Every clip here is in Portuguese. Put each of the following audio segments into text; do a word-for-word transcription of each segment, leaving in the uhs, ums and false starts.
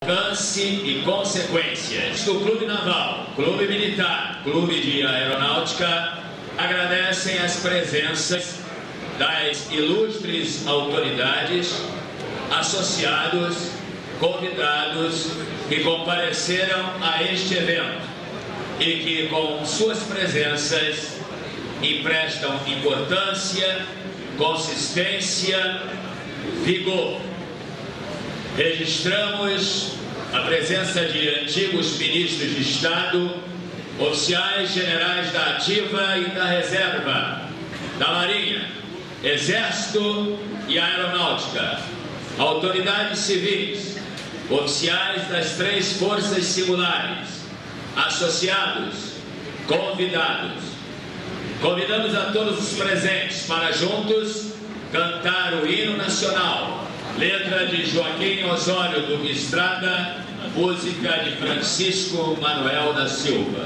Alcance e consequências. O Clube Naval, Clube Militar, Clube de Aeronáutica agradecem as presenças das ilustres autoridades, associados, convidados que compareceram a este evento e que com suas presenças emprestam importância, consistência, vigor. Registramos a presença de antigos ministros de Estado, oficiais generais da Ativa e da Reserva, da Marinha, Exército e Aeronáutica, autoridades civis, oficiais das três forças singulares, associados, convidados. Convidamos a todos os presentes para juntos cantar o hino nacional. Letra de Joaquim Osório Duque Estrada, música de Francisco Manuel da Silva.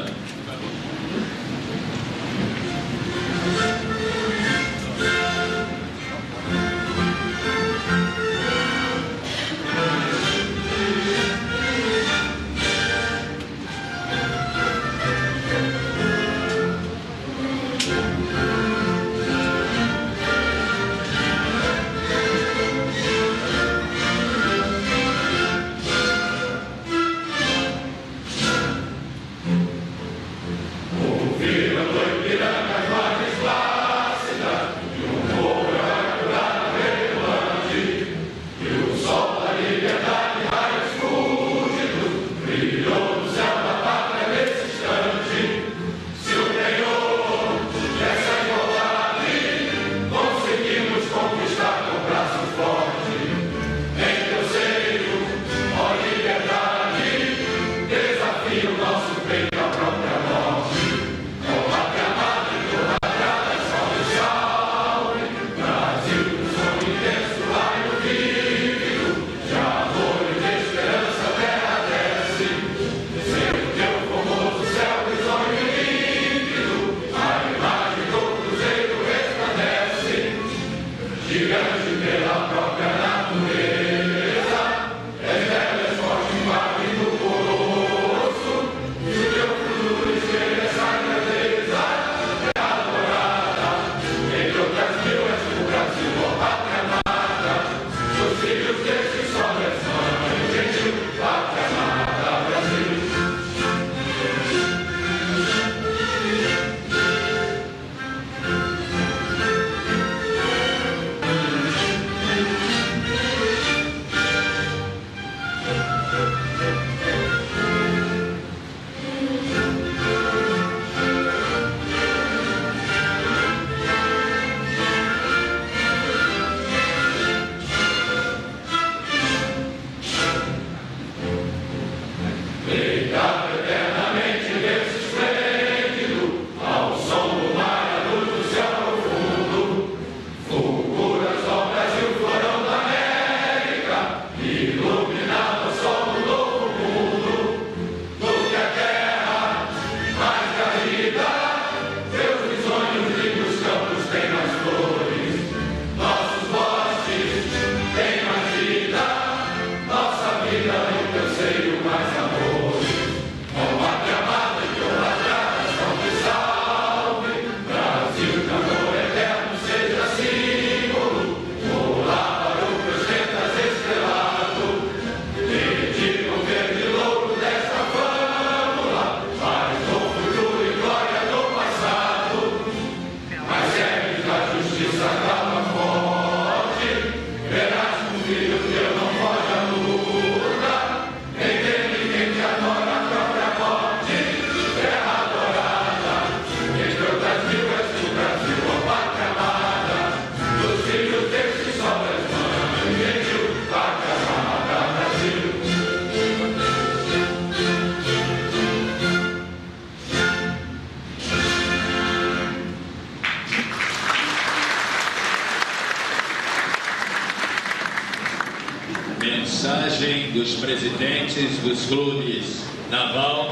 Mensagem dos presidentes dos clubes Naval,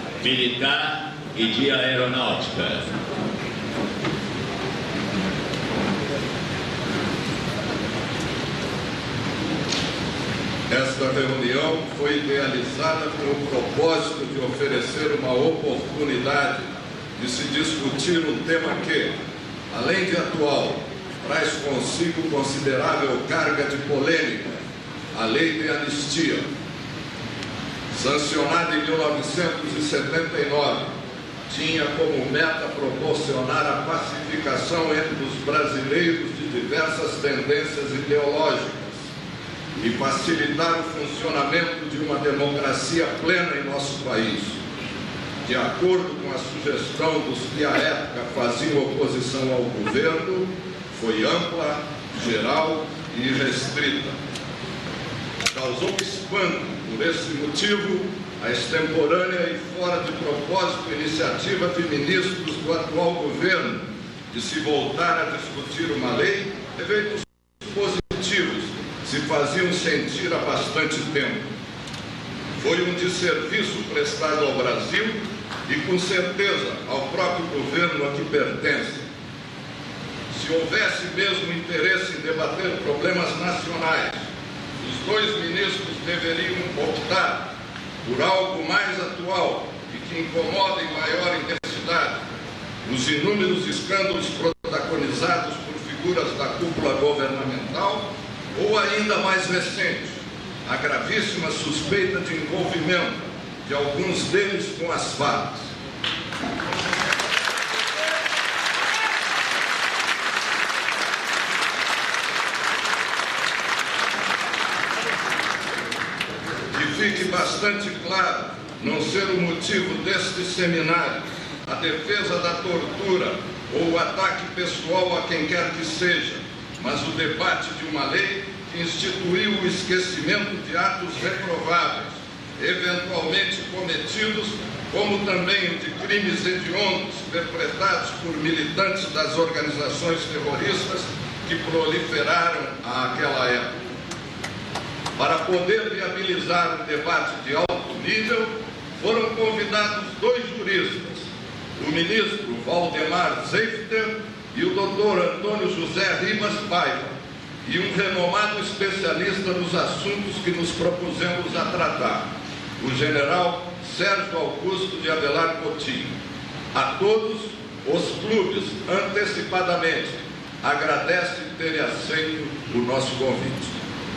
Militar e de Aeronáutica. Esta reunião foi idealizada com o propósito de oferecer uma oportunidade de se discutir um tema que, além de atual, traz consigo considerável carga de polêmica, a Lei de Anistia. Sancionada em mil novecentos e setenta e nove, tinha como meta proporcionar a pacificação entre os brasileiros de diversas tendências ideológicas e facilitar o funcionamento de uma democracia plena em nosso país. De acordo com a sugestão dos que à época faziam oposição ao governo, foi ampla, geral e restrita. Causou espanto, por esse motivo, a extemporânea e fora de propósito iniciativa de ministros do atual governo de se voltar a discutir uma lei, efeitos positivos se faziam sentir há bastante tempo. Foi um desserviço prestado ao Brasil e, com certeza, ao próprio governo a que pertence. Se houvesse mesmo interesse em debater problemas nacionais, os dois ministros deveriam optar por algo mais atual e que incomoda em maior intensidade os inúmeros escândalos protagonizados por figuras da cúpula governamental ou, ainda mais recente, a gravíssima suspeita de envolvimento de alguns deles com as Farc. Que fique bastante claro não ser o motivo deste seminário a defesa da tortura ou o ataque pessoal a quem quer que seja, mas o debate de uma lei que instituiu o esquecimento de atos reprováveis, eventualmente cometidos, como também o de crimes hediondos perpetrados por militantes das organizações terroristas que proliferaram àquela época. Para poder viabilizar um debate de alto nível, foram convidados dois juristas, o ministro Valdemar Zeifter e o doutor Antônio José Ribas Paiva, e um renomado especialista nos assuntos que nos propusemos a tratar, o general Sérgio Augusto de Avelar Coutinho. A todos os clubes, antecipadamente, agradecem terem aceito o nosso convite.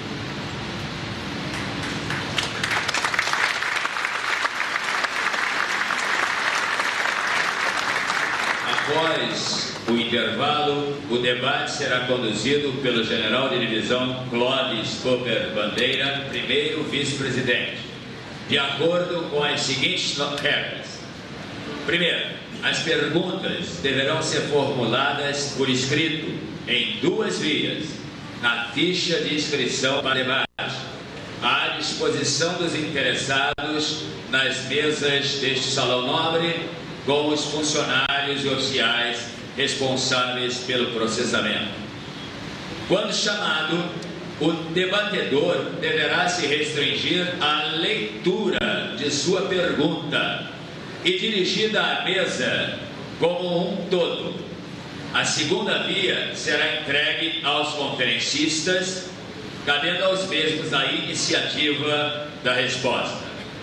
Após o intervalo, o debate será conduzido pelo general de divisão Clóvis Cooper Bandeira, primeiro vice-presidente, de acordo com as seguintes regras. Primeiro, as perguntas deverão ser formuladas por escrito em duas vias, na ficha de inscrição para debate, à disposição dos interessados nas mesas deste salão nobre, com os funcionários e oficiais responsáveis pelo processamento. Quando chamado, o debatedor deverá se restringir à leitura de sua pergunta e dirigida à mesa como um todo. A segunda via será entregue aos conferencistas, cabendo aos mesmos a iniciativa da resposta.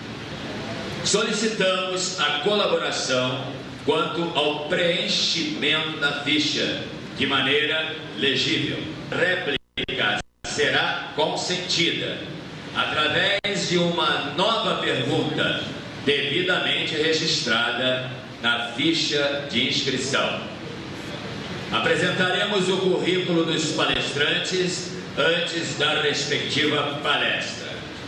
Solicitamos a colaboração quanto ao preenchimento da ficha, de maneira legível. A réplica será consentida através de uma nova pergunta, devidamente registrada na ficha de inscrição. Apresentaremos o currículo dos palestrantes antes da respectiva palestra.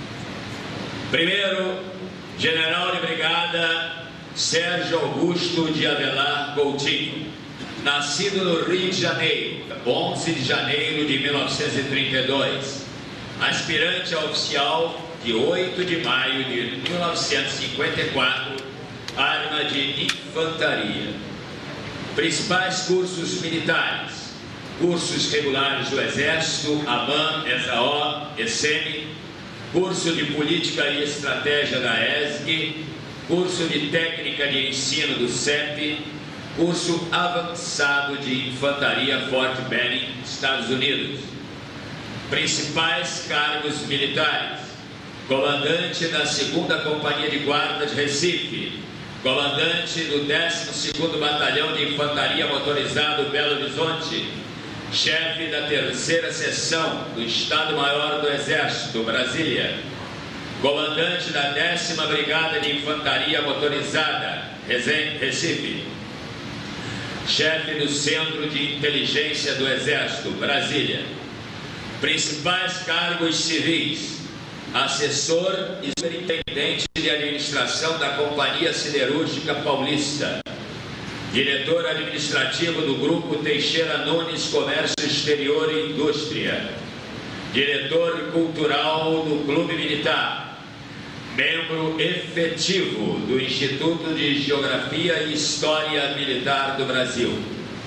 Primeiro, General de Brigada Sérgio Augusto de Avelar Coutinho, nascido no Rio de Janeiro, onze de janeiro de mil novecentos e trinta e dois, aspirante a oficial de oito de maio de mil novecentos e cinquenta e quatro, arma de infantaria. Principais cursos militares: cursos regulares do Exército, AMAN, ESAO, ESEMI, curso de Política e Estratégia da E S G, curso de Técnica de Ensino do C E P, curso avançado de Infantaria Fort Benning, Estados Unidos. Principais cargos militares: comandante da segunda Companhia de Guarda de Recife, comandante do décimo segundo Batalhão de Infantaria Motorizado Belo Horizonte, chefe da terceira Seção do Estado-Maior do Exército, Brasília, comandante da décima Brigada de Infantaria Motorizada, Recife, chefe do Centro de Inteligência do Exército, Brasília, principais cargos civis, assessor e superintendente de administração da Companhia Siderúrgica Paulista, diretor administrativo do Grupo Teixeira Nunes Comércio Exterior e Indústria, diretor cultural do Clube Militar, membro efetivo do Instituto de Geografia e História Militar do Brasil.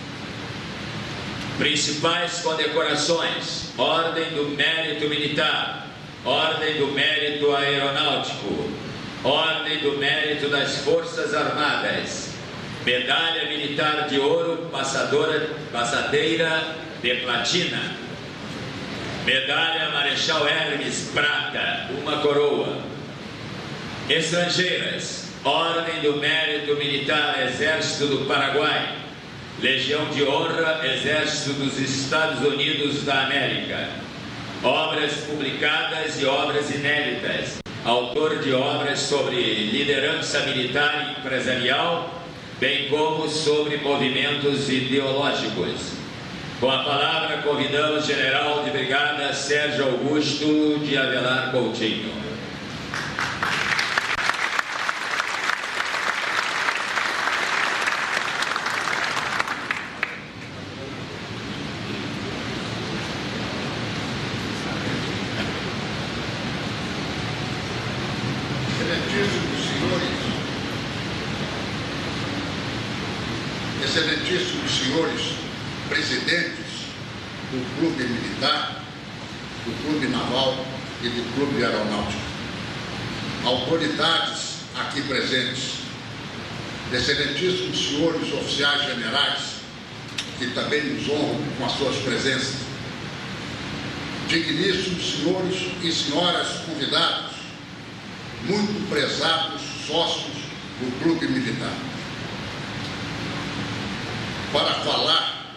Principais condecorações: Ordem do Mérito Militar, Ordem do Mérito Aeronáutico, Ordem do Mérito das Forças Armadas, Medalha Militar de Ouro, passadora, passadeira de platina, Medalha Marechal Hermes, prata, uma coroa. Estrangeiras: Ordem do Mérito Militar, Exército do Paraguai, Legião de Honra, Exército dos Estados Unidos da América. Obras publicadas e obras inéditas. Autor de obras sobre liderança militar e empresarial, bem como sobre movimentos ideológicos. Com a palavra, convidamos o General de Brigada Sérgio Augusto de Avelar Coutinho. Excelentíssimos senhores presidentes do Clube Militar, do Clube Naval e do Clube Aeronáutico, autoridades aqui presentes, excelentíssimos senhores oficiais generais, que também nos honram com as suas presenças, digníssimos senhores e senhoras convidados, muito prezados sócios do Clube Militar. Para falar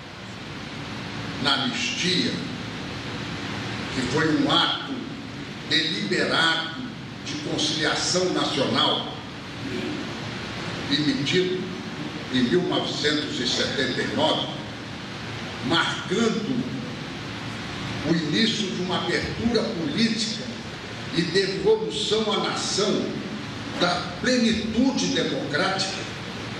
na anistia, que foi um ato deliberado de conciliação nacional, emitido em mil novecentos e setenta e nove, marcando o início de uma abertura política e devolução à nação da plenitude democrática,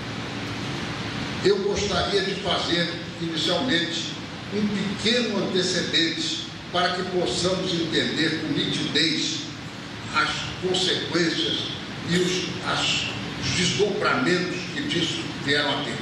eu gostaria de fazer, inicialmente, um pequeno antecedente para que possamos entender com nitidez as consequências e os, as, os desdobramentos que disso vieram a ter.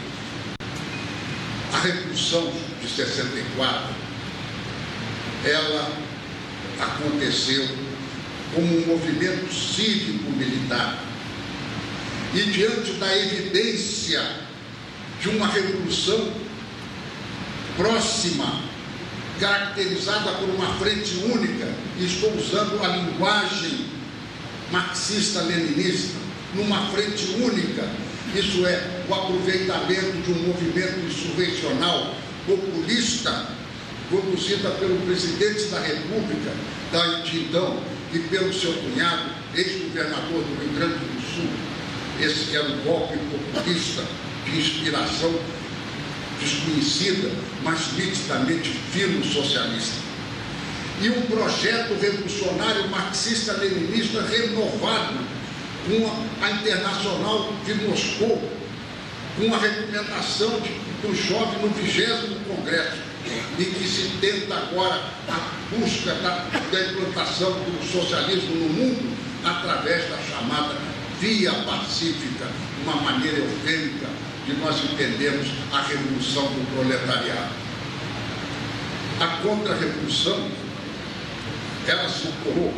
A Revolução de sessenta e quatro, ela aconteceu como um movimento cívico-militar e diante da evidência de uma revolução próxima, caracterizada por uma frente única, e estou usando a linguagem marxista-leninista, numa frente única, isso é, o aproveitamento de um movimento insurrecional populista, conduzida pelo presidente da República, da então, e pelo seu cunhado, ex-governador do Rio Grande do Sul. Esse era um golpe populista de inspiração desconhecida, mas nitidamente filo-socialista. E um projeto revolucionário marxista-leninista renovado com a Internacional de Moscou, com a recomendação de, do jovem no vigésimo Congresso, e que se tenta agora a busca da, da implantação do socialismo no mundo através da chamada via pacífica, uma maneira eufêmica de nós entendermos a revolução do proletariado. A contra-revolução, ela se ocorreu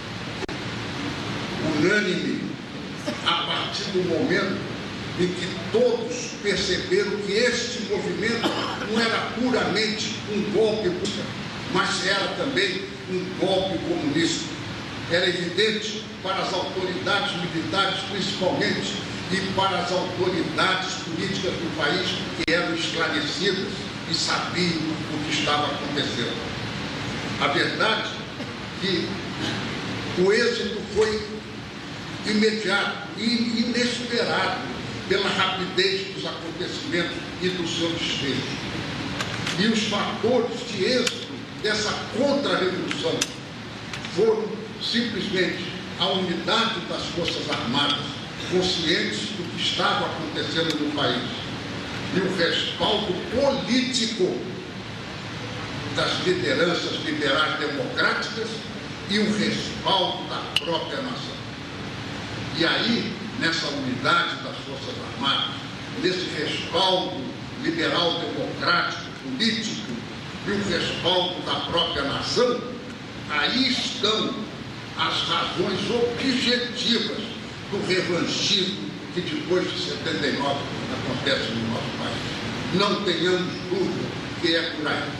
unânime a partir do momento em que todos perceberam que este movimento não era puramente um golpe, mas era também um golpe comunista. era evidente para as autoridades militares, principalmente, e para as autoridades políticas do país, que eram esclarecidas e sabiam o que estava acontecendo. A verdade é que o êxito foi imediato e inesperado pela rapidez dos acontecimentos e do seu desfecho. E os fatores de êxito dessa contra-revolução foram simplesmente a unidade das Forças Armadas, conscientes do que estava acontecendo no país, e o respaldo político das lideranças liberais democráticas e o respaldo da própria nação. E aí, nessa unidade das Forças Armadas, nesse respaldo liberal democrático, político e o respaldo da própria nação, aí estão as razões objetivas do revanchismo que depois de setenta e nove acontece no nosso país. Não tenhamos dúvida que é por aí.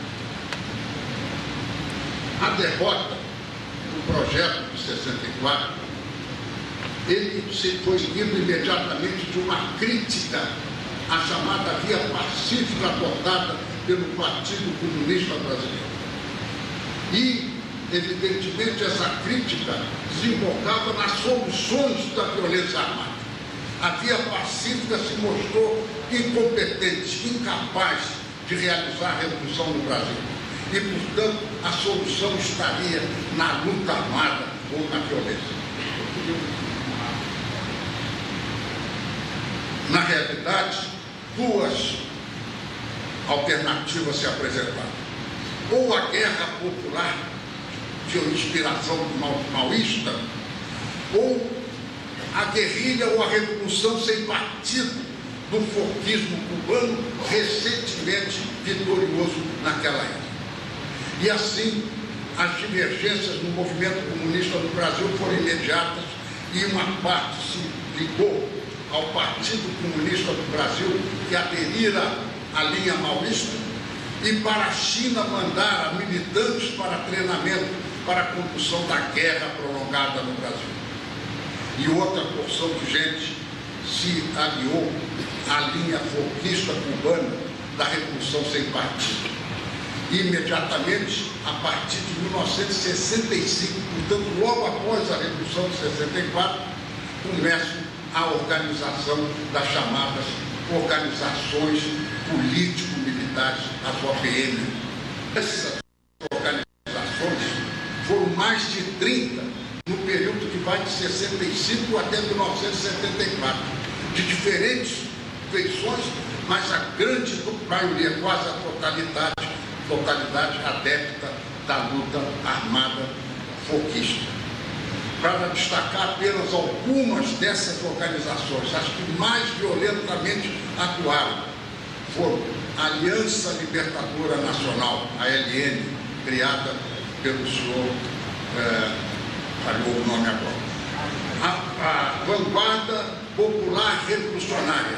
A derrota do projeto de sessenta e quatro, ele se foi seguido imediatamente de uma crítica à chamada via pacífica adotada pelo Partido Comunista Brasileiro. E, evidentemente, essa crítica desembocava nas soluções da violência armada. A via pacífica se mostrou incompetente, incapaz de realizar a revolução no Brasil. E, portanto, a solução estaria na luta armada ou na violência. Na realidade, duas alternativas se apresentaram. Ou a guerra popular de inspiração maoísta, ou a guerrilha ou a revolução sem partido do forquismo cubano, recentemente vitorioso naquela época. E assim, as divergências no movimento comunista no Brasil foram imediatas e uma parte se ligou ao Partido Comunista do Brasil, que aderira à linha maoísta, e para a China mandar militantes para treinamento para a condução da guerra prolongada no Brasil. E outra porção de gente se aliou à linha forquista cubana da Revolução Sem Partido. E, imediatamente, a partir de mil novecentos e sessenta e cinco, portanto, logo após a Revolução de sessenta e quatro, começa a organização das chamadas organizações político-militares, as O P M. Essas organizações foram mais de trinta no período que vai de sessenta e cinco até mil novecentos e setenta e quatro, de diferentes feições, mas a grande maioria, quase a totalidade, totalidade adepta da luta armada forquista. Para destacar apenas algumas dessas organizações, as que mais violentamente atuaram foram a Aliança Libertadora Nacional, a L N, criada pelo senhor, é, falhou o nome agora, a, a Vanguarda Popular Revolucionária,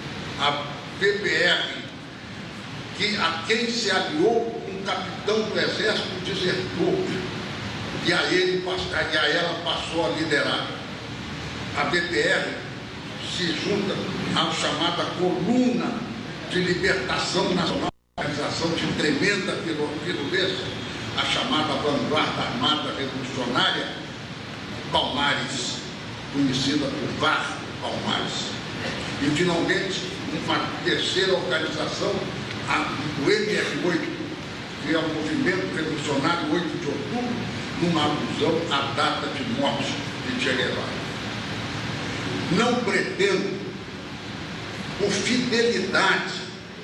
a P P R, que, a quem se aliou um capitão do Exército desertor, e a, ele, e a ela passou a liderar. A B P R se junta à chamada Coluna de Libertação Nacional, organização de tremenda virulência, a chamada Vanguarda Armada Revolucionária Palmares, conhecida por Var Palmares. E, finalmente, uma terceira organização, a, o M R oito, que é o Movimento Revolucionário oito de outubro, numa alusão à data de morte de Che Guevara. Não pretendo, por fidelidade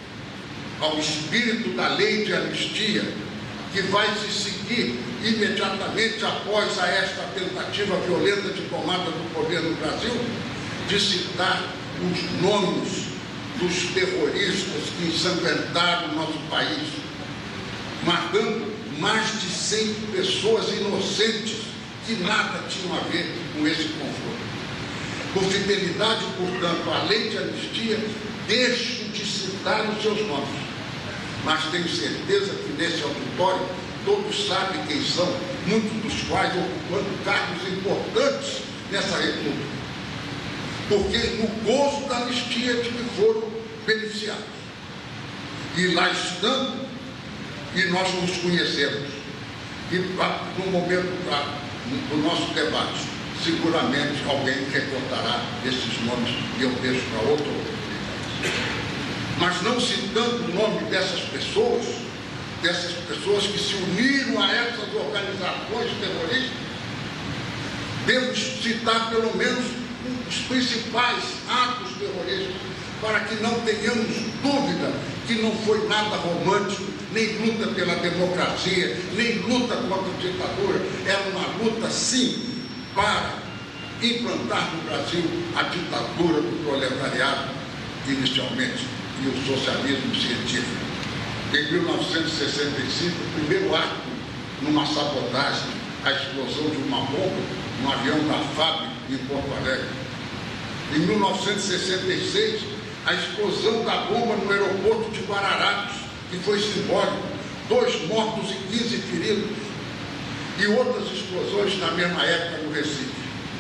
ao espírito da lei de anistia, que vai se seguir imediatamente após a esta tentativa violenta de tomada do poder no Brasil, de citar os nomes dos terroristas que ensanguentaram o nosso país, matando mais de cem pessoas inocentes que nada tinham a ver com esse confronto. Por fidelidade, portanto, à lei de anistia, deixo de citar os seus nomes, mas tenho certeza que nesse auditório todos sabem quem são, muitos dos quais ocupando cargos importantes nessa república, porque no gozo da anistia de que foram beneficiados. E lá estando, e nós nos conhecemos. E no momento do nosso debate, seguramente alguém recortará esses nomes e eu deixo para outra oportunidade. Mas não citando o nome dessas pessoas, dessas pessoas que se uniram a essas organizações terroristas, devo citar pelo menos os principais atos terroristas, para que não tenhamos dúvida que não foi nada romântico, nem luta pela democracia, nem luta contra a ditadura. Era uma luta, sim, para implantar no Brasil a ditadura do proletariado, inicialmente, e o socialismo científico. Em mil novecentos e sessenta e cinco, o primeiro ato, numa sabotagem, a explosão de uma bomba no avião da F A B em Porto Alegre. Em mil novecentos e sessenta e seis, a explosão da bomba no aeroporto de Guararapes, que foi simbólico, dois mortos e quinze feridos, e outras explosões na mesma época no Recife.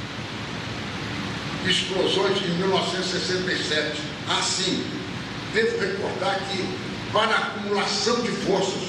Explosões em mil novecentos e sessenta e sete. Assim, devo recordar que, para a acumulação de forças,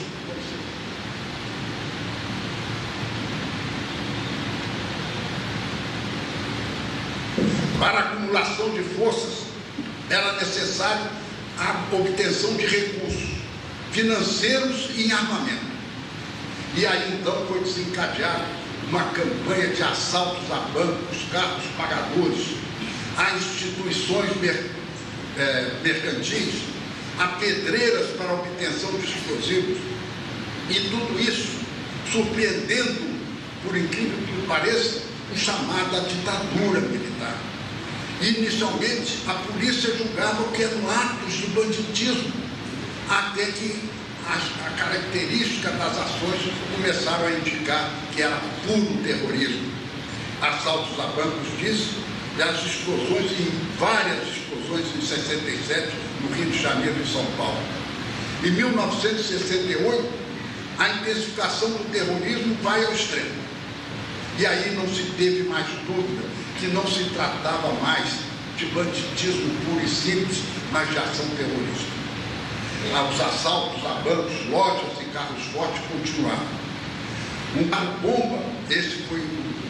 para a acumulação de forças, era necessário a obtenção de recursos financeiros e armamento. E aí, então, foi desencadeada uma campanha de assaltos a bancos, carros pagadores, a instituições mer é, mercantis, a pedreiras para a obtenção de explosivos. E tudo isso surpreendendo, por incrível que pareça, o chamada ditadura militar. Inicialmente, a polícia julgava que eram atos de banditismo, até que a, a característica das ações começaram a indicar que era puro terrorismo. Assaltos a bancos disso, e as explosões, em várias explosões em sessenta e sete, no Rio de Janeiro e São Paulo. Em mil novecentos e sessenta e oito, a intensificação do terrorismo vai ao extremo. E aí não se teve mais dúvida que não se tratava mais de banditismo puro e simples, mas de ação terrorista. Os assaltos a bancos, lojas e carros fortes continuaram. Um carro-bomba, esse foi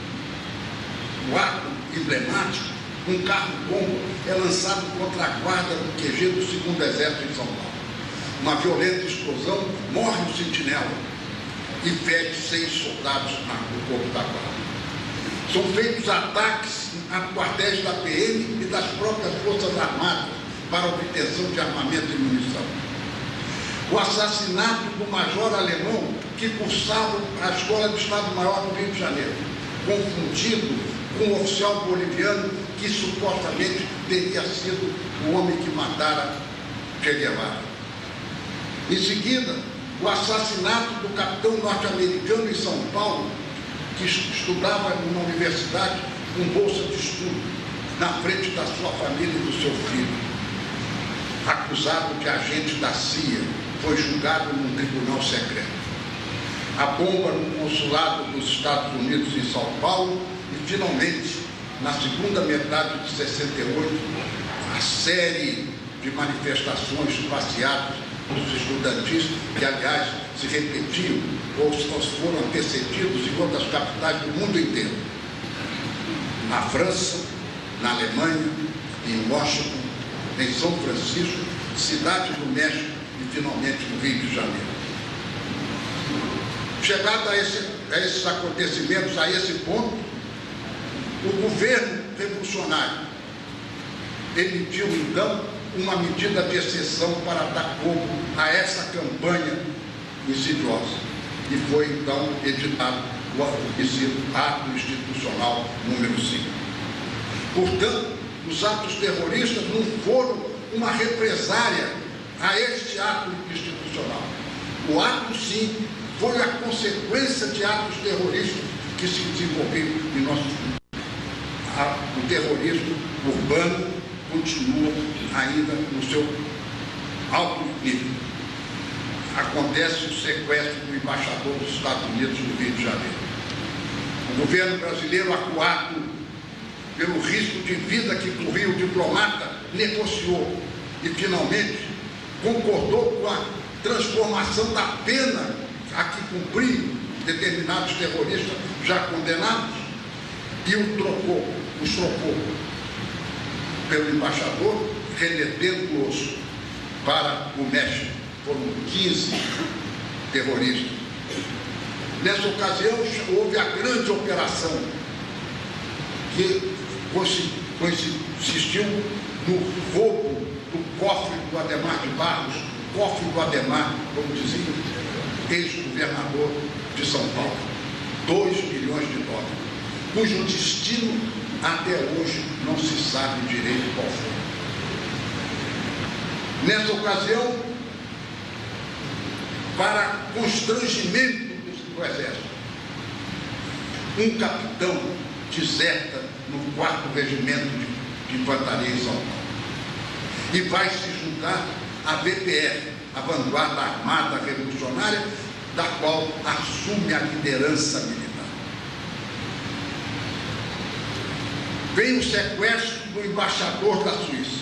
o ato emblemático, um carro-bomba é lançado contra a guarda do Q G do segundo Exército em São Paulo. Uma violenta explosão, morre o sentinela e fere seis soldados no corpo da guarda. São feitos ataques a quartéis da P M e das próprias Forças Armadas para a obtenção de armamento e munição. O assassinato do major alemão que cursava a Escola do Estado-Maior do Rio de Janeiro, confundido com um oficial boliviano que supostamente teria sido o homem que matara Che Guevara. Em seguida, o assassinato do capitão norte-americano em São Paulo, que estudava numa universidade com bolsa de estudo, na frente da sua família e do seu filho. Acusado de agente da C I A, foi julgado num tribunal secreto. A bomba no consulado dos Estados Unidos em São Paulo e, finalmente, na segunda metade de sessenta e oito, a série de manifestações passeadas dos estudantis, que, aliás, se repetiam ou foram antecedidos em outras capitais do mundo inteiro. Na França, na Alemanha, em Washington, em São Francisco, Cidade do México e, finalmente, no Rio de Janeiro. Chegado a, esse, a esses acontecimentos, a esse ponto, o governo revolucionário emitiu, então, uma medida de exceção para dar fogo a essa campanha insidiosa. E foi, então, editado o conhecido Ato Institucional número cinco. Portanto, os atos terroristas não foram uma represária a este ato institucional. O ato, sim, foi a consequência de atos terroristas que se desenvolveram em nosso país. O terrorismo urbano continua ainda no seu alto nível. acontece o sequestro do embaixador dos Estados Unidos no Rio de Janeiro. O governo brasileiro, acuado pelo risco de vida que corria o diplomata, negociou e finalmente concordou com a transformação da pena a que cumpriam determinados terroristas já condenados e o trocou, os trocou pelo embaixador, remetendo-os para o México. Foram quinze terroristas. Nessa ocasião houve a grande operação que consistiu no roubo do cofre do Adhemar de Barros, cofre do Adhemar, como dizia o ex-governador de São Paulo, dois milhões de dólares, cujo destino até hoje não se sabe direito qual foi. Nessa ocasião, para constrangimento do Exército, um capitão deserta no quarto regimento de, de infantaria em São Paulo e vai se juntar à V P R, a Vanguarda Armada Revolucionária, da qual assume a liderança militar. Vem o sequestro do embaixador da Suíça.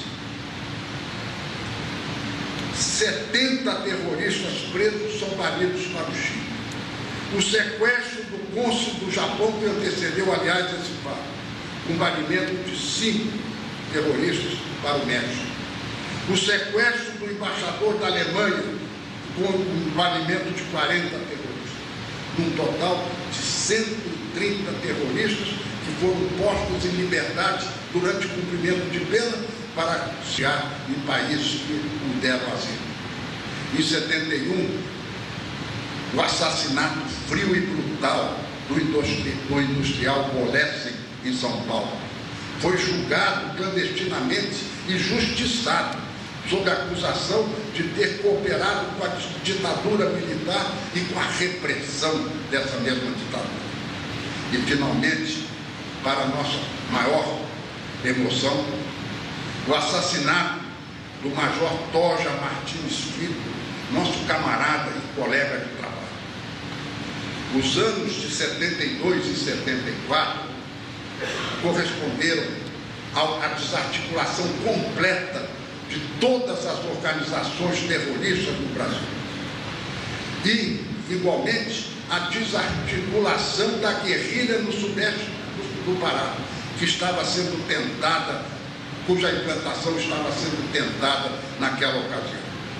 setenta terroristas presos são banidos para o Chile. O sequestro do cônsul do Japão, que antecedeu, aliás, esse fato, com um banimento de cinco terroristas para o México. O sequestro do embaixador da Alemanha, com um banimento de quarenta terroristas. Num total de cento e trinta terroristas que foram postos em liberdade durante o cumprimento de pena para chegar em países que não deram asilo. Em setenta e um, o assassinato frio e brutal do industrial Bolessen em São Paulo. Foi julgado clandestinamente e justiçado, sob a acusação de ter cooperado com a ditadura militar e com a repressão dessa mesma ditadura. E, finalmente, para a nossa maior emoção, o assassinato do Major Toja Martins Filho, nosso camarada e colega de trabalho. Os anos de setenta e dois e setenta e quatro corresponderam à desarticulação completa de todas as organizações terroristas no Brasil. E, igualmente, a desarticulação da guerrilha no sudeste do Pará, que estava sendo tentada, cuja implantação estava sendo tentada naquela ocasião.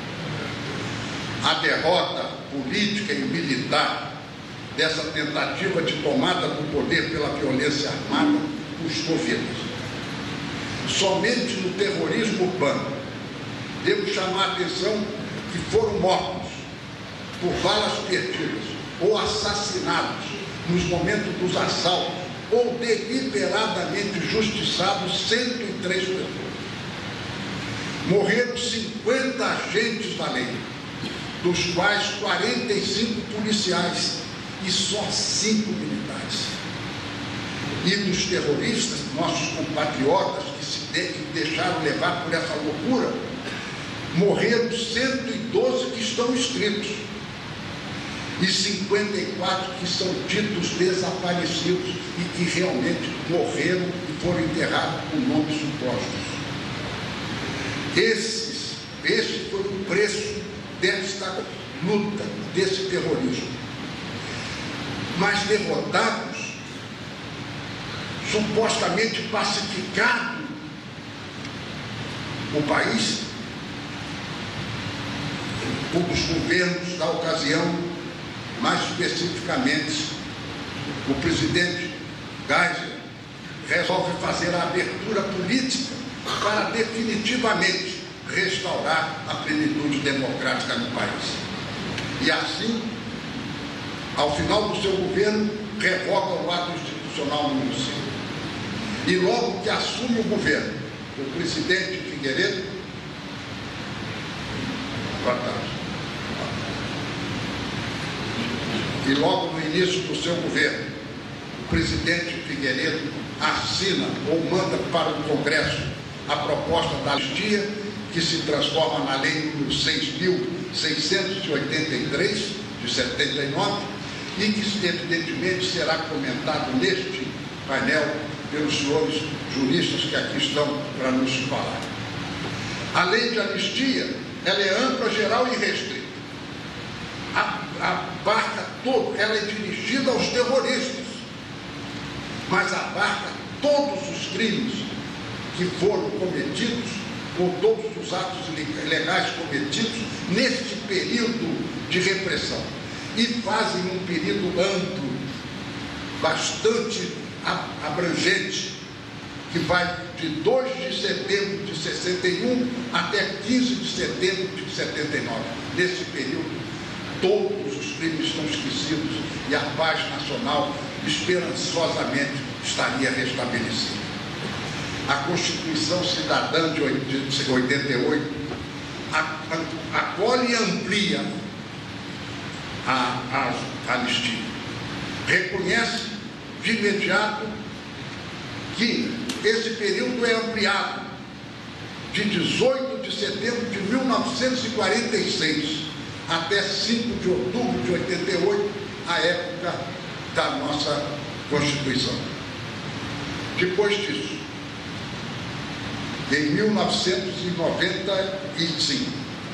A derrota política e militar dessa tentativa de tomada do poder pela violência armada custou vidas. Somente no terrorismo urbano, devo chamar a atenção que foram mortos por balas perdidas ou assassinados nos momentos dos assaltos ou deliberadamente justiçados cento e três pessoas. Morreram cinquenta agentes da lei, dos quais quarenta e cinco policiais e só cinco militares. E dos terroristas, nossos compatriotas que se de, que deixaram levar por essa loucura, morreram cento e doze que estão inscritos e cinquenta e quatro que são ditos desaparecidos e que realmente morreram e foram enterrados com nomes supostos. Esses, esse foi o preço desta luta, desse terrorismo. Mas derrotados, supostamente pacificado o país, os governos da ocasião, mais especificamente o presidente Geisel, resolve fazer a abertura política para definitivamente restaurar a plenitude democrática no país. E assim, ao final do seu governo, revoga o ato institucional no município. E logo que assume o governo, o presidente Figueiredo, boa tarde. E logo no início do seu governo, o presidente Figueiredo assina ou manda para o Congresso a proposta da anistia que se transforma na Lei número seis mil seiscentos e oitenta e três, de setenta e nove, e que, evidentemente, será comentado neste painel pelos senhores juristas que aqui estão para nos falar. A lei de anistia, ela é ampla, geral e restrita. Abarca todo, ela é dirigida aos terroristas, mas abarca todos os crimes que foram cometidos, ou todos os atos ilegais cometidos neste período de repressão. E fazem um período amplo, bastante abrangente, que vai de dois de setembro de sessenta e um até quinze de setembro de setenta e nove. Nesse período, todos os crimes estão esquecidos e a paz nacional esperançosamente estaria restabelecida. A Constituição Cidadã de oitenta e oito acolhe e amplia a, a anistia. Reconhece de imediato que esse período é ampliado de dezoito de setembro de mil novecentos e quarenta e seis até cinco de outubro de oitenta e oito, a época da nossa Constituição. Depois disso, em mil novecentos e noventa e cinco,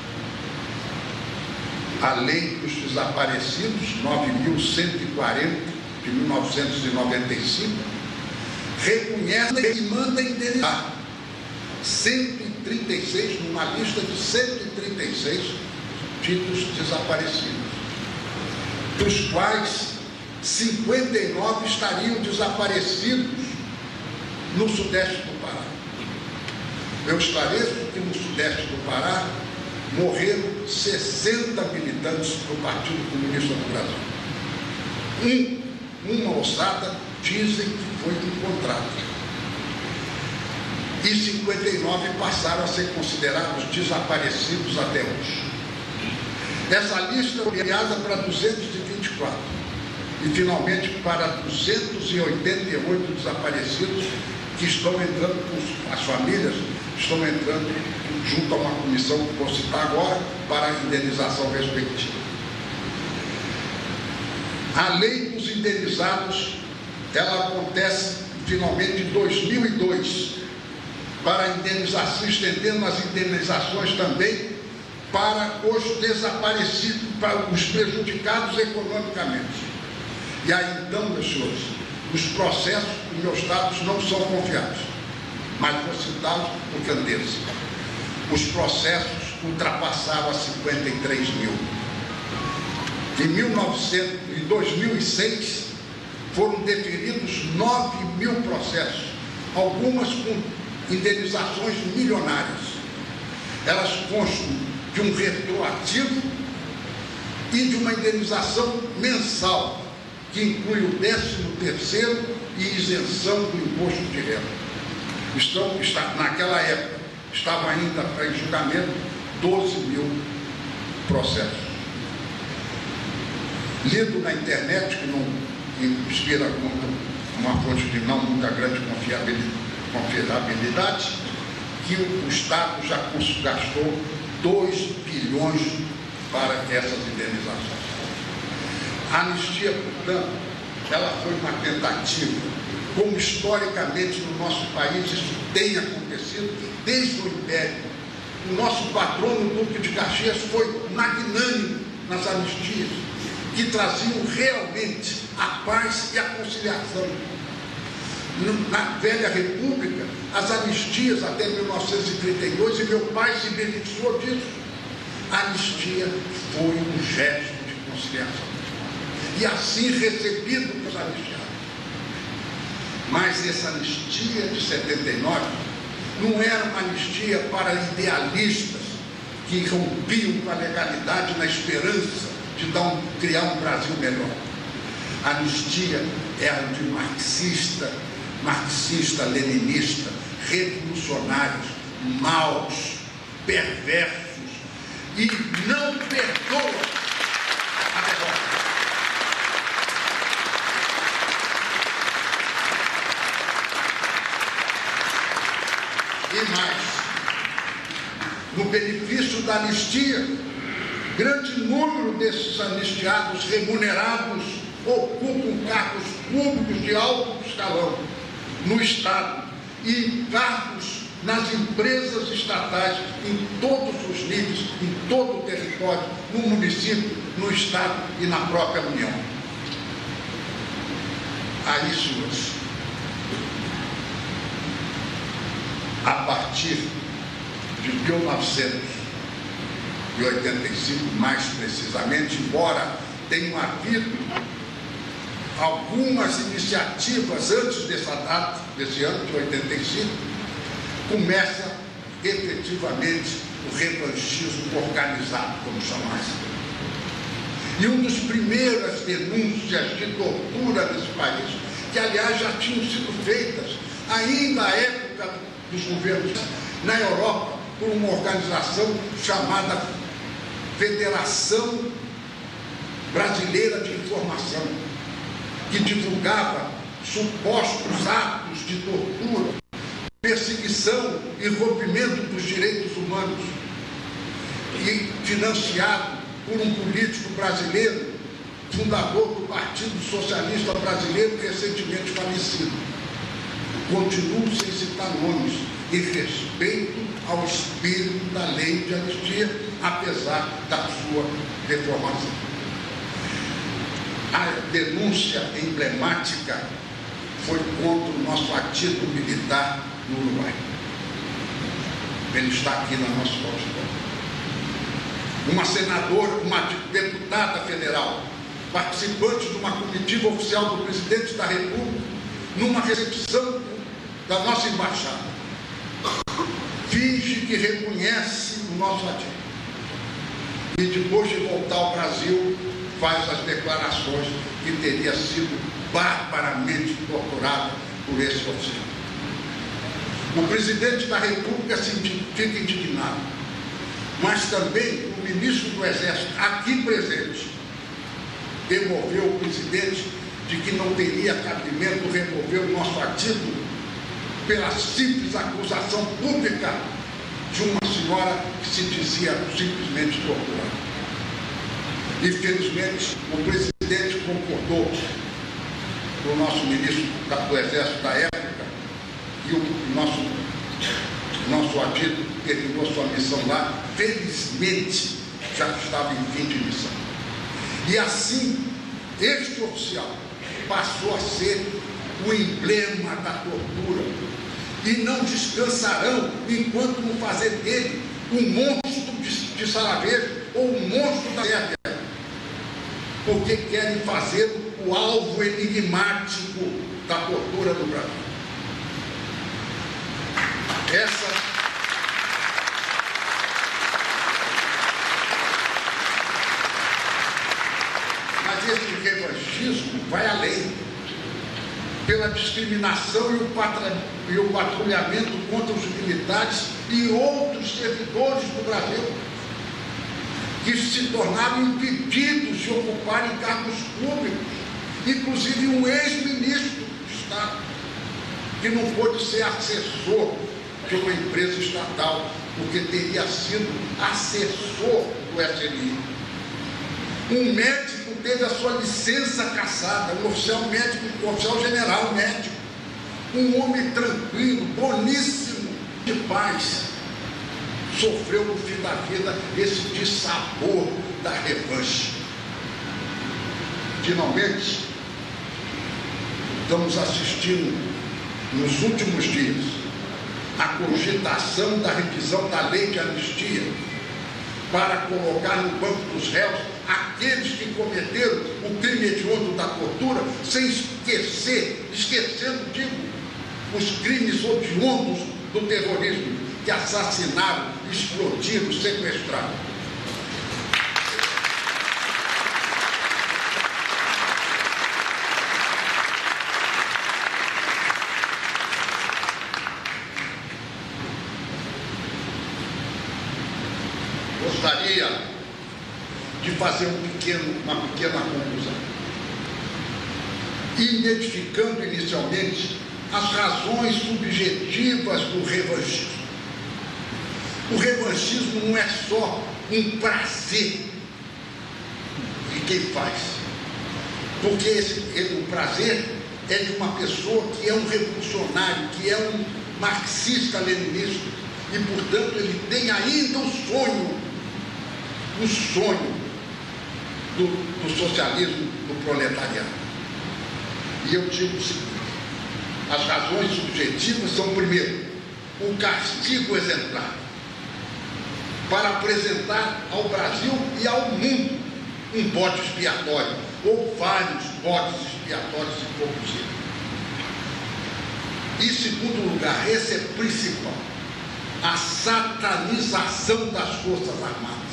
a Lei dos Desaparecidos, nove mil cento e quarenta, de mil novecentos e noventa e cinco, reconhece e manda indenizar cento e trinta e seis, numa lista de cento e trinta e seis títulos desaparecidos, dos quais cinquenta e nove estariam desaparecidos no sudeste do Pará. Eu esclareço que no sudeste do Pará morreram sessenta militantes do Partido Comunista do Brasil. Um, uma ossada dizem que foi encontrada. E cinquenta e nove passaram a ser considerados desaparecidos até hoje. Essa lista foi ampliada para duzentos e vinte e quatro e finalmente para duzentos e oitenta e oito desaparecidos que estão entrando, as famílias estão entrando junto a uma comissão que vou citar agora para a indenização respectiva. A lei dos indenizados, ela acontece finalmente em dois mil e dois, para a indenização, estendendo as indenizações também para os desaparecidos, para os prejudicados economicamente. E aí então, meus senhores, os processos dos meus dados não são confiáveis, mas vou citá-los porque anderam-se. Os processos ultrapassaram a cinquenta e três mil. Em mil e novecentos, em dois mil e seis, foram deferidos nove mil processos, algumas com indenizações milionárias. Elas constam de um retroativo e de uma indenização mensal, que inclui o décimo terceiro e isenção do imposto de renda. Estão, está, naquela época, estavam ainda em julgamento doze mil processos. Lido na internet, que não inspira uma fonte de não muita grande confiabilidade, que o Estado já gastou dois bilhões para essas indenizações. A anistia, portanto, ela foi uma tentativa, como historicamente no nosso país isso tem acontecido desde o Império. O nosso patrono, o Duque de Caxias, foi magnânimo nas anistias, que traziam realmente a paz e a conciliação. Na velha República, as anistias até mil novecentos e trinta e dois, e meu pai se beneficiou disso. A anistia foi um gesto de conciliação, e assim recebido pelos anistiados. Mas essa anistia de setenta e nove não era uma anistia para idealistas que rompiam com a legalidade na esperança de dar um, criar um Brasil melhor. A anistia era de marxista, marxista, leninista, revolucionários, maus, perversos, e não perdoa a derrota. E mais, no benefício da anistia. Grande número desses anistiados remunerados ocupam cargos públicos de alto escalão no Estado e cargos nas empresas estatais em todos os níveis, em todo o território, no município, no Estado e na própria União. Aí, senhores, a partir de mil novecentos e oitenta e cinco, mais precisamente, embora tenham havido algumas iniciativas antes dessa data, desse ano de oitenta e cinco, começa efetivamente o revanchismo organizado, como chamasse. E uma das primeiras denúncias de tortura desse país, que aliás já tinham sido feitas ainda à época dos governos na Europa, por uma organização chamada Federação Brasileira de Informação, que divulgava supostos atos de tortura, perseguição e rompimento dos direitos humanos, e financiado por um político brasileiro, fundador do Partido Socialista Brasileiro, recentemente falecido. Continuo sem citar nomes, em respeito ao espírito da lei de anistia, apesar da sua reformação. A denúncia emblemática foi contra o nosso ativo militar no Uruguai. Ele está aqui na nossa Constituição. Uma senadora, uma deputada federal, participante de uma comitiva oficial do presidente da República, numa recepção da nossa embaixada, finge que reconhece o nosso ativo e depois de voltar ao Brasil faz as declarações que teria sido barbaramente torturada por esse oficial. O presidente da República se fica indignado, mas também o ministro do Exército, aqui presente, devolveu o presidente de que não teria cabimento remover o nosso ativo pela simples acusação pública de uma senhora que se dizia simplesmente torturada. Infelizmente, o presidente concordou com o nosso ministro do Exército da época e o nosso, nosso ativo terminou sua missão lá, felizmente já estava em fim de missão. E assim, este oficial passou a ser o emblema da tortura e não descansarão enquanto não fazer dele um monstro de, de Sarajevo ou um monstro da Sérvia, porque querem fazer o alvo enigmático da tortura no Brasil. Essa mas esse revanchismo vai além. Pela discriminação e o, patra... e o patrulhamento contra os militares e outros servidores do Brasil, que se tornaram impedidos de ocuparem cargos públicos, inclusive um ex-ministro de Estado, que não pôde ser assessor de uma empresa estatal, porque teria sido assessor do S N I. Um médico teve a sua licença cassada, um oficial médico, um oficial general médico, um homem tranquilo, boníssimo, de paz, sofreu no fim da vida esse dissabor da revanche. Finalmente, estamos assistindo nos últimos dias a cogitação da revisão da lei de anistia para colocar no banco dos réus aqueles que cometeram o crime hediondo da tortura, sem esquecer, esquecendo, digo, os crimes hediondos do terrorismo, que assassinaram, explodiram, sequestraram. Gostaria de fazer um pequeno, uma pequena conclusão, identificando inicialmente as razões subjetivas do revanchismo. O revanchismo não é só um prazer de quem faz, porque esse, ele, o prazer é de uma pessoa que é um revolucionário, que é um marxista-leninista, e, portanto, ele tem ainda o sonho, o sonho do, do socialismo, do proletariado. E eu digo o seguinte: as razões subjetivas são, primeiro, o castigo exemplar, para apresentar ao Brasil e ao mundo um bode expiatório, ou vários bodes expiatórios, se for possível. E, em segundo lugar, esse é principal, a satanização das Forças Armadas.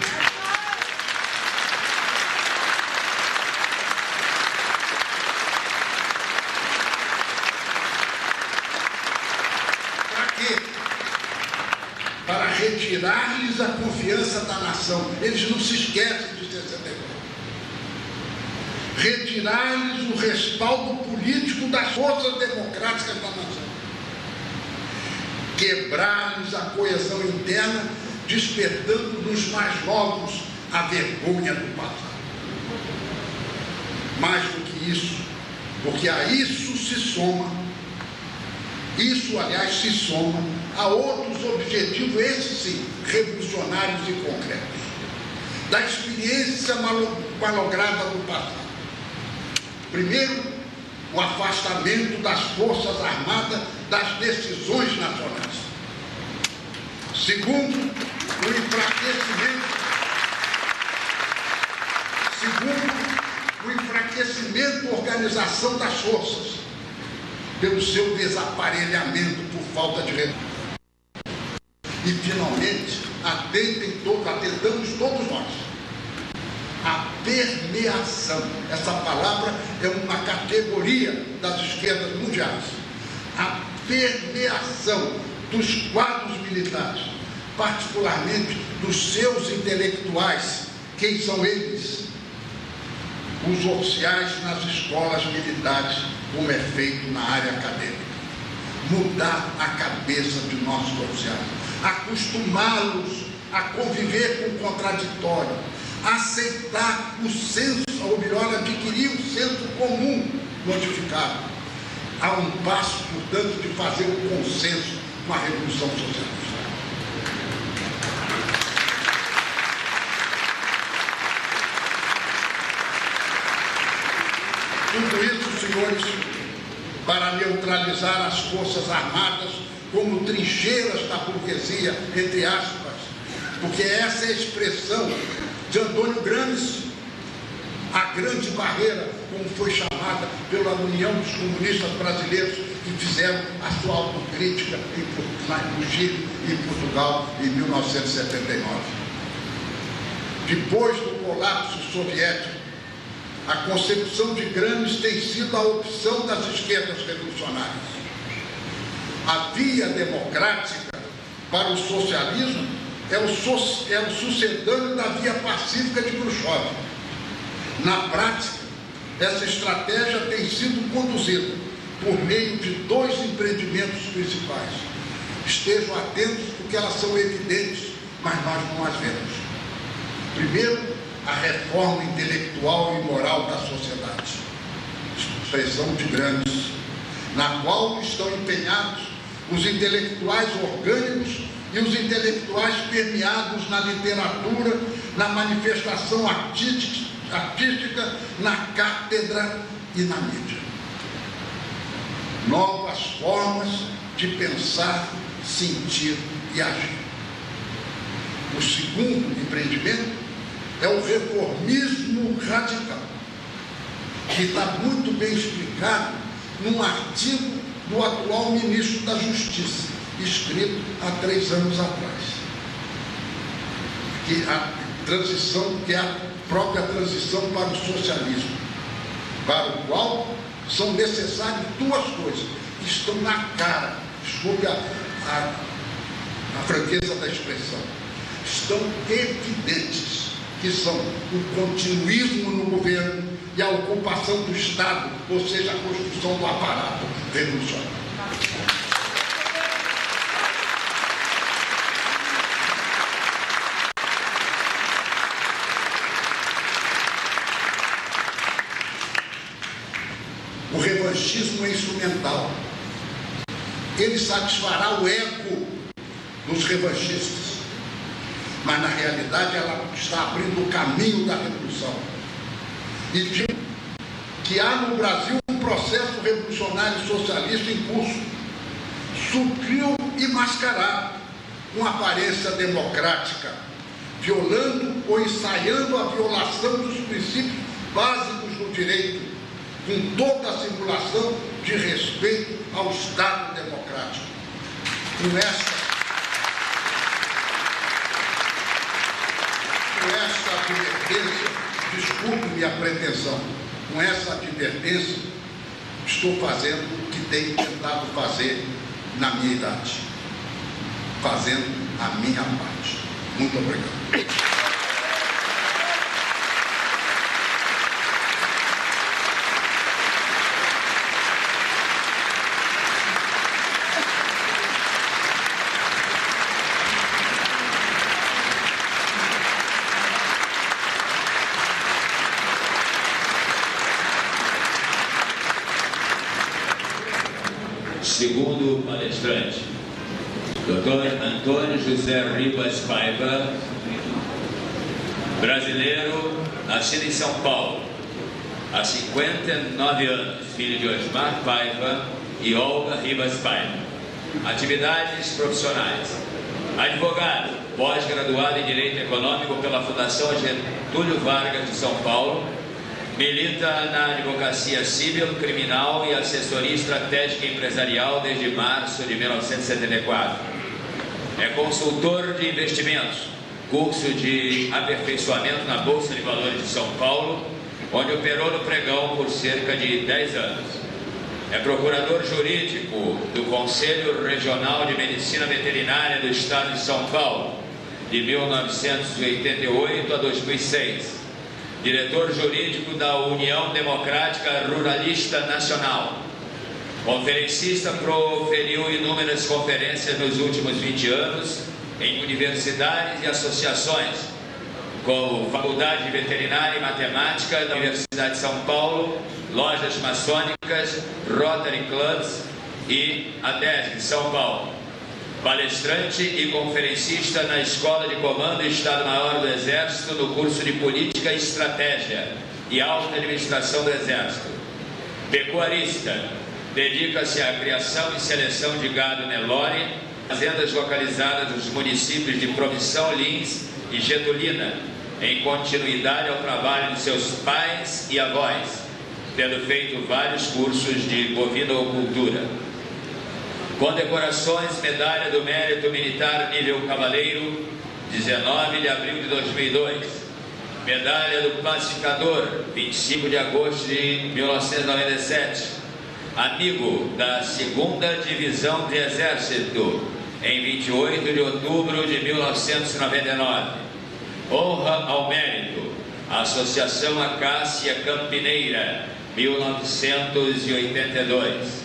Para quê? Para retirar-lhes a confiança da nação. Eles não se esquecem de sessenta e quatro. Retirar-lhes o respaldo político das forças democráticas da nação. Quebrar-lhes a coesão interna, despertando nos mais novos a vergonha do passado. Mais do que isso, porque a isso se soma, isso, aliás, se soma a outros objetivos, esses sim, revolucionários e concretos, da experiência malograda do passado. Primeiro, o afastamento das Forças Armadas das decisões nacionais. Segundo, o enfraquecimento. Segundo, o enfraquecimento da organização das forças, pelo seu desaparelhamento por falta de recursos. E, finalmente, atentem todos, atentamos todos nós, a permeação. Essa palavra é uma categoria das esquerdas mundiais. A permeação dos quadros militares, particularmente dos seus intelectuais. Quem são eles? Os oficiais nas escolas militares, como é feito na área acadêmica. Mudar a cabeça de nossos oficiais, acostumá-los a conviver com o contraditório, aceitar o senso, ou melhor, adquirir o senso comum modificado. Há um passo, portanto, de fazer um consenso com a Revolução Socialista. Tudo isso, senhores, para neutralizar as Forças Armadas como trincheiras da burguesia, entre aspas, porque essa é a expressão de Antônio Gramsci, a grande barreira, como foi chamada pela União dos Comunistas Brasileiros, que fizeram a sua autocrítica no Chile e em Portugal em mil novecentos e setenta e nove. Depois do colapso soviético, a concepção de Gramsci tem sido a opção das esquerdas revolucionárias. A via democrática para o socialismo é o, so é o sucedâneo da via pacífica de Khrushchev. Na prática, essa estratégia tem sido conduzida por meio de dois empreendimentos principais. Estejam atentos porque elas são evidentes, mas nós não as vemos. Primeiro, a reforma intelectual e moral da sociedade, expressão de Gramsci, na qual estão empenhados os intelectuais orgânicos e os intelectuais permeados na literatura, na manifestação artística, artística, na cátedra e na mídia. Novas formas de pensar, sentir e agir. O segundo empreendimento é o reformismo radical, que está muito bem explicado num artigo do atual ministro da Justiça, escrito há três anos atrás, que a transição, que é a própria transição para o socialismo, para o qual são necessárias duas coisas que estão na cara, desculpe a, a, a franqueza da expressão, estão evidentes, que são o continuismo no governo e a ocupação do Estado, ou seja, a construção do aparato revolucionário. instrumental. Ele satisfará o ego dos revanchistas, mas na realidade ela está abrindo o caminho da revolução. E digo que há no Brasil um processo revolucionário socialista em curso, sutil e mascarado, com aparência democrática, violando ou ensaiando a violação dos princípios básicos do direito, com toda a simulação de respeito ao Estado democrático. Com essa, com essa advertência, desculpe-me a pretensão, com essa advertência, estou fazendo o que tenho tentado fazer na minha idade, fazendo a minha parte. Muito obrigado. Segundo palestrante, doutor Antônio José Ribas Paiva, brasileiro, nascido em São Paulo, há cinquenta e nove anos, filho de Osmar Paiva e Olga Ribas Paiva. Atividades profissionais: advogado, pós-graduado em Direito Econômico pela Fundação Getúlio Vargas de São Paulo. Milita na advocacia civil, criminal e assessoria estratégica empresarial desde março de mil novecentos e setenta e quatro. É consultor de investimentos, curso de aperfeiçoamento na Bolsa de Valores de São Paulo, onde operou no pregão por cerca de dez anos. É procurador jurídico do Conselho Regional de Medicina Veterinária do Estado de São Paulo, de mil novecentos e oitenta e oito a dois mil e seis. Diretor jurídico da União Democrática Ruralista Nacional. Conferencista, proferiu inúmeras conferências nos últimos vinte anos em universidades e associações, como Faculdade de Veterinária e Matemática da Universidade de São Paulo, Lojas Maçônicas, Rotary Clubs e a D E S de São Paulo. Palestrante e conferencista na Escola de Comando e Estado-Maior do Exército no curso de Política e Estratégia e Alta Administração do Exército. Pecuarista, dedica-se à criação e seleção de gado Nelore, fazendas localizadas nos municípios de Promissão, Lins e Getulina, em continuidade ao trabalho de seus pais e avós, tendo feito vários cursos de bovinocultura. Condecorações: Medalha do Mérito Militar Nível Cavaleiro, dezenove de abril de dois mil e dois. Medalha do Pacificador, vinte e cinco de agosto de mil novecentos e noventa e sete. Amigo da segunda Divisão de Exército, em vinte e oito de outubro de mil novecentos e noventa e nove. Honra ao Mérito, Associação Acácia Campineira, mil novecentos e oitenta e dois.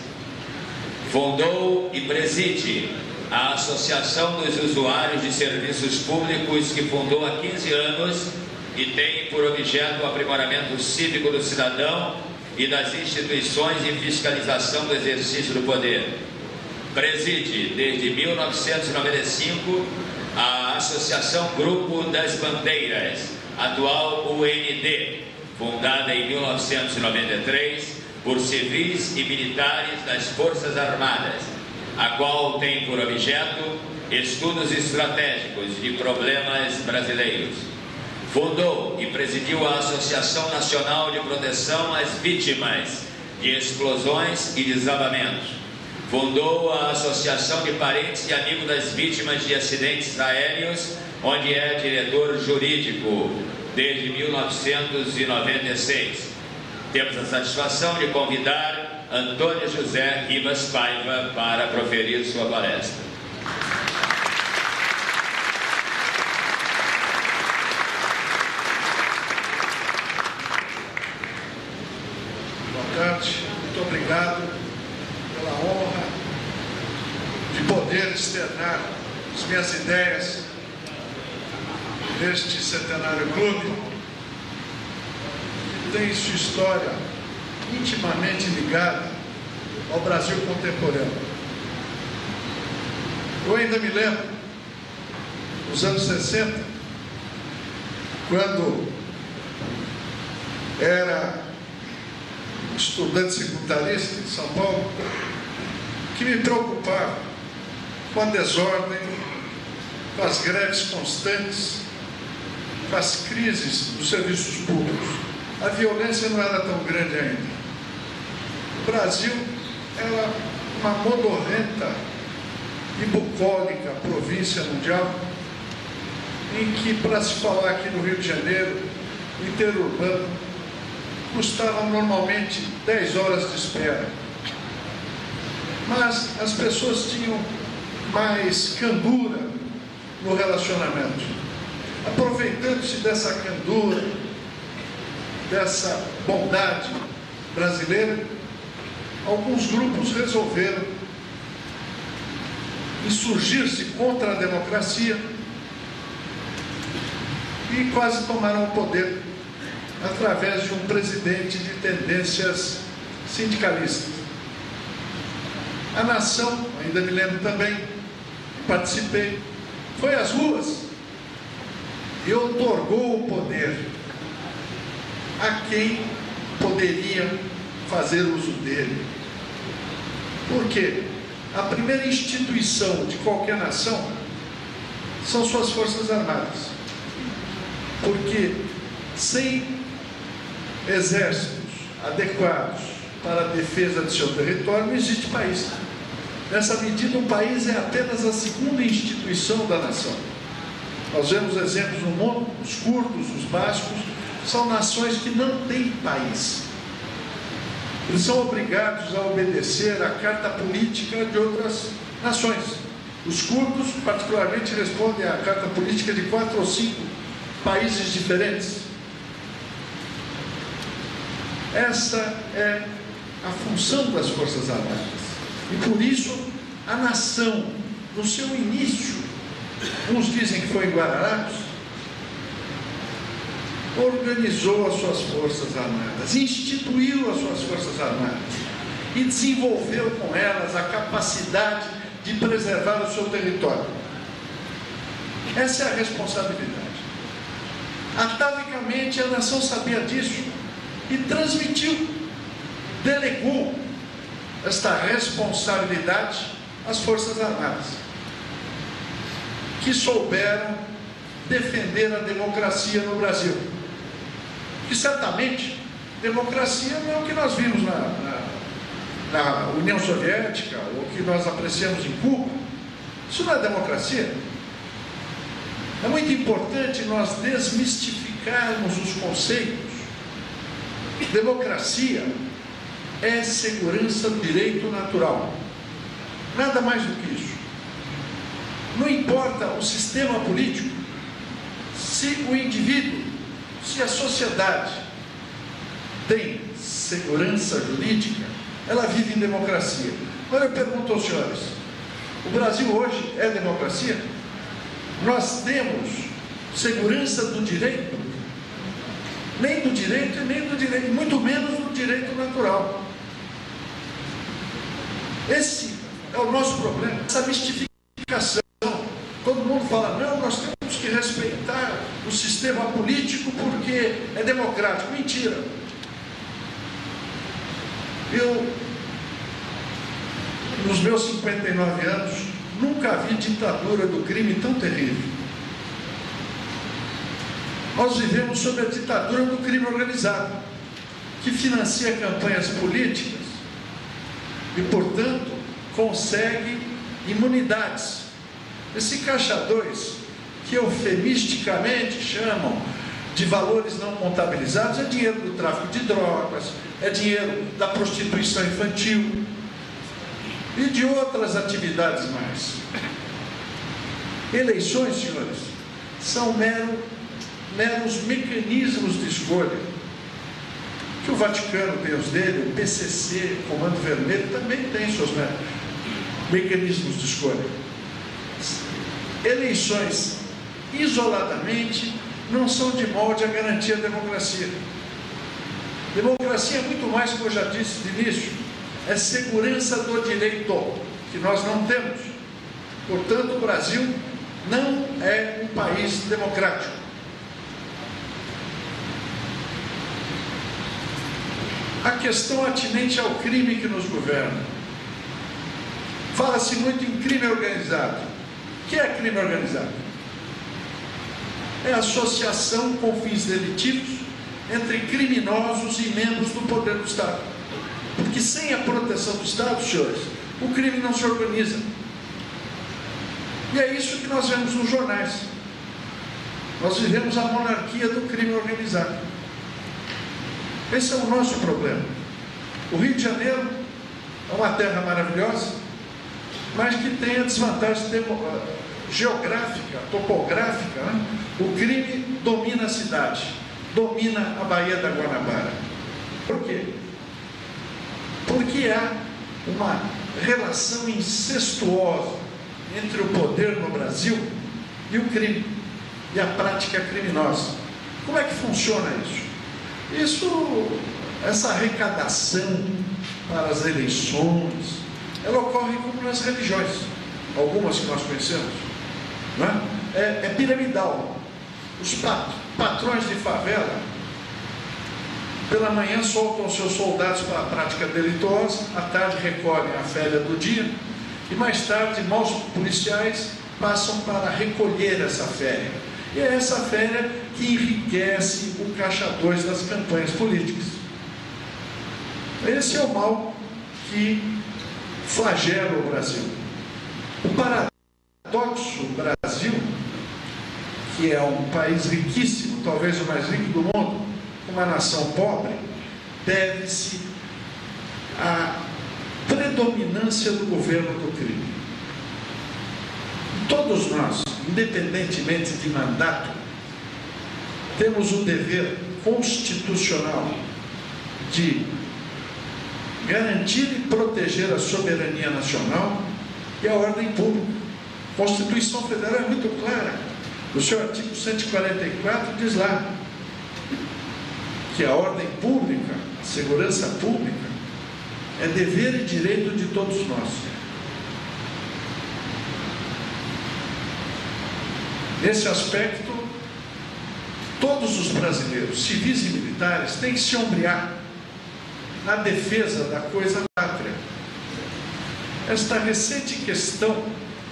Fundou e preside a Associação dos Usuários de Serviços Públicos, que fundou há quinze anos e tem por objeto o aprimoramento cívico do cidadão e das instituições e fiscalização do exercício do poder. Preside, desde mil novecentos e noventa e cinco, a Associação Grupo das Bandeiras, atual U N D, fundada em mil novecentos e noventa e três, por civis e militares das Forças Armadas, a qual tem por objeto estudos estratégicos de problemas brasileiros. Fundou e presidiu a Associação Nacional de Proteção às Vítimas de Explosões e Desabamentos. Fundou a Associação de Parentes e Amigos das Vítimas de Acidentes Aéreos, onde é diretor jurídico desde mil novecentos e noventa e seis. Temos a satisfação de convidar Antônio José Ribas Paiva para proferir sua palestra. Boa tarde, muito obrigado pela honra de poder externar as minhas ideias neste Centenário Clube. Tem sua história intimamente ligada ao Brasil contemporâneo. Eu ainda me lembro, nos anos sessenta, quando era estudante secundarista em São Paulo, que me preocupava com a desordem, com as greves constantes, com as crises dos serviços públicos. A violência não era tão grande ainda. O Brasil era uma modorrenta e bucólica província mundial, em que, para se falar aqui no Rio de Janeiro, o interurbano custava normalmente dez horas de espera. Mas as pessoas tinham mais candura no relacionamento. Aproveitando-se dessa candura, dessa bondade brasileira, alguns grupos resolveram insurgir-se contra a democracia e quase tomaram o poder através de um presidente de tendências sindicalistas. A nação, ainda me lembro também, participei, foi às ruas e outorgou o poder a quem poderia fazer uso dele. Por quê? A primeira instituição de qualquer nação são suas forças armadas. Porque sem exércitos adequados para a defesa de seu território não existe país. Nessa medida, um país é apenas a segunda instituição da nação. Nós vemos exemplos no mundo, os curdos, os bascos, são nações que não têm país. Eles são obrigados a obedecer à carta política de outras nações. Os curdos, particularmente, respondem à carta política de quatro ou cinco países diferentes. Essa é a função das Forças Armadas. E por isso, a nação, no seu início, uns dizem que foi em Guararapes, organizou as suas Forças Armadas, instituiu as suas Forças Armadas e desenvolveu com elas a capacidade de preservar o seu território. Essa é a responsabilidade. Atavicamente, a nação sabia disso e transmitiu, delegou esta responsabilidade às Forças Armadas, que souberam defender a democracia no Brasil. Que certamente, democracia não é o que nós vimos na, na, na União Soviética, ou o que nós apreciamos em Cuba. Isso não é democracia. É muito importante nós desmistificarmos os conceitos. Democracia é segurança do direito natural. Nada mais do que isso. Não importa o sistema político, se o indivíduo, se a sociedade tem segurança jurídica, ela vive em democracia. Agora eu pergunto aos senhores, o Brasil hoje é democracia? Nós temos segurança do direito? Nem do direito e nem do direito, muito menos do direito natural. Esse é o nosso problema, essa mistificação. Todo mundo fala, não, nós temos que respeitar o sistema político porque é democrático. Mentira. Eu, nos meus cinquenta e nove anos, nunca vi ditadura do crime tão terrível. Nós vivemos sob a ditadura do crime organizado, que financia campanhas políticas e, portanto, consegue imunidades. Esse caixa dois, que eufemisticamente chamam de valores não contabilizados, é dinheiro do tráfico de drogas, é dinheiro da prostituição infantil e de outras atividades mais. Eleições, senhores, são mero, meros mecanismos de escolha. Que o Vaticano tem os dele, o P C C, o Comando Vermelho, também tem seus mecanismos de escolha. Eleições isoladamente não são de molde a garantir a democracia. Democracia é muito mais, como eu já disse de início, é segurança do direito, que nós não temos. Portanto, o Brasil não é um país democrático. A questão atinente ao crime que nos governa. Fala-se muito em crime organizado. O que é crime organizado? É associação com fins delitivos entre criminosos e membros do poder do Estado. Porque sem a proteção do Estado, senhores, o crime não se organiza. E é isso que nós vemos nos jornais. Nós vivemos a monarquia do crime organizado. Esse é o nosso problema. O Rio de Janeiro é uma terra maravilhosa, mas que tem a desvantagem geográfica, topográfica, né? O crime domina a cidade, domina a Baía da Guanabara. Por quê? Porque há uma relação incestuosa entre o poder no Brasil e o crime, e a prática criminosa. Como é que funciona isso? Isso, essa arrecadação para as eleições, ela ocorre como nas religiões, algumas que nós conhecemos, não é? É, é piramidal. Os pat, patrões de favela, pela manhã soltam seus soldados para a prática delituosa, à tarde recolhem a féria do dia, e mais tarde maus policiais passam para recolher essa féria. E é essa féria que enriquece o caixa dois das campanhas políticas. Esse é o mal que flagela o Brasil. O paradoxo do Brasil, que é um país riquíssimo, talvez o mais rico do mundo, uma nação pobre, deve-se à predominância do governo do crime. Todos nós, independentemente de mandato, temos o dever constitucional de garantir e proteger a soberania nacional e a ordem pública. A Constituição Federal é muito clara. No seu artigo cento e quarenta e quatro diz lá que a ordem pública, a segurança pública, é dever e direito de todos nós. Nesse aspecto, todos os brasileiros, civis e militares, têm que se ombrear na defesa da coisa pátria. Esta recente questão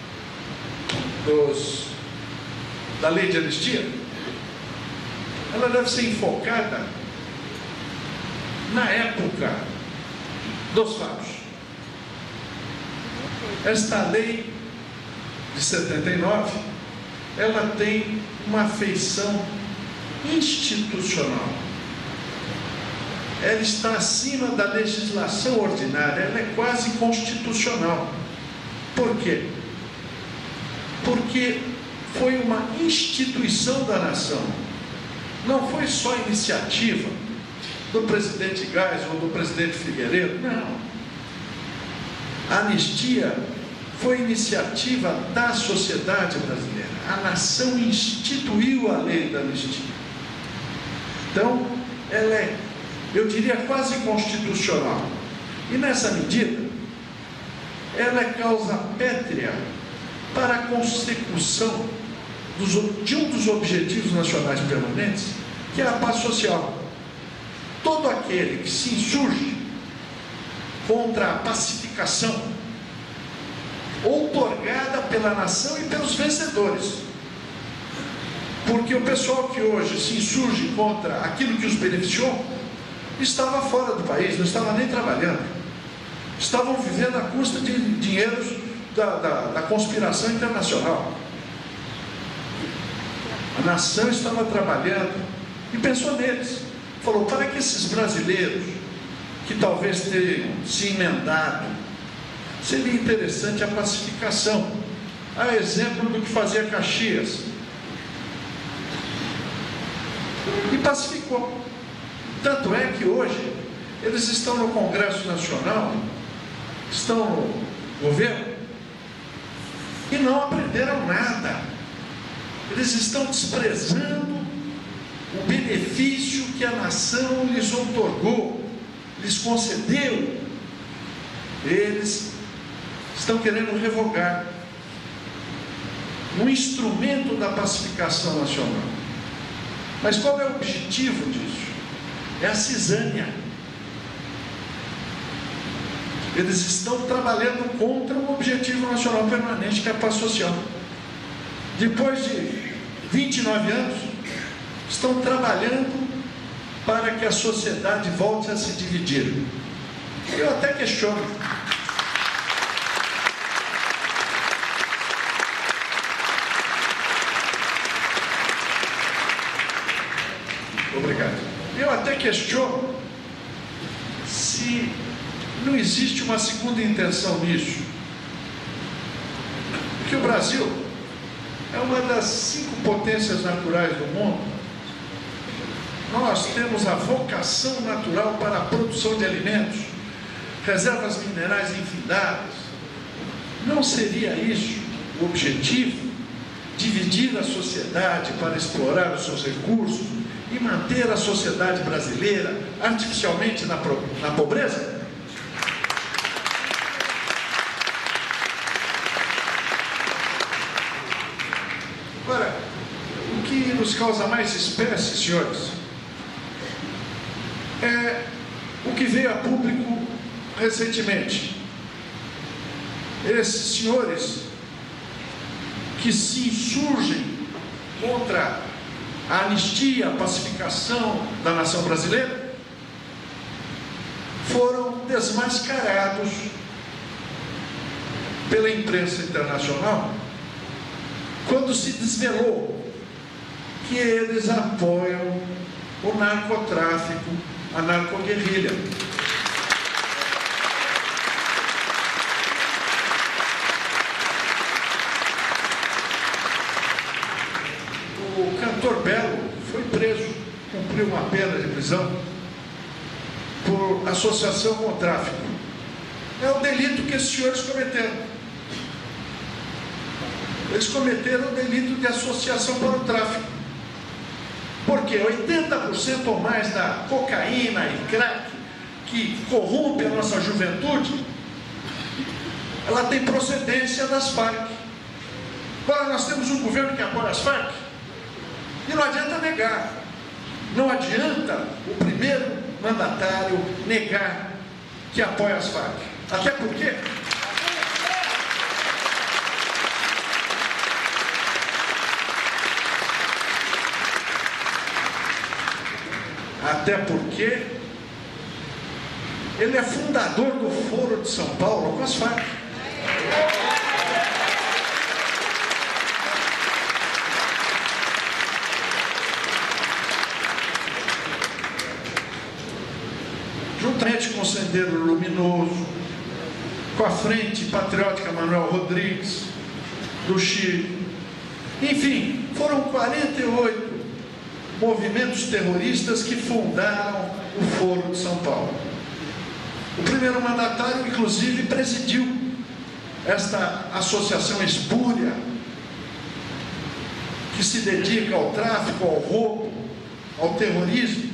dos, da lei de anistia, ela deve ser enfocada na época dos fatos. Esta lei de setenta e nove, ela tem uma feição institucional. Ela está acima da legislação ordinária, ela é quase constitucional. Por quê? Porque foi uma instituição da nação. Não foi só iniciativa do presidente Geisel ou do presidente Figueiredo, não. A anistia foi iniciativa da sociedade brasileira. A nação instituiu a lei da anistia. Então, ela é, eu diria, quase constitucional. E nessa medida, ela é causa pétrea para a consecução dos, de um dos objetivos nacionais permanentes, que é a paz social. Todo aquele que se insurge contra a pacificação outorgada pela nação e pelos vencedores. Porque o pessoal que hoje se insurge contra aquilo que os beneficiou estava fora do país, não estava nem trabalhando. Estavam vivendo à custa de dinheiros da, da, da conspiração internacional. A nação estava trabalhando e pensou neles. Falou, para que esses brasileiros que talvez tenham se emendado, seria interessante a pacificação. A exemplo do que fazia Caxias. E pacificou. Tanto é que hoje eles estão no Congresso Nacional, estão no governo, e não aprenderam nada. Eles estão desprezando o benefício que a nação lhes outorgou, lhes concedeu. Eles estão querendo revogar um instrumento da pacificação nacional. Mas qual é o objetivo disso? É a cisânia. Eles estão trabalhando contra um objetivo nacional permanente, que é a paz social. Depois de vinte e nove anos, estão trabalhando para que a sociedade volte a se dividir. Eu até questiono. Obrigado. Eu até questiono se não existe uma segunda intenção nisso. Porque o Brasil é uma das cinco potências naturais do mundo. Nós temos a vocação natural para a produção de alimentos, reservas minerais infindáveis. Não seria isso o objetivo? Dividir a sociedade para explorar os seus recursos e manter a sociedade brasileira artificialmente na, na pobreza? Agora, o que nos causa mais espécie, senhores, é o que veio a público recentemente. Esses senhores que se insurgem contra a anistia, a pacificação da nação brasileira, foram desmascarados pela imprensa internacional quando se desvelou que eles apoiam o narcotráfico, a narcoguerrilha. O cantor Belo foi preso, cumpriu uma pena de prisão por associação com o tráfico. É o delito que esses senhores cometeram. Eles cometeram o delito de associação para o tráfico. Porque oitenta por cento ou mais da cocaína e crack que corrompe a nossa juventude, ela tem procedência das Farc. Agora nós temos um governo que apoia as Farc, e não adianta negar. Não adianta o primeiro mandatário negar que apoia as Farc. Até porque Até porque ele é fundador do Foro de São Paulo com as Farc. Juntamente com o Sendeiro Luminoso, com a Frente Patriótica Manuel Rodrigues, do Chile. Enfim, foram quarenta e oito movimentos terroristas que fundaram o Foro de São Paulo. O primeiro mandatário, inclusive, presidiu esta associação espúria que se dedica ao tráfico, ao roubo, ao terrorismo.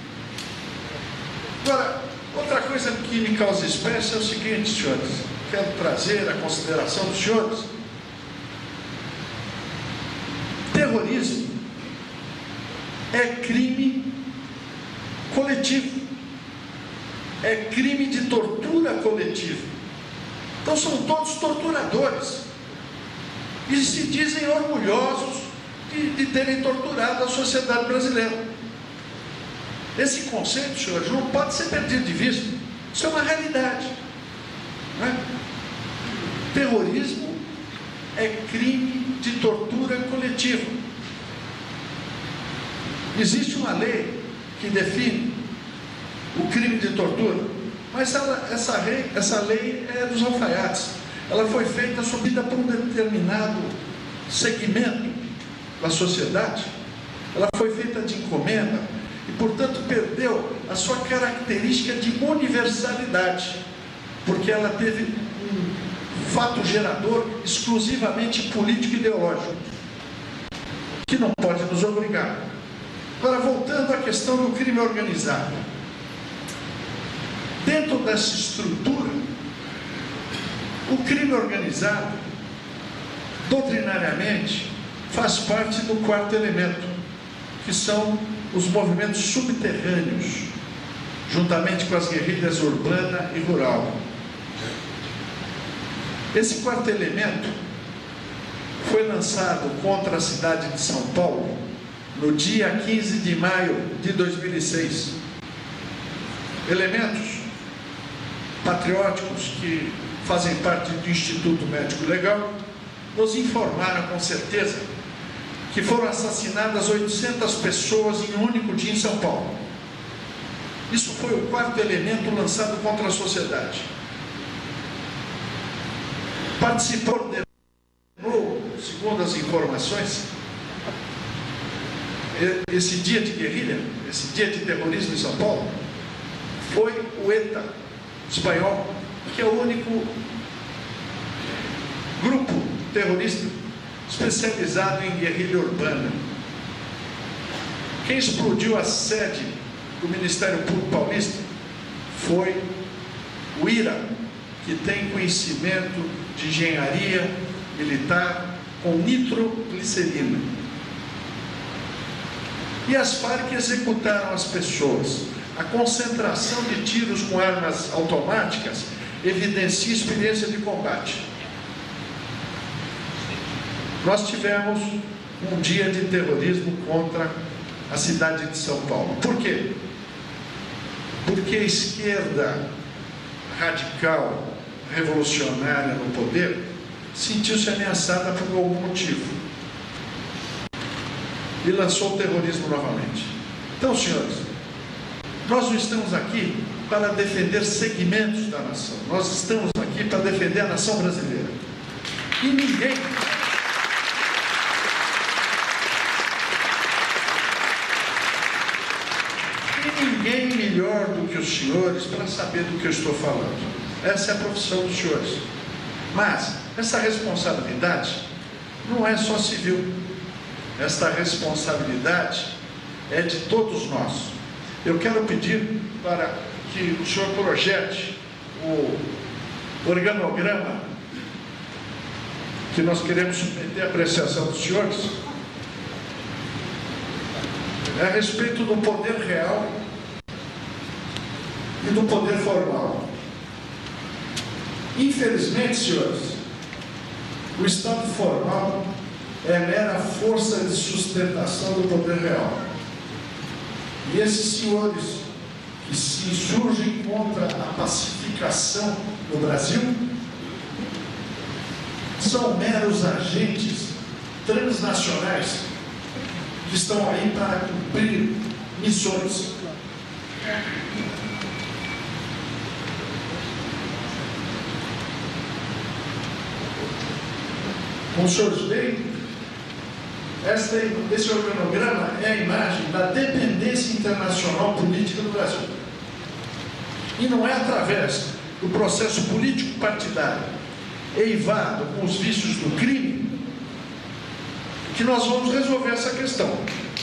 Agora, outra coisa que me causa espécie é o seguinte, senhores, quero trazer à consideração dos senhores. Terrorismo é crime coletivo, é crime de tortura coletiva. Então são todos torturadores e se dizem orgulhosos de, de terem torturado a sociedade brasileira. Esse conceito, senhores, não pode ser perdido de vista. Isso é uma realidade, não é? Terrorismo é crime de tortura coletiva. Existe uma lei que define o crime de tortura, mas ela, essa, lei, essa lei é dos alfaiates. Ela foi feita subida por um determinado segmento da sociedade. Ela foi feita de encomenda e, portanto, perdeu a sua característica de universalidade, porque ela teve um fato gerador exclusivamente político-ideológico, que não pode nos obrigar. Agora, voltando à questão do crime organizado. Dentro dessa estrutura, O crime organizado, doutrinariamente, faz parte do quarto elemento, que são os movimentos subterrâneos, juntamente com as guerrilhas urbana e rural. Esse quarto elemento foi lançado contra a cidade de São Paulo no dia quinze de maio de dois mil e seis. Elementos patrióticos que fazem parte do Instituto Médico Legal nos informaram com certeza que foram assassinadas oitocentas pessoas em um único dia em São Paulo. Isso foi o quarto elemento lançado contra a sociedade. Participou, segundo as informações, esse dia de guerrilha, esse dia de terrorismo em São Paulo, foi o ETA espanhol, que é o único grupo terrorista especializado em guerrilha urbana. Quem explodiu a sede do Ministério Público Paulista foi o IRA, que tem conhecimento de engenharia militar com nitroglicerina. E as Farc executaram as pessoas. A concentração de tiros com armas automáticas evidencia experiência de combate. Nós tivemos um dia de terrorismo contra a cidade de São Paulo. Por quê? Porque a esquerda radical, revolucionária no poder, sentiu-se ameaçada por algum motivo e lançou o terrorismo novamente. Então, senhores, nós não estamos aqui para defender segmentos da nação, nós estamos aqui para defender a nação brasileira. E ninguém... E ninguém melhor do que os senhores para saber do que eu estou falando. Essa é a profissão dos senhores. Mas essa responsabilidade não é só civil. Esta responsabilidade é de todos nós. Eu quero pedir para que o senhor projete o organograma que nós queremos submeter à apreciação dos senhores a respeito do poder real e do poder formal. Infelizmente, senhores, o Estado formal é mera força de sustentação do poder real. E esses senhores que se insurgem contra a pacificação no Brasil são meros agentes transnacionais que estão aí para cumprir missões. Como os senhores veem, Esta, esse organograma é a imagem da dependência internacional política do Brasil. E não é através do processo político partidário, eivado com os vícios do crime, que nós vamos resolver essa questão.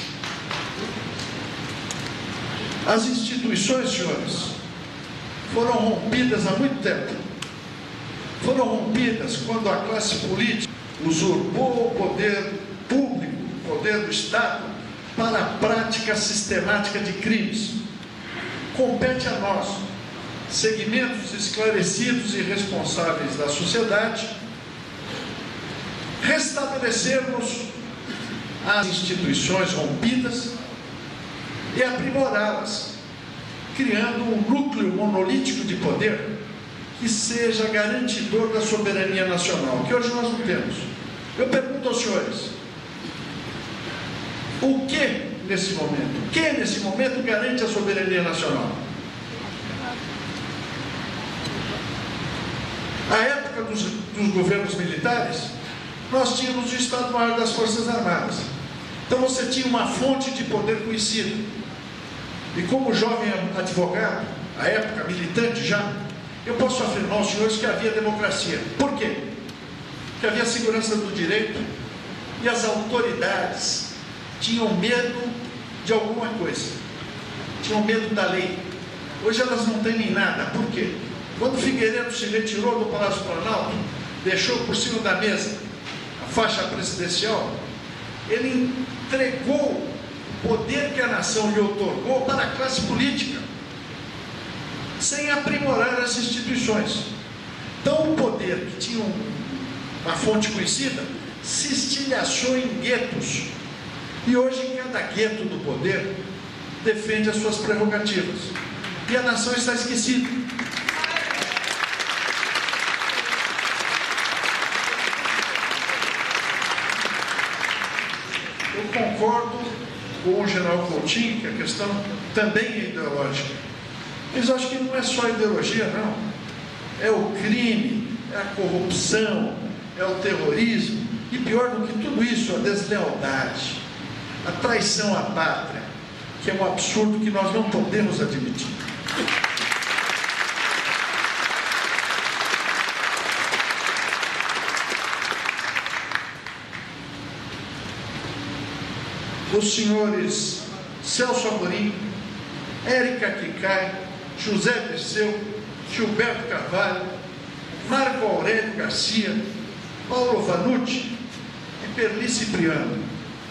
As instituições, senhores, foram rompidas há muito tempo. Foram rompidas quando a classe política usurpou o poder público, o poder do Estado, para a prática sistemática de crimes. Compete a nós, segmentos esclarecidos e responsáveis da sociedade, restabelecermos as instituições rompidas e aprimorá-las, criando um núcleo monolítico de poder que seja garantidor da soberania nacional, que hoje nós não temos. Eu pergunto aos senhores, o que nesse momento, o que nesse momento garante a soberania nacional? Na época dos, dos governos militares, nós tínhamos o Estado-Maior das Forças Armadas. Então você tinha uma fonte de poder conhecida. E como jovem advogado, à época militante já, eu posso afirmar aos senhores que havia democracia. Por quê? Porque havia segurança do direito e as autoridades tinham medo de alguma coisa. Tinham medo da lei. Hoje elas não temem nada. Por quê? Quando Figueiredo se retirou do Palácio Planalto, deixou por cima da mesa a faixa presidencial, ele entregou o poder que a nação lhe otorgou para a classe política, sem aprimorar as instituições. Então o poder que tinha uma fonte conhecida se estilhaçou em guetos, e hoje cada gueto do poder defende as suas prerrogativas, e a nação está esquecida. Eu concordo com o general Coutinho que a questão também é ideológica, mas acho que não é só ideologia, não. É o crime, é a corrupção, é o terrorismo, e pior do que tudo isso, a deslealdade, a traição à pátria, que é um absurdo que nós não podemos admitir. Os senhores Celso Amorim, Érica Kicay, José Dirceu, Gilberto Carvalho, Marco Aurélio Garcia, Paulo Vanucci e Perli Cipriano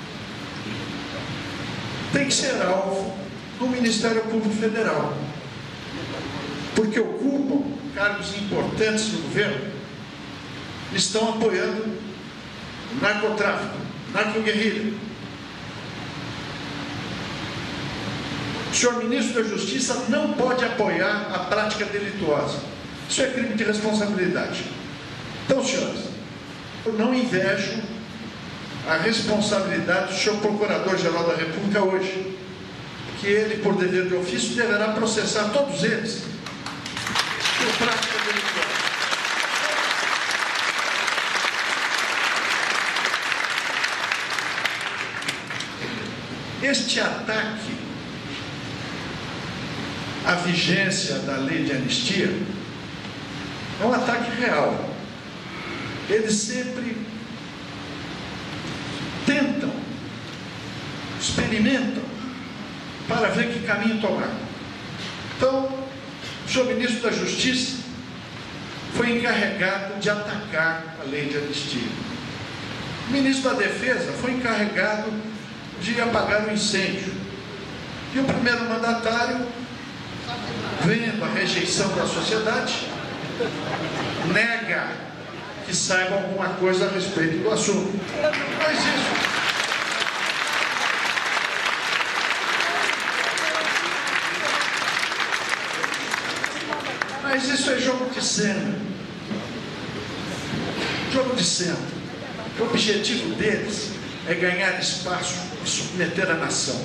tem que ser alvo do Ministério Público Federal, porque ocupam cargos importantes no governo, estão apoiando o narcotráfico, narcoguerrilha. O senhor ministro da Justiça não pode apoiar a prática delituosa. Isso é crime de responsabilidade. Então, senhores, eu não invejo a responsabilidade do senhor Procurador-Geral da República hoje, que ele, por dever de ofício, deverá processar todos eles por prática delituosa. Este ataque à vigência da lei de anistia é um ataque real. Eles sempre tentam, experimentam para ver que caminho tomar. Então, o senhor ministro da Justiça foi encarregado de atacar a lei de anistia. O ministro da Defesa foi encarregado de apagar o incêndio. E o primeiro mandatário, vendo a rejeição da sociedade, nega que saiba alguma coisa a respeito do assunto. Mas isso... Mas isso é jogo de cena. Jogo de cena. O objetivo deles é ganhar espaço e submeter a nação.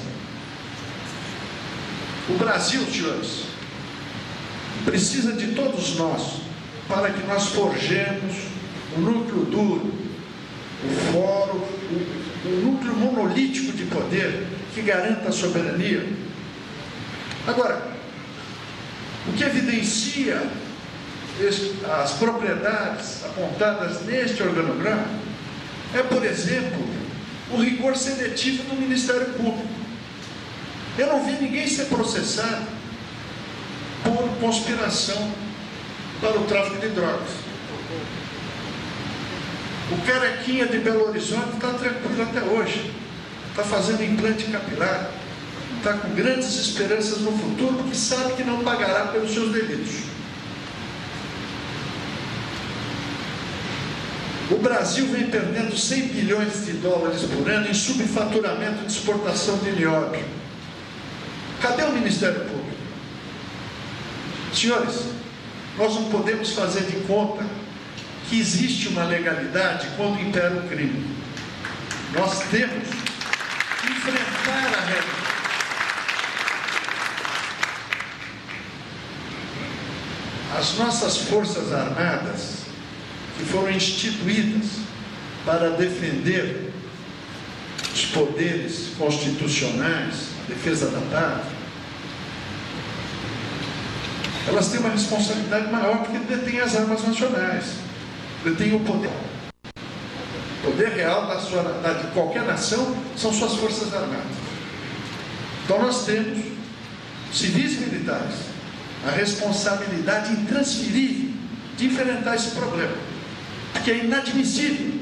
O Brasil, senhores, precisa de todos nós para que nós forjemos o núcleo duro, o fórum, o, o núcleo monolítico de poder que garanta a soberania. Agora, o que evidencia as propriedades apontadas neste organograma é, por exemplo, o rigor seletivo do Ministério Público. Eu não vi ninguém ser processado por conspiração para o tráfico de drogas. O Carequinha de Belo Horizonte está tranquilo até hoje, está fazendo implante capilar, está com grandes esperanças no futuro, porque sabe que não pagará pelos seus delitos. O Brasil vem perdendo cem bilhões de dólares por ano em subfaturamento de exportação de nióbio. Cadê o Ministério Público? Senhores, nós não podemos fazer de conta que existe uma legalidade quando impera o crime. Nós temos que enfrentar a regra. As nossas forças armadas, que foram instituídas para defender os poderes constitucionais, a defesa da pátria, elas têm uma responsabilidade maior porque detêm as armas nacionais, detêm o poder. O poder real da sua, da, de qualquer nação são suas forças armadas. Então nós temos civis e militares a responsabilidade intransferível de enfrentar esse problema, porque é inadmissível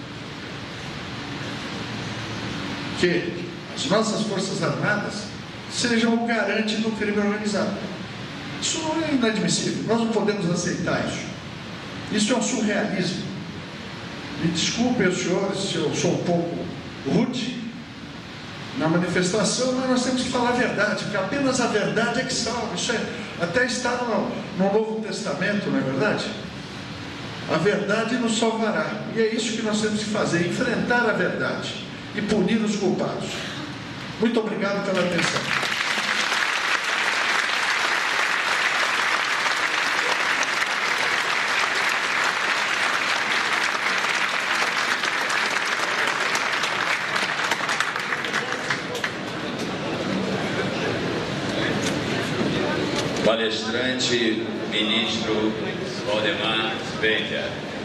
que as nossas Forças Armadas sejam o garante do crime organizado. Isso não é inadmissível, nós não podemos aceitar isso. Isso é um surrealismo. Me desculpem os senhores se eu sou um pouco rude na manifestação, mas nós temos que falar a verdade, porque apenas a verdade é que salva. Isso é, até está no, no Novo Testamento, não é verdade? A verdade nos salvará, e é isso que nós temos que fazer, enfrentar a verdade e punir os culpados. Muito obrigado pela atenção. Palestrante, ministro Valdemar Sveiter.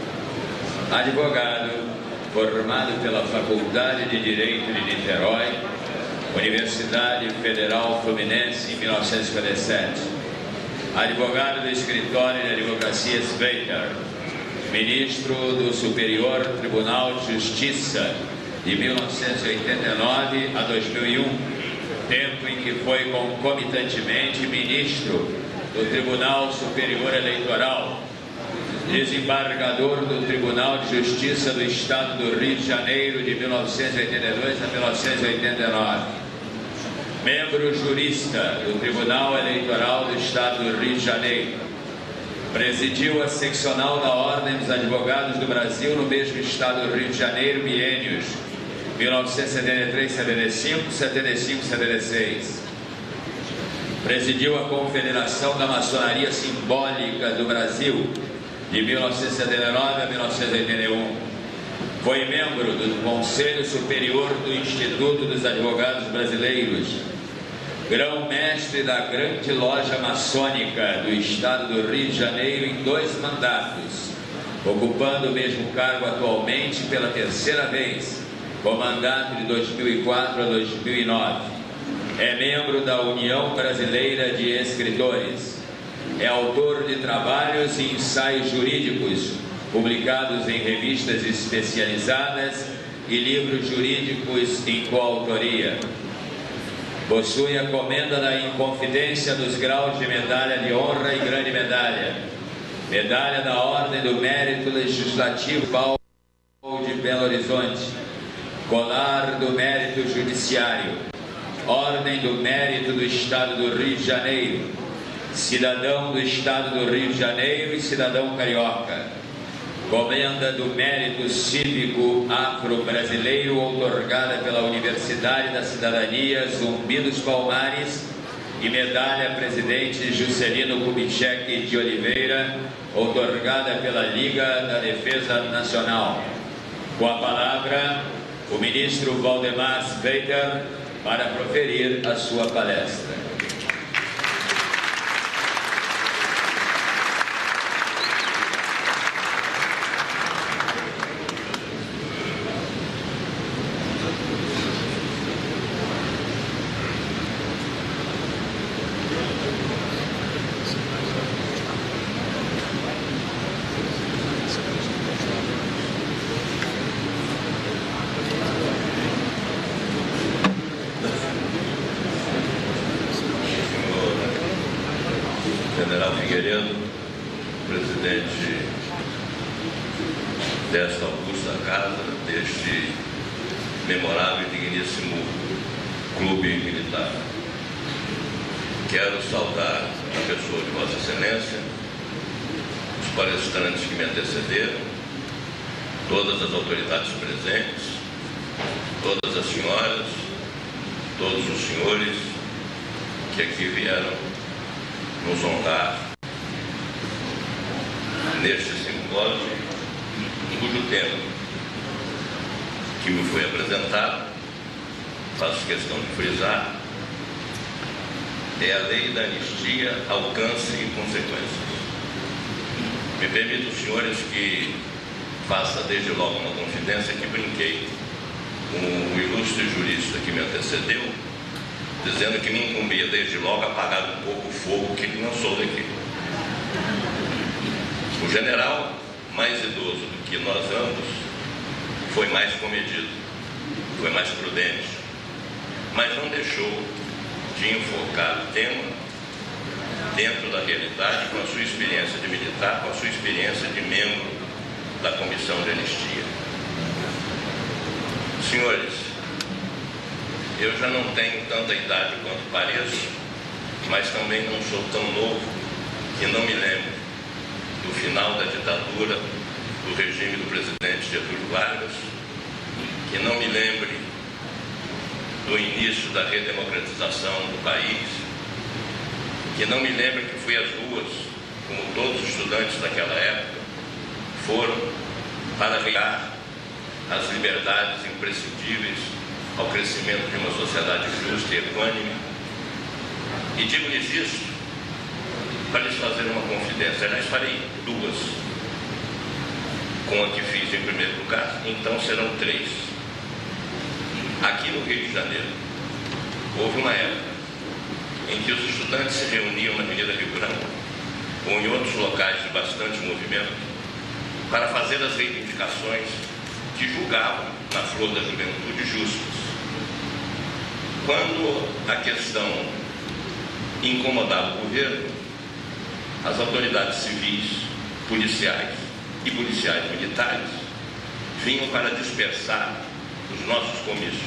Advogado, formado pela Faculdade de Direito de Niterói, Universidade Federal Fluminense, em mil novecentos e cinquenta e sete. Advogado do Escritório de Advocacia Sveiter. Ministro do Superior Tribunal de Justiça, de mil novecentos e oitenta e nove a dois mil e um. Tempo em que foi concomitantemente ministro do Tribunal Superior Eleitoral, desembargador do Tribunal de Justiça do Estado do Rio de Janeiro de mil novecentos e oitenta e dois a mil novecentos e oitenta e nove, membro jurista do Tribunal Eleitoral do Estado do Rio de Janeiro, presidiu a seccional da Ordem dos Advogados do Brasil no mesmo Estado do Rio de Janeiro, biênios mil novecentos e setenta e três a setenta e cinco, setenta e cinco a setenta e seis. Presidiu a Confederação da Maçonaria Simbólica do Brasil, de mil novecentos e setenta e nove a mil novecentos e oitenta e um. Foi membro do Conselho Superior do Instituto dos Advogados Brasileiros, grão-mestre da Grande Loja Maçônica do Estado do Rio de Janeiro em dois mandatos, ocupando o mesmo cargo atualmente pela terceira vez, com mandato de dois mil e quatro a dois mil e nove. É membro da União Brasileira de Escritores. É autor de trabalhos e ensaios jurídicos, publicados em revistas especializadas e livros jurídicos em coautoria. Possui a comenda da Inconfidência dos graus de medalha de honra e grande medalha, medalha da Ordem do Mérito Legislativo Paulo de Belo Horizonte, colar do Mérito Judiciário, Ordem do Mérito do Estado do Rio de Janeiro, cidadão do Estado do Rio de Janeiro e cidadão carioca, comenda do Mérito Cívico Afro-Brasileiro, outorgada pela Universidade da Cidadania Zumbi dos Palmares, e medalha Presidente Juscelino Kubitschek de Oliveira, outorgada pela Liga da Defesa Nacional. Com a palavra, o ministro Valdemar Sveiter, para proferir a sua palestra. General Figueiredo, presidente desta augusta casa, deste memorável e digníssimo clube militar. Quero saudar a pessoa de Vossa Excelência, os palestrantes que me antecederam, todas as autoridades presentes, todas as senhoras, todos os senhores que aqui vieram nos honrar neste simpósio, cujo tema que me foi apresentado, faço questão de frisar, é a lei da anistia, alcance e consequências. Me permito, senhores, que faça desde logo uma confidência que brinquei com o ilustre jurista que me antecedeu, dizendo que me incumbia desde logo apagar um pouco o fogo que ele lançou daqui. O general, mais idoso do que nós ambos, foi mais comedido, foi mais prudente, mas não deixou de enfocar o tema dentro da realidade, com a sua experiência de militar, com a sua experiência de membro da Comissão de Anistia. Senhores, eu já não tenho tanta idade quanto pareço, mas também não sou tão novo que não me lembro do final da ditadura, do regime do presidente Getúlio Vargas, que não me lembre do início da redemocratização do país, que não me lembre que fui às ruas, como todos os estudantes daquela época, foram para reinar as liberdades imprescindíveis ao crescimento de uma sociedade justa e equânime. E digo-lhes isso para lhes fazer uma confidência. Aliás, farei duas, com a que fiz em primeiro lugar, então serão três. Aqui no Rio de Janeiro, houve uma época em que os estudantes se reuniam na Avenida Rio Branco ou em outros locais de bastante movimento para fazer as reivindicações que julgavam, na flor da juventude, justas. Quando a questão incomodava o governo, as autoridades civis, policiais e policiais militares vinham para dispersar os nossos comícios.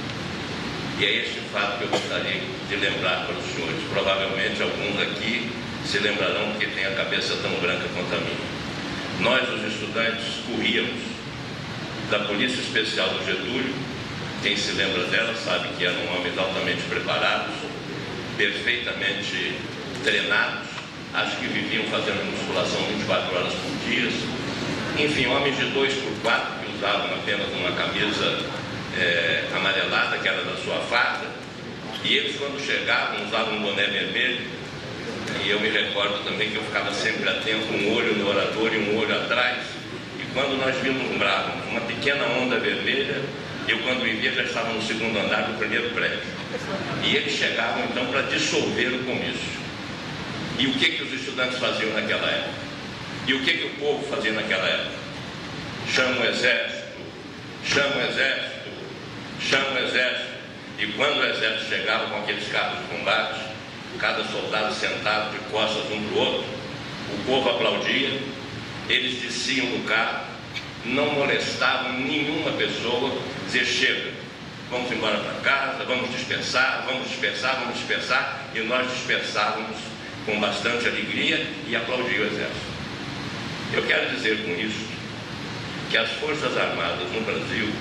E é este fato que eu gostaria de lembrar para os senhores. Provavelmente alguns aqui se lembrarão porque têm a cabeça tão branca quanto a minha. Nós, os estudantes, corríamos da Polícia Especial do Getúlio. Quem se lembra dela sabe que eram homens altamente preparados, perfeitamente treinados, acho que viviam fazendo musculação vinte e quatro horas por dia. Enfim, homens de dois por quatro que usavam apenas uma camisa é, amarelada, que era da sua farda, e eles, quando chegavam, usavam um boné vermelho. E eu me recordo também que eu ficava sempre atento, um olho no orador e um olho atrás. E quando nós vislumbrávamos uma pequena onda vermelha, eu, quando me via, já estava no segundo andar do primeiro prédio. E eles chegavam, então, para dissolver o comício. E o que que os estudantes faziam naquela época? E o que que o povo fazia naquela época? Chama o exército, chama o exército, chama o exército. E quando o exército chegava com aqueles carros de combate, cada soldado sentado de costas um para o outro, o povo aplaudia, eles desciam do carro, não molestavam nenhuma pessoa, dizer: chega, vamos embora para casa, vamos dispersar, vamos dispersar, vamos dispersar, e nós dispersávamos com bastante alegria e aplaudia o exército. Eu quero dizer com isso que as Forças Armadas no Brasil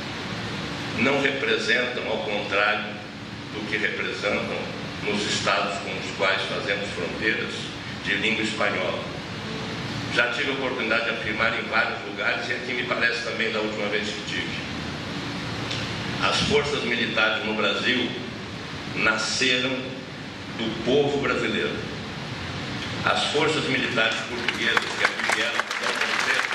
não representam, ao contrário do que representam nos estados com os quais fazemos fronteiras, de língua espanhola. Já tive a oportunidade de afirmar em vários lugares, e aqui me parece também da última vez que tive. As forças militares no Brasil nasceram do povo brasileiro. As forças militares portuguesas que aqui vieram com Dom Pedro,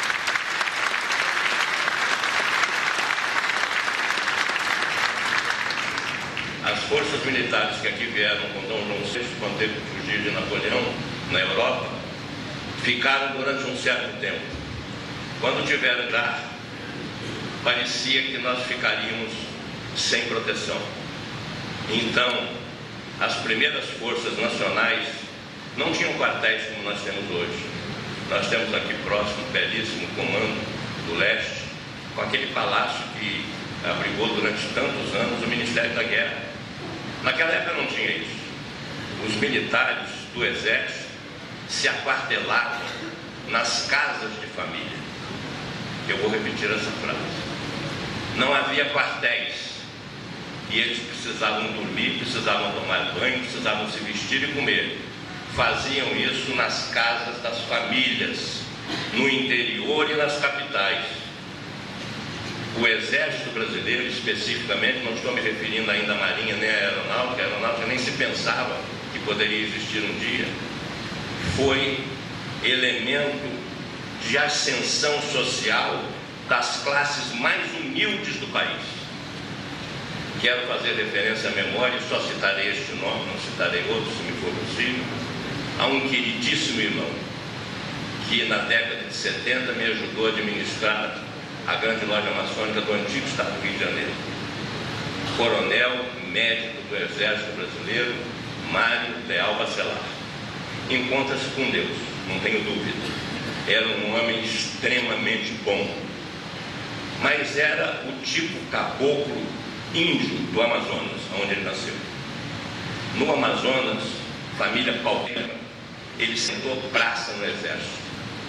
as forças militares que aqui vieram com Dom João sexto, quando teve que fugir de Napoleão na Europa, ficaram durante um certo tempo. Quando tiveram já, parecia que nós ficaríamos sem proteção. Então, as primeiras forças nacionais não tinham quartéis como nós temos hoje. Nós temos aqui próximo um belíssimo Comando do Leste, com aquele palácio que abrigou durante tantos anos o Ministério da Guerra. Naquela época não tinha isso. Os militares do Exército se aquartelavam nas casas de família. Eu vou repetir essa frase. Não havia quartéis. E eles precisavam dormir, precisavam tomar banho, precisavam se vestir e comer. Faziam isso nas casas das famílias, no interior e nas capitais. O Exército Brasileiro, especificamente, não estou me referindo ainda à Marinha nem à Aeronáutica, a Aeronáutica nem se pensava que poderia existir um dia, foi elemento de ascensão social das classes mais humildes do país. quero fazer referência à memória, e só citarei este nome, não citarei outros, se me for possível, a um queridíssimo irmão, que na década de setenta me ajudou a administrar a grande loja maçônica do antigo Estado do Rio de Janeiro. Coronel médico do Exército Brasileiro, Mário Leal Bacelar. Encontra-se com Deus, não tenho dúvida. Era um homem extremamente bom, mas era o tipo caboclo índio do Amazonas, onde ele nasceu. No Amazonas, família paulista, ele sentou praça no Exército.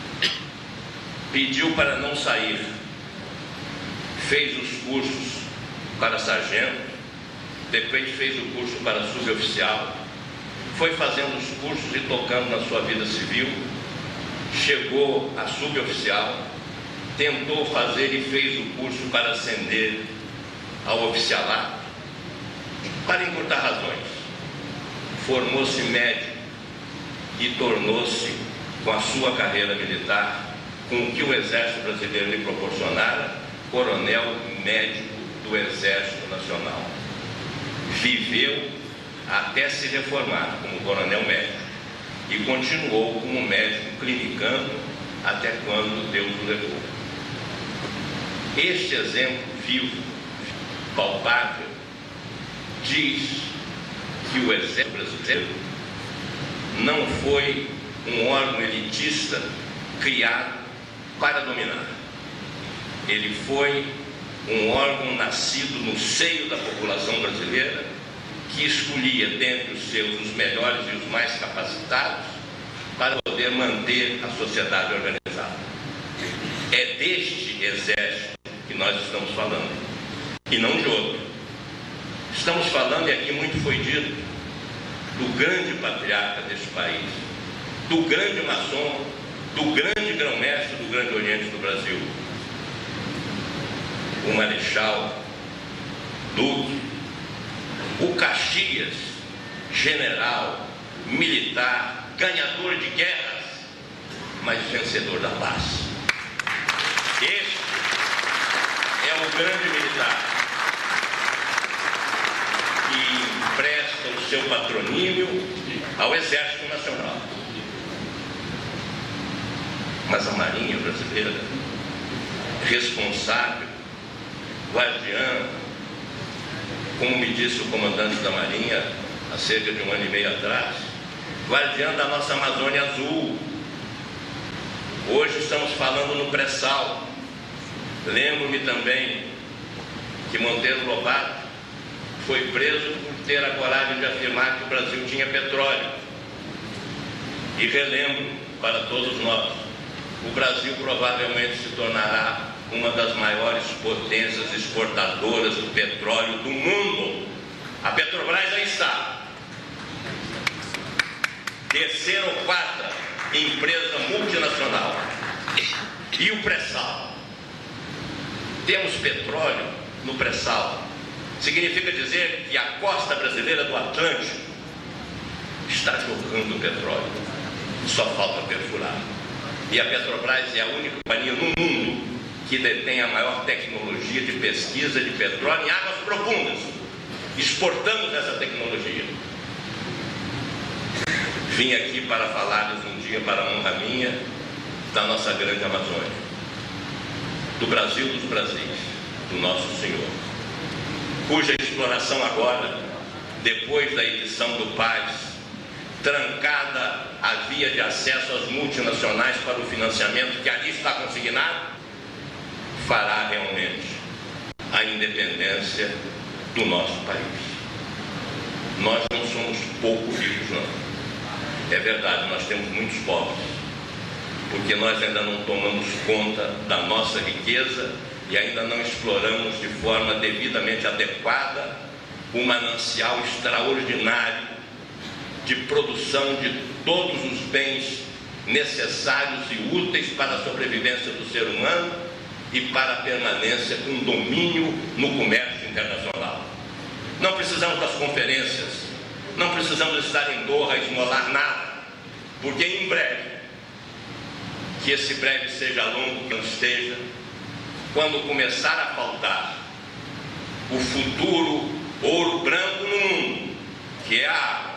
Pediu para não sair, fez os cursos para sargento, depois fez o curso para suboficial, foi fazendo os cursos e tocando na sua vida civil, chegou a suboficial, tentou fazer e fez o curso para ascender ao oficialato, para encurtar razões. Formou-se médico e tornou-se, com a sua carreira militar, com o que o Exército Brasileiro lhe proporcionara, coronel médico do Exército Nacional. Viveu até se reformar como coronel médico e continuou como médico clinicando até quando Deus o levou. Este exemplo vivo, palpável, diz que o Exército Brasileiro não foi um órgão elitista criado para dominar. Ele foi um órgão nascido no seio da população brasileira, que escolhia dentre os seus os melhores e os mais capacitados para poder manter a sociedade organizada. É deste exército que nós estamos falando, e não de outro. Estamos falando, e aqui muito foi dito, do grande patriarca deste país, do grande maçom, do grande grão-mestre do Grande Oriente do Brasil, o Marechal Duque, o Caxias, general, militar, ganhador de guerras, mas vencedor da paz. Este é o grande militar que empresta o seu patrocínio ao Exército Nacional. Mas a Marinha Brasileira, responsável, guardiã, como me disse o comandante da Marinha há cerca de um ano e meio atrás, guardiã da nossa Amazônia Azul. Hoje estamos falando no pré-sal. Lembro-me também que Monteiro Lobato foi preso por ter a coragem de afirmar que o Brasil tinha petróleo. E relembro para todos nós, o Brasil provavelmente se tornará uma das maiores potências exportadoras do petróleo do mundo. A Petrobras aí está. Terceira ou quarta empresa multinacional. E o pré-sal. Temos petróleo no pré-sal. Significa dizer que a costa brasileira do Atlântico está jogando petróleo. Só falta perfurar. E a Petrobras é a única companhia no mundo que detém a maior tecnologia de pesquisa de petróleo em águas profundas. Exportamos essa tecnologia. Vim aqui para falar-lhes um dia, para a honra minha, da nossa grande Amazônia, do Brasil dos Brasis, do Nosso Senhor, cuja exploração agora, depois da edição do Paz, trancada a via de acesso às multinacionais para o financiamento que ali está consignado, fará realmente a independência do nosso país. Nós não somos pouco ricos, não. É verdade, nós temos muitos pobres, porque nós ainda não tomamos conta da nossa riqueza e ainda não exploramos de forma devidamente adequada o manancial extraordinário de produção de todos os bens necessários e úteis para a sobrevivência do ser humano e para a permanência com domínio no comércio internacional. Não precisamos das conferências, não precisamos estar em Doha a esmolar nada, porque em breve, que esse breve seja longo que não esteja, quando começar a faltar o futuro ouro branco no mundo, que é a água.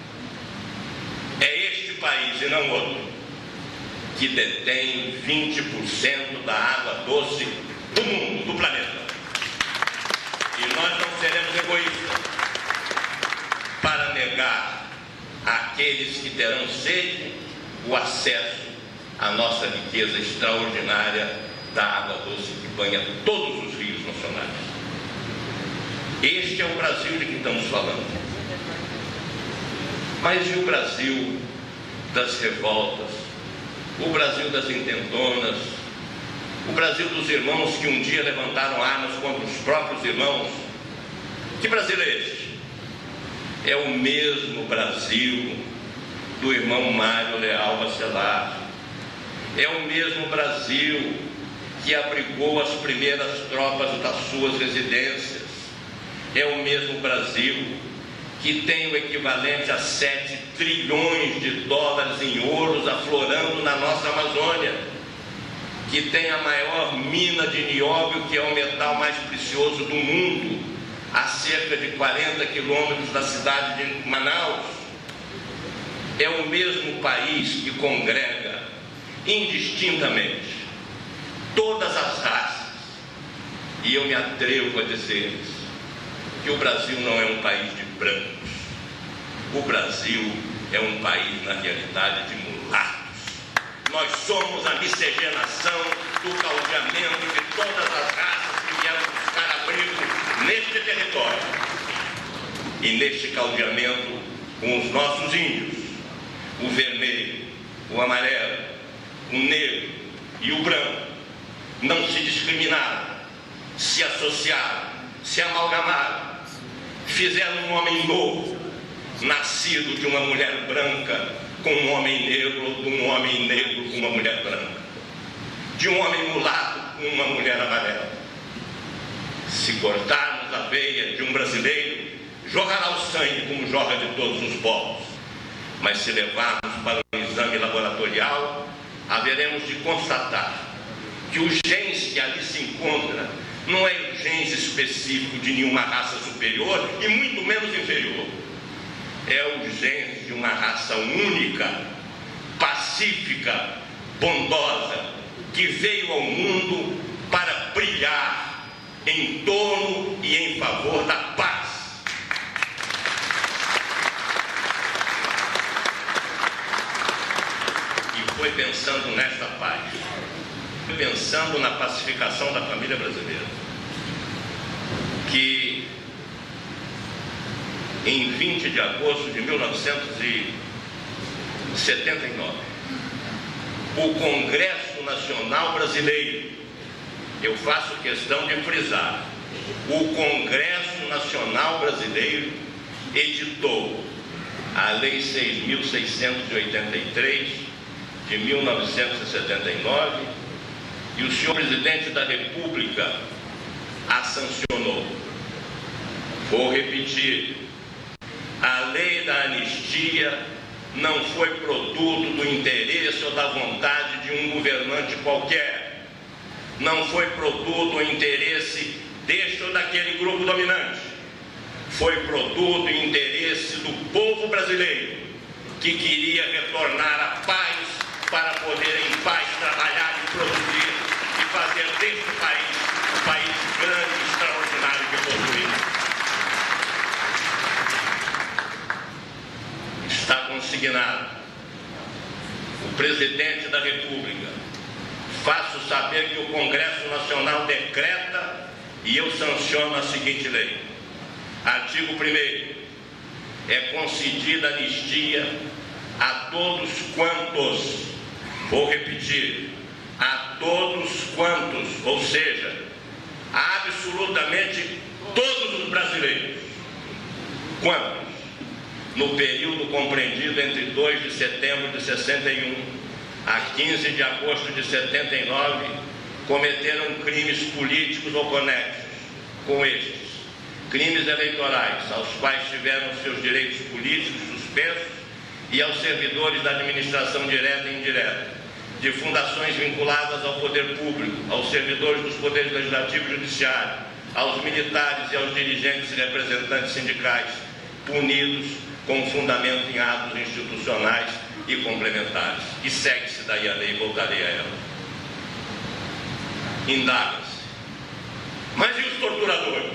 É este país e não outro que detém vinte por cento da água doce do mundo, do planeta. E nós não seremos egoístas para negar àqueles que terão sede o acesso à nossa riqueza extraordinária da água doce que banha todos os rios nacionais. Este é o Brasil de que estamos falando. Mas e o Brasil das revoltas? O Brasil das intentonas? O Brasil dos irmãos que um dia levantaram armas contra os próprios irmãos? Que Brasil é este? É o mesmo Brasil do irmão Mário Leal Bacelar. É o mesmo Brasil que abrigou as primeiras tropas das suas residências. É o mesmo Brasil que tem o equivalente a sete trilhões de dólares em ouros aflorando na nossa Amazônia, que tem a maior mina de nióbio, que é o metal mais precioso do mundo, a cerca de quarenta quilômetros da cidade de Manaus. É o mesmo país que congrega indistintamente todas as raças. E eu me atrevo a dizer que o Brasil não é um país de brancos. O Brasil é um país, na realidade, de mulatos. Nós somos a miscigenação do caldeamento de todas as raças que vieram buscar abrigo neste território. E neste caldeamento com os nossos índios, o vermelho, o amarelo, o negro e o branco, não se discriminaram, se associaram, se amalgamaram, fizeram um homem novo, nascido de uma mulher branca com um homem negro, ou de um homem negro com uma mulher branca, de um homem mulato com uma mulher amarela. Se cortarmos a veia de um brasileiro, jorrará o sangue como jorra de todos os povos. Mas se levarmos para o exame laboratorial, haveremos de constatar que os genes que ali se encontram não é o genes específico de nenhuma raça superior e muito menos inferior. É o genes de uma raça única, pacífica, bondosa, que veio ao mundo para brilhar em torno e em favor da paz. E foi pensando nesta paz, pensando na pacificação da família brasileira, que em vinte de agosto de mil novecentos e setenta e nove, o Congresso Nacional Brasileiro, eu faço questão de frisar, o Congresso Nacional Brasileiro editou a Lei seis mil seiscentos e oitenta e três de mil novecentos e setenta e nove, e o senhor presidente da República a sancionou. Vou repetir: a lei da anistia não foi produto do interesse ou da vontade de um governante qualquer, não foi produto ou interesse deste ou daquele grupo dominante, foi produto e interesse do povo brasileiro, que queria retornar à paz para poder em paz trabalhar e produzir e fazer deste país um país grande e extraordinário que possuímos. Está consignado. O presidente da República, faço saber que o Congresso Nacional decreta e eu sanciono a seguinte lei. Artigo primeiro. É concedida anistia a todos quantos, vou repetir, a todos quantos, ou seja, a absolutamente todos os brasileiros, quantos, no período compreendido entre dois de setembro de sessenta e um a quinze de agosto de setenta e nove, cometeram crimes políticos ou conexos com estes, crimes eleitorais, aos quais tiveram seus direitos políticos suspensos, e aos servidores da administração direta e indireta, de fundações vinculadas ao poder público, aos servidores dos poderes legislativo e judiciário, aos militares e aos dirigentes e representantes sindicais punidos com fundamento em atos institucionais e complementares. E segue-se daí a lei, voltarei a ela. Indaga-se. Mas e os torturadores?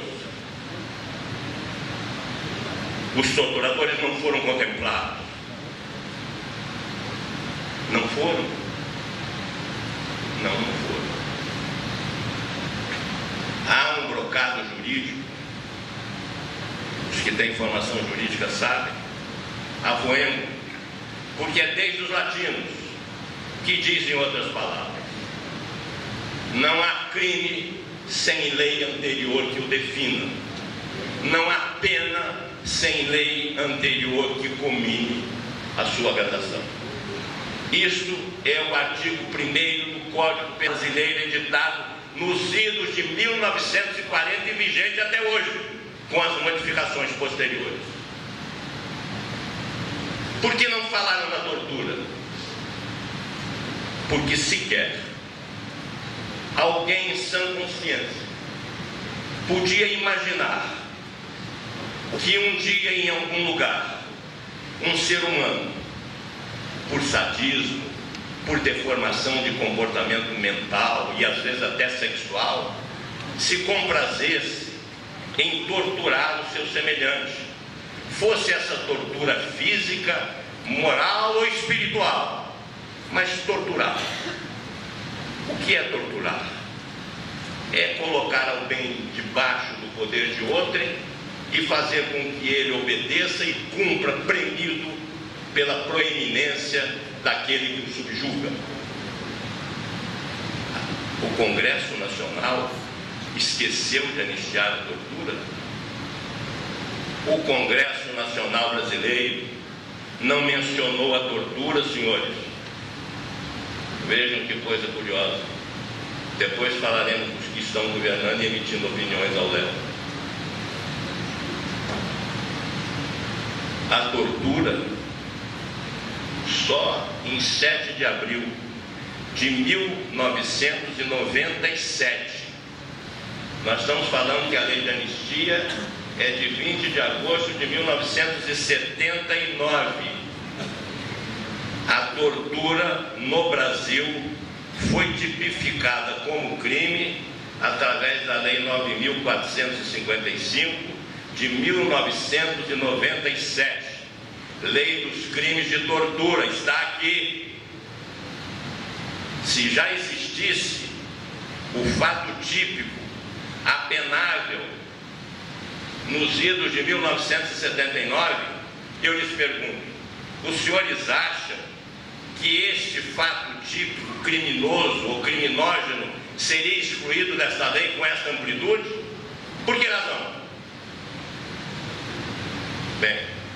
Os torturadores não foram contemplados. Não foram? Não, não foram. Há um brocado jurídico, os que têm formação jurídica sabem, avoemo, porque é desde os latinos que dizem outras palavras. Não há crime sem lei anterior que o defina. Não há pena sem lei anterior que comine a sua gradação. Isto é o artigo primeiro do Código Brasileiro, editado nos idos de mil novecentos e quarenta e vigente até hoje, com as modificações posteriores. Por que não falaram da tortura? Porque sequer alguém em sã consciência podia imaginar que um dia, em algum lugar, um ser humano, por sadismo, por deformação de comportamento mental e às vezes até sexual, se comprazesse em torturar o seu semelhante, fosse essa tortura física, moral ou espiritual, mas torturar. O que é torturar? É colocar alguém debaixo do poder de outrem e fazer com que ele obedeça e cumpra, premido pela proeminência daquele que o subjuga. O Congresso Nacional esqueceu de anistiar a tortura. O Congresso Nacional Brasileiro não mencionou a tortura, senhores. Vejam que coisa curiosa. Depois falaremos dos que estão governando e emitindo opiniões ao léu. A tortura, só em sete de abril de mil novecentos e noventa e sete, nós estamos falando que a lei de anistia é de vinte de agosto de mil novecentos e setenta e nove. A tortura no Brasil foi tipificada como crime através da lei nove mil quatrocentos e cinquenta e cinco de mil novecentos e noventa e sete, lei dos crimes de tortura, está aqui. Se já existisse o fato típico apenável nos idos de mil novecentos e setenta e nove, eu lhes pergunto: os senhores acham que este fato típico criminoso ou criminógeno seria excluído desta lei com esta amplitude? Por que razão? Bem,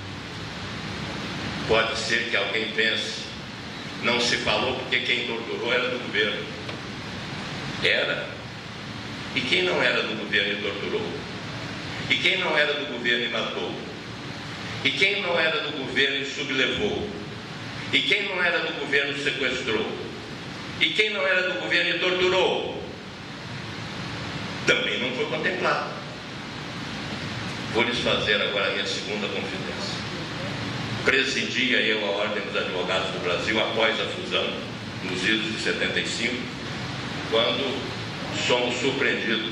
pode ser que alguém pense, não se falou porque quem torturou era do governo. Era. E quem não era do governo e torturou? E quem não era do governo e matou? E quem não era do governo e sublevou? E quem não era do governo sequestrou? E quem não era do governo e torturou? Também não foi contemplado. Vou lhes fazer agora a minha segunda confidência. Presidia eu a Ordem dos Advogados do Brasil após a fusão, nos idos de setenta e cinco, quando somos surpreendidos,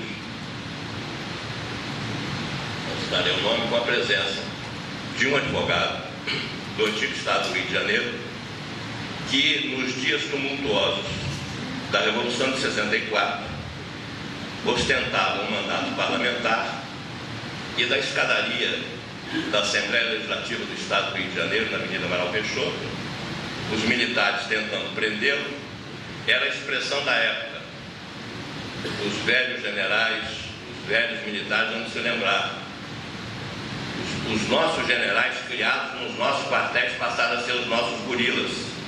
não citarei o nome, com a presença de um advogado do antigo Estado do Rio de Janeiro, que nos dias tumultuosos da Revolução de sessenta e quatro ostentava um mandato parlamentar e da escadaria da Assembleia Legislativa do Estado do Rio de Janeiro, na Avenida Amaral Peixoto, os militares tentando prendê-lo, era a expressão da época. Os velhos generais, os velhos militares vão se lembrar. Os, os nossos generais criados nos nossos quartéis passaram a ser os nossos gorilas.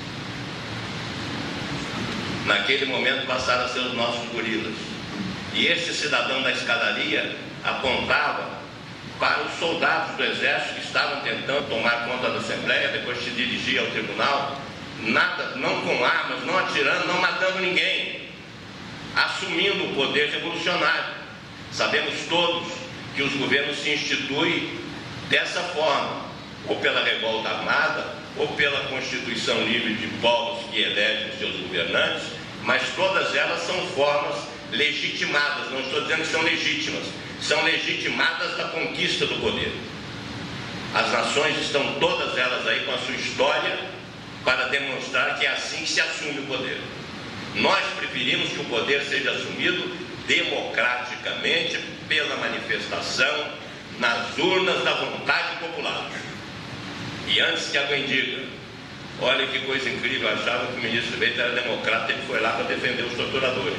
Naquele momento passaram a ser os nossos gorilas. E este cidadão da escadaria apontava para os soldados do exército que estavam tentando tomar conta da Assembleia, depois se dirigir ao tribunal, nada, não com armas, não atirando, não matando ninguém, assumindo o poder revolucionário, Sabemos todos que os governos se instituem dessa forma, ou pela revolta armada, ou pela constituição livre de povos que elegem seus governantes, mas todas elas são formas legitimadas, não estou dizendo que são legítimas, são legitimadas da conquista do poder. As nações estão todas elas aí com a sua história para demonstrar que é assim que se assume o poder. Nós preferimos que o poder seja assumido democraticamente pela manifestação nas urnas da vontade popular. E antes que alguém diga, olha que coisa incrível, eu achava que o ministro Leite era democrata, ele foi lá para defender os torturadores.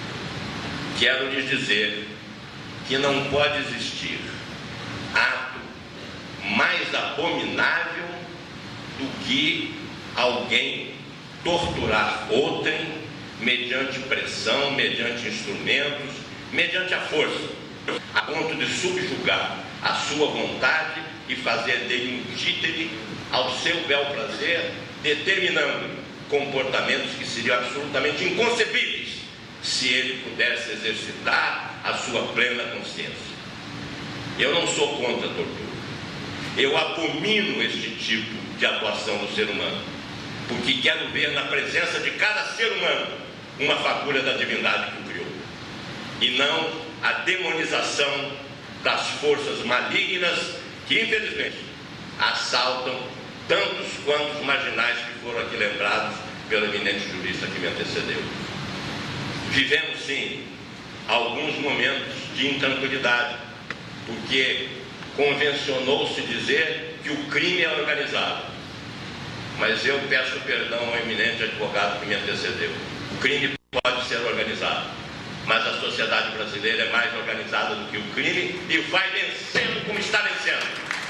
Quero lhes dizer que não pode existir ato mais abominável do que alguém torturar outrem mediante pressão, mediante instrumentos, mediante a força, a ponto de subjugar a sua vontade e fazer dele um títere ao seu bel prazer, determinando comportamentos que seriam absolutamente inconcebíveis se ele pudesse exercitar a sua plena consciência. Eu não sou contra a tortura. Eu abomino este tipo de atuação do ser humano, porque quero ver na presença de cada ser humano uma fagulha da divindade que o criou, e não a demonização das forças malignas que, infelizmente, assaltam tantos quantos marginais que foram aqui lembrados pelo eminente jurista que me antecedeu. Vivemos, sim, alguns momentos de intranquilidade, porque convencionou-se dizer que o crime é organizado. Mas eu peço perdão ao eminente advogado que me antecedeu. O crime pode ser organizado, mas a sociedade brasileira é mais organizada do que o crime e vai vencendo como está vencendo.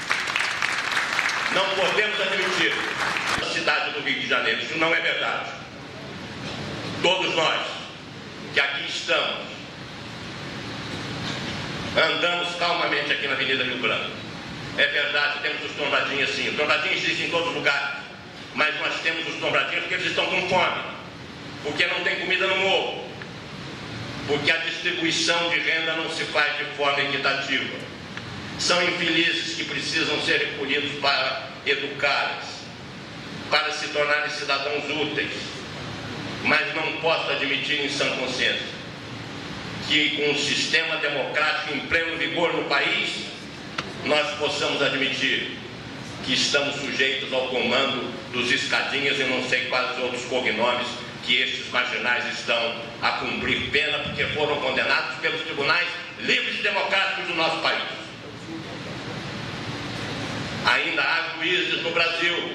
Não podemos admitir a cidade do Rio de Janeiro, isso não é verdade. Todos nós que aqui estamos, andamos calmamente aqui na Avenida Rio Branco. É verdade, temos os tombradinhos sim, os tombradinhos existem em todos os lugares, mas nós temos os tombradinhos porque eles estão com fome, porque não tem comida no morro, porque a distribuição de renda não se faz de forma equitativa. São infelizes que precisam ser recolhidos para educá-los, para se tornarem cidadãos úteis, mas não posso admitir em sã consciência que com um sistema democrático em pleno vigor no país, nós possamos admitir que estamos sujeitos ao comando dos escadinhas e não sei quais outros cognomes que estes marginais estão a cumprir pena porque foram condenados pelos tribunais livres e democráticos do nosso país. Ainda há juízes no Brasil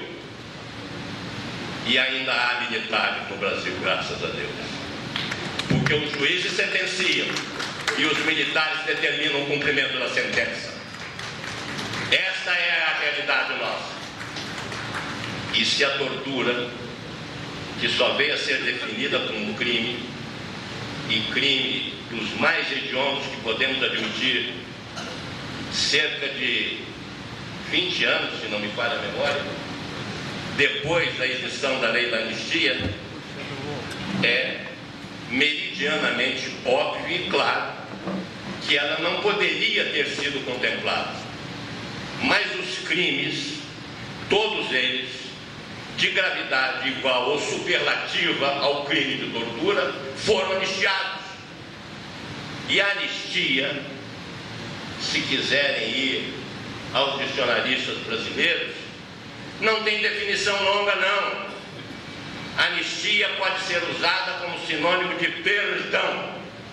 e ainda há militares no Brasil, graças a Deus. Porque os juízes sentenciam e os militares determinam o cumprimento da sentença. Esta é a realidade nossa. E se a tortura, que só veio a ser definida como crime, e crime dos mais hediondos que podemos admitir, cerca de vinte anos, se não me falha a memória, depois da edição da lei da anistia, é meridianamente óbvio e claro que ela não poderia ter sido contemplada. Mas os crimes, todos eles, de gravidade igual ou superlativa ao crime de tortura, foram anistiados. E a anistia, se quiserem ir aos dicionaristas brasileiros, não tem definição longa, não. Anistia pode ser usada como sinônimo de perdão.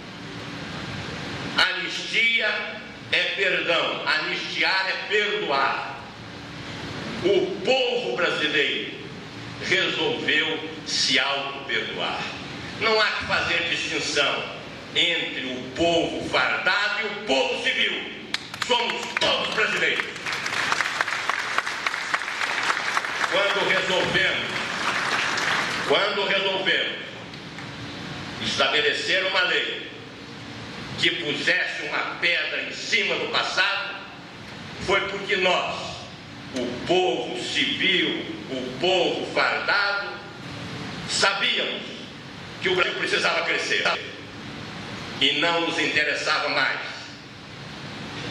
Anistia é perdão, anistiar é perdoar. O povo brasileiro resolveu se auto-perdoar. Não há que fazer distinção entre o povo fardado e o povo civil. Somos todos brasileiros. Quando resolvemos, quando resolvemos estabelecer uma lei que pusesse uma pedra em cima do passado, foi porque nós, o povo civil, o povo fardado, sabíamos que o Brasil precisava crescer e não nos interessava mais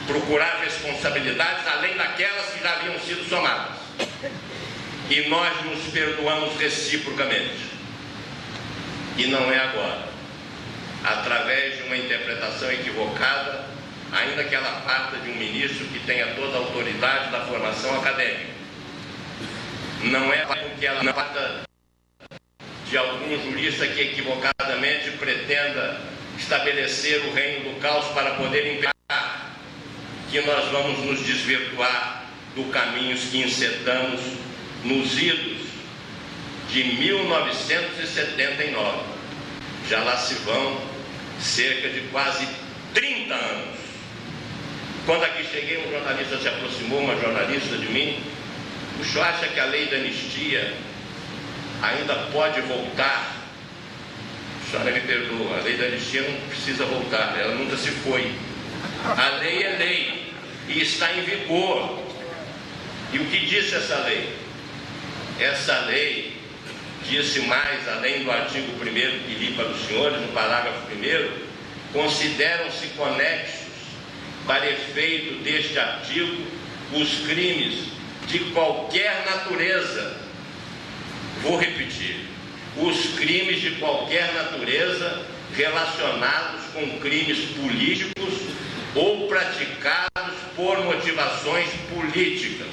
procurar responsabilidades além daquelas que já haviam sido somadas. E nós nos perdoamos reciprocamente. E não é agora, através de uma interpretação equivocada, ainda que ela parta de um ministro que tenha toda a autoridade da formação acadêmica. Não é porque ela parta de algum jurista que equivocadamente pretenda estabelecer o reino do caos para poder imperar que nós vamos nos desvirtuar do caminho que encetamos nos idos de mil novecentos e setenta e nove. Já lá se vão cerca de quase trinta anos. Quando aqui cheguei, um jornalista se aproximou, uma jornalista de mim. O senhor acha que a lei da anistia ainda pode voltar? A senhora me perdoa, a lei da anistia não precisa voltar, ela nunca se foi. A lei é lei e está em vigor. E o que disse essa lei? Essa lei disse mais, além do artigo primeiro que li para os senhores, no parágrafo primeiro, consideram-se conexos para efeito deste artigo os crimes de qualquer natureza. Vou repetir, os crimes de qualquer natureza relacionados com crimes políticos ou praticados por motivações políticas.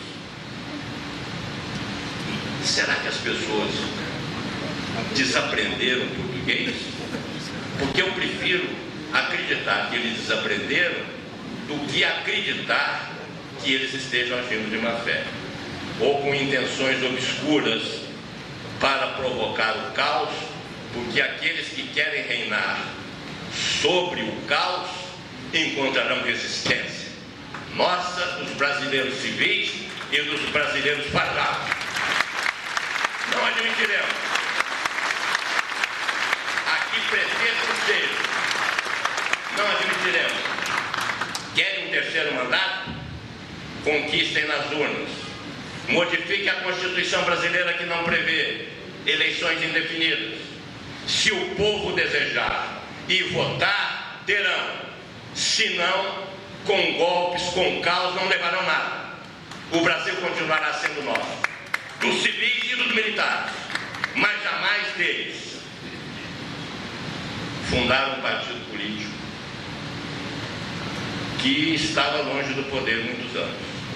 Será que as pessoas desaprenderam português? Porque eu prefiro acreditar que eles desaprenderam do que acreditar que eles estejam agindo de má fé ou com intenções obscuras para provocar o caos, porque aqueles que querem reinar sobre o caos encontrarão resistência nossa, dos brasileiros civis e dos brasileiros pagados. Não admitiremos. Aqui pretextos deles. Não admitiremos. Querem um terceiro mandato? Conquistem nas urnas. Modifique a Constituição brasileira que não prevê eleições indefinidas. Se o povo desejar e votar, terão. Se não, com golpes, com caos, não levarão nada. O Brasil continuará sendo nosso. Dos civis e dos militares, mas jamais deles. Fundaram um partido político que estava longe do poder muitos anos.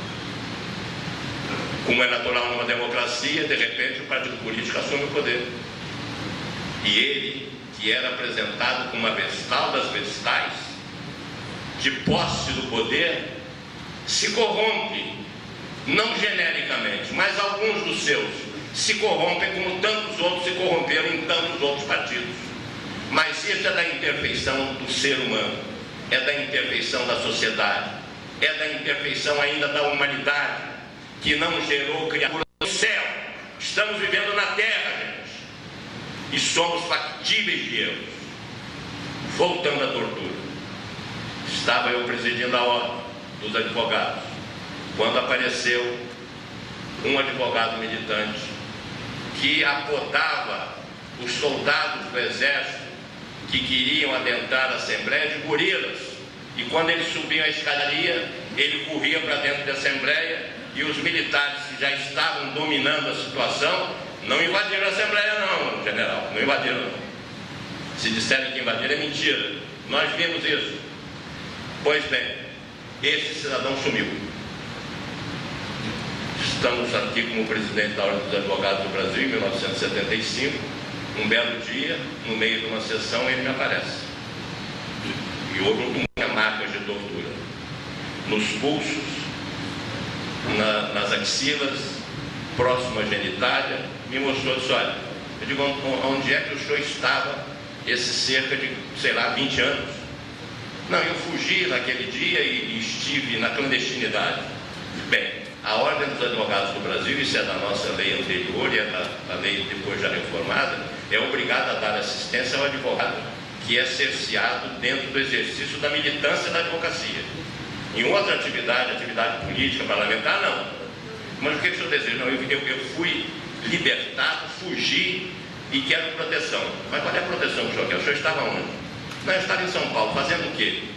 Como é natural numa democracia, de repente o partido político assume o poder. E ele, que era apresentado como a vestal das vestais, de posse do poder, se corrompe. Não genericamente, mas alguns dos seus se corrompem como tantos outros se corromperam em tantos outros partidos. Mas isso é da imperfeição do ser humano, é da imperfeição da sociedade, é da imperfeição ainda da humanidade, que não gerou criatura do céu. Estamos vivendo na terra, gente, e somos factíveis de erros. Voltando à tortura, estava eu presidindo a ordem dos advogados, quando apareceu um advogado militante que apodava os soldados do exército que queriam adentrar a Assembleia de gorilas. E quando eles subiam a escadaria, ele corria para dentro da Assembleia e os militares que já estavam dominando a situação não invadiram a Assembleia não, general, não invadiram não. Se disserem que invadiram é mentira, nós vimos isso. Pois bem, esse cidadão sumiu. Estamos aqui como presidente da Ordem dos Advogados do Brasil, em mil novecentos e setenta e cinco. Um belo dia, no meio de uma sessão, ele me aparece. E houve muitas marcas de tortura. Nos pulsos, na, nas axilas, próximo à genitália, me mostrou isso. Olha, eu digo, onde é que o senhor estava esses cerca de, sei lá, vinte anos? Não, eu fugi naquele dia e, e estive na clandestinidade. Bem, a Ordem dos Advogados do Brasil, isso é da nossa lei anterior e é da, da lei depois já reformada, é obrigada a dar assistência ao advogado que é cerceado dentro do exercício da militância da advocacia. Em outra atividade, atividade política, parlamentar, não. Mas o que o senhor deseja? Não, eu, eu, eu fui libertado, fugi e quero proteção. Mas qual é a proteção que o senhor quer? O senhor estava onde? Não, eu estava em São Paulo, fazendo o quê?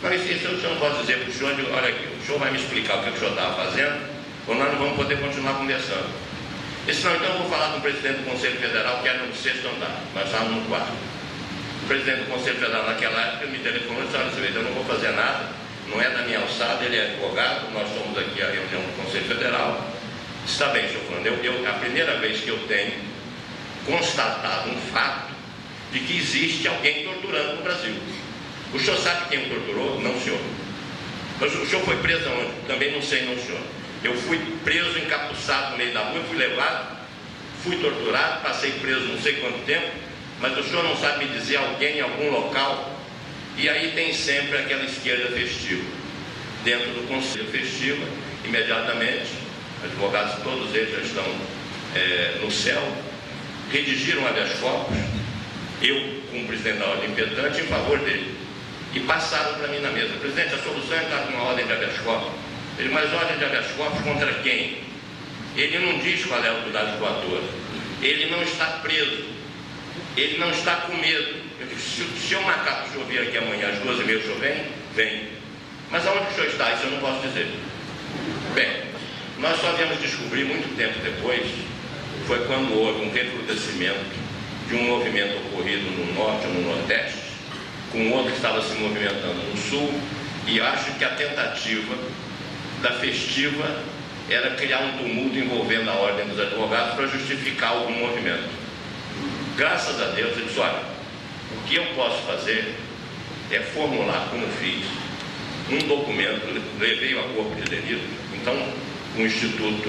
Mas isso o senhor não pode dizer para o senhor, olha aqui, o senhor vai me explicar o que o senhor estava fazendo, ou nós não vamos poder continuar conversando. Disse, não, então eu vou falar com o presidente do Conselho Federal, que era no sexto andar, nós estávamos no quarto. O presidente do Conselho Federal naquela época me telefonou e disse, olha, eu não vou fazer nada, não é da minha alçada, ele é advogado, nós somos aqui a reunião do Conselho Federal. Está bem, senhor Fernando, eu, eu, a primeira vez que eu tenho constatado um fato de que existe alguém torturando no Brasil. O senhor sabe quem o torturou? Não, senhor. Mas o senhor foi preso aonde? Também não sei, não, senhor. Eu fui preso, encapuçado no meio da rua, fui levado, fui torturado, passei preso não sei quanto tempo, mas o senhor não sabe me dizer alguém em algum local? E aí tem sempre aquela esquerda festiva. Dentro do Conselho Festiva, imediatamente, advogados, todos eles já estão é, no céu, redigiram habeas corpus, eu, como presidente da ordem impetrante, em favor dele. E passaram para mim na mesa, presidente, a solução é dar uma ordem de habeas corpus. Ele, mas ordem de habeas corpus contra quem? Ele não diz qual é a autoridade do ator. Ele não está preso. Ele não está com medo. Eu disse, se, se eu marcar para o senhor vir aqui amanhã às duas e meia, o senhor vem? Vem. Mas aonde o senhor está? Isso eu não posso dizer. Bem, nós só viemos descobrir muito tempo depois, foi quando houve um recrudescimento de um movimento ocorrido no norte ou no nordeste, com outro que estava se movimentando no sul, e acho que a tentativa da festiva era criar um tumulto envolvendo a ordem dos advogados para justificar algum movimento. Graças a Deus, eu disse, olha, o que eu posso fazer é formular, como fiz, um documento, levei a corpo de delito, então o Instituto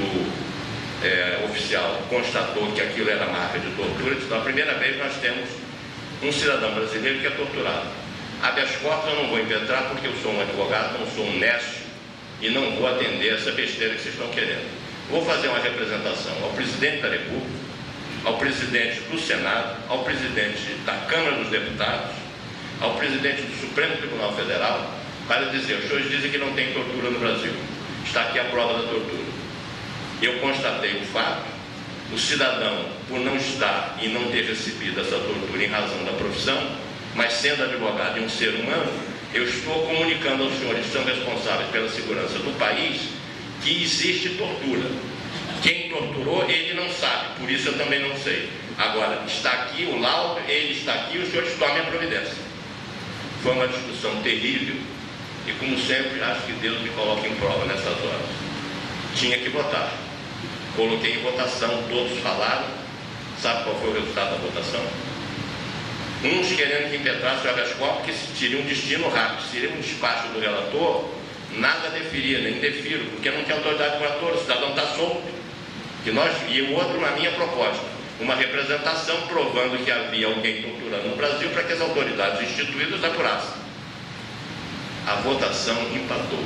é, Oficial constatou que aquilo era marca de tortura, então a primeira vez nós temos um cidadão brasileiro que é torturado. Habeas corpus eu não vou impetrar porque eu sou um advogado, não sou um nécio, e não vou atender essa besteira que vocês estão querendo. Vou fazer uma representação ao presidente da República, ao presidente do Senado, ao presidente da Câmara dos Deputados, ao presidente do Supremo Tribunal Federal, para dizer, os senhores dizem que não tem tortura no Brasil. Está aqui a prova da tortura. Eu constatei o fato, o cidadão, por não estar e não ter recebido essa tortura em razão da profissão, mas sendo advogado e um ser humano, eu estou comunicando aos senhores que são responsáveis pela segurança do país que existe tortura. Quem torturou, ele não sabe, por isso eu também não sei. Agora, está aqui o laudo, ele está aqui, os senhores tomem a providência. Foi uma discussão terrível e, como sempre, acho que Deus me coloca em prova nessas horas. Tinha que votar. Coloquei em votação, todos falaram. Sabe qual foi o resultado da votação? Uns querendo que impetrasse o habeas corpus, que teria um destino rápido, seria um despacho do relator, nada deferia, nem defiro, porque não tinha autoridade para todos, o cidadão está solto. Que nós, e o outro, na minha proposta, uma representação provando que havia alguém torturando no Brasil para que as autoridades instituídas apurassem. A votação empatou.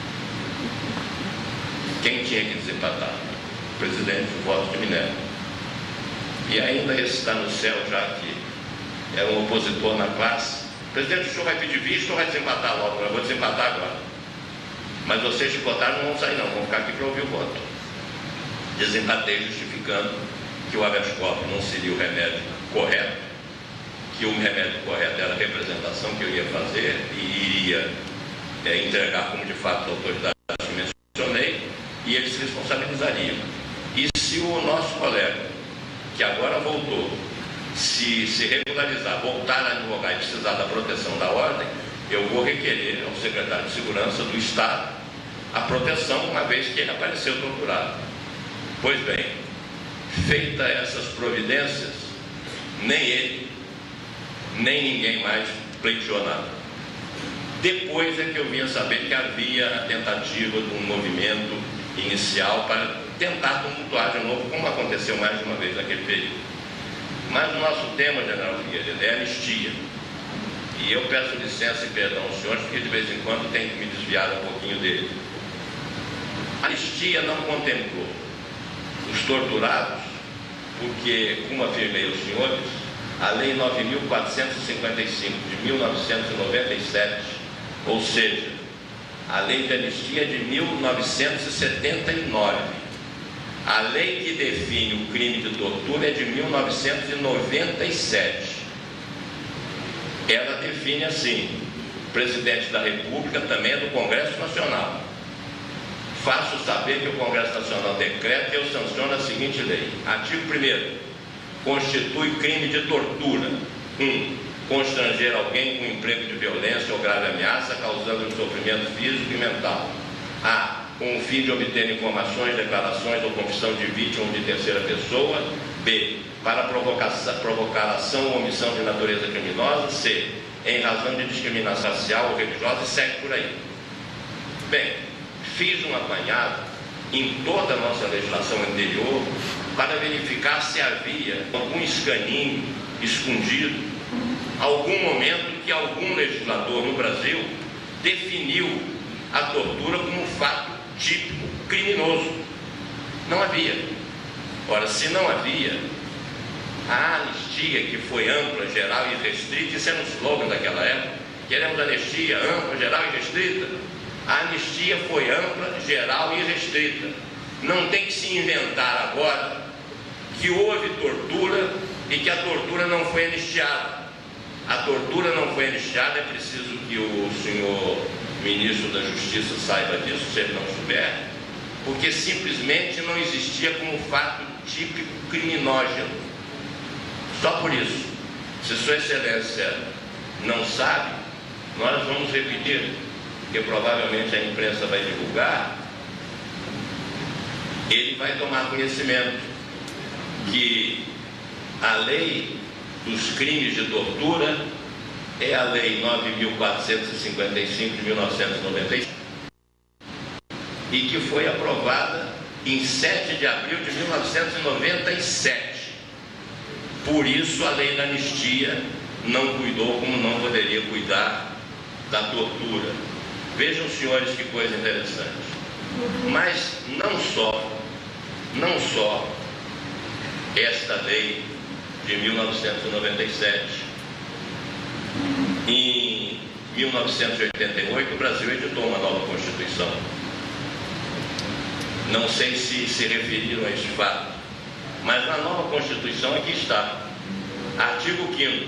Quem tinha que desempatar? O presidente, o voto de Minerva. E ainda esse está no céu, já que é um opositor na classe. Presidente, o senhor vai pedir visto ou vai desempatar logo? Eu vou desempatar agora. Mas vocês que votaram não vão sair não, vão ficar aqui para ouvir o voto. Desempatei justificando que o habeas corpus não seria o remédio correto, que o remédio correto era a representação que eu ia fazer e iria é, entregar como de fato a autoridade que mencionei, e eles se responsabilizariam. E se o nosso colega, que agora voltou, se, se regularizar, voltar a advogar e precisar da proteção da ordem, eu vou requerer ao secretário de Segurança do Estado a proteção, uma vez que ele apareceu torturado. Pois bem, feitas essas providências, nem ele, nem ninguém mais pleiteou nada. Depois é que eu vinha saber que havia a tentativa de um movimento inicial para tentar tumultuar de novo, como aconteceu mais de uma vez naquele período. Mas o nosso tema, general Figueiredo, é anistia. E eu peço licença e perdão aos senhores, porque de vez em quando tenho que me desviar um pouquinho dele. A anistia não contemplou os torturados, porque, como afirmei aos senhores, a Lei nove mil quatrocentos e cinquenta e cinco de mil novecentos e noventa e sete, ou seja, a Lei de Anistia de mil novecentos e setenta e nove, a lei que define o crime de tortura é de mil novecentos e noventa e sete. Ela define assim: presidente da República também é do Congresso Nacional. Faço saber que o Congresso Nacional decreta e eu sanciono a seguinte lei. Artigo primeiro. Constitui crime de tortura. um. Constranger alguém com emprego de violência ou grave ameaça, causando-lhe sofrimento físico e mental. A. Com o fim de obter informações, declarações ou confissão de vítima ou de terceira pessoa. B. Para provocar, provocar ação ou omissão de natureza criminosa. C. Em razão de discriminação racial ou religiosa, e segue por aí. Bem, fiz um apanhado em toda a nossa legislação anterior para verificar se havia algum escaninho escondido, algum momento em que algum legislador no Brasil definiu a tortura como um fato típico criminoso. Não havia. Ora, se não havia, a anistia, que foi ampla, geral e restrita, isso era um slogan daquela época, queremos anistia ampla, geral e restrita. A anistia foi ampla, geral e restrita. Não tem que se inventar agora que houve tortura e que a tortura não foi anistiada. A tortura não foi anistiada, é preciso que o senhor ministro da Justiça saiba disso, se ele não souber, porque simplesmente não existia como fato típico criminógeno. Só por isso. Se Sua Excelência não sabe, nós vamos repetir, porque provavelmente a imprensa vai divulgar. Ele vai tomar conhecimento que a lei dos crimes de tortura é a lei nove mil quatrocentos e cinquenta e cinco de mil novecentos e noventa e cinco e que foi aprovada em sete de abril de mil novecentos e noventa e sete. Por isso a lei da anistia não cuidou como não poderia cuidar da tortura. Vejam, senhores, que coisa interessante. Mas não só, não só esta lei de mil novecentos e noventa e sete. Em mil novecentos e oitenta e oito, o Brasil editou uma nova Constituição. Não sei se se referiram a esse fato, mas na nova Constituição aqui está, artigo quinto.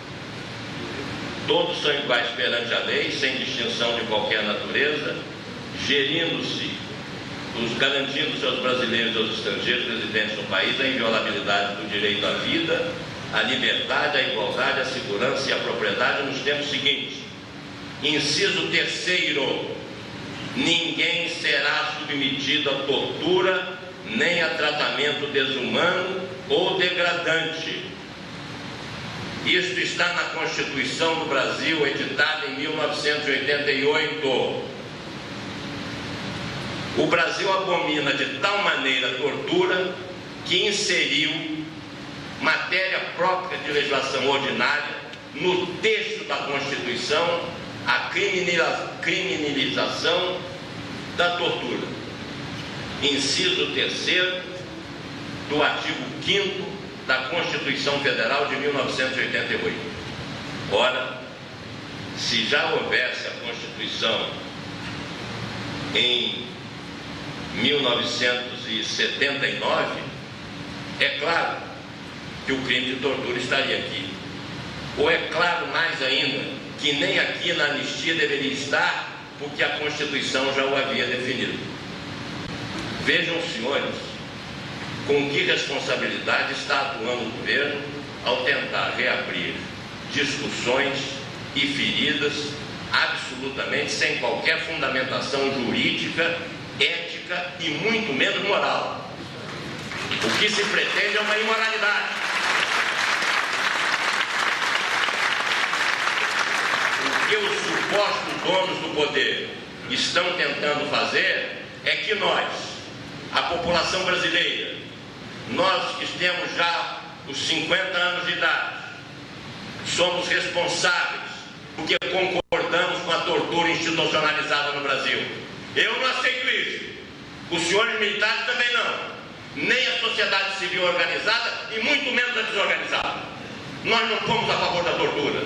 Todos são iguais perante a lei, sem distinção de qualquer natureza, gerindo-se, os garantindo-se aos brasileiros e aos estrangeiros residentes no país a inviolabilidade do direito à vida, à liberdade, à igualdade, à segurança e à propriedade nos termos seguintes. Inciso terceiro. Ninguém será submetido a tortura, nem a tratamento desumano ou degradante. Isto está na Constituição do Brasil, editada em mil novecentos e oitenta e oito. O Brasil abomina de tal maneira a tortura que inseriu matéria própria de legislação ordinária no texto da Constituição a criminalização da tortura. Inciso terceiro do artigo quinto da Constituição Federal de mil novecentos e oitenta e oito. Ora, se já houvesse a Constituição em mil novecentos e setenta e nove, é claro que o crime de tortura estaria aqui. Ou é claro mais ainda que nem aqui na anistia deveria estar, porque a Constituição já o havia definido. Vejam, senhores, com que responsabilidade está atuando o governo ao tentar reabrir discussões e feridas absolutamente sem qualquer fundamentação jurídica, ética e muito menos moral. O que se pretende é uma imoralidade. O que os supostos donos do poder estão tentando fazer é que nós, a população brasileira, nós que temos já os cinquenta anos de idade, somos responsáveis porque concordamos com a tortura institucionalizada no Brasil. Eu não aceito isso. Os senhores militares também não. Nem a sociedade civil organizada e muito menos a desorganizada. Nós não fomos a favor da tortura.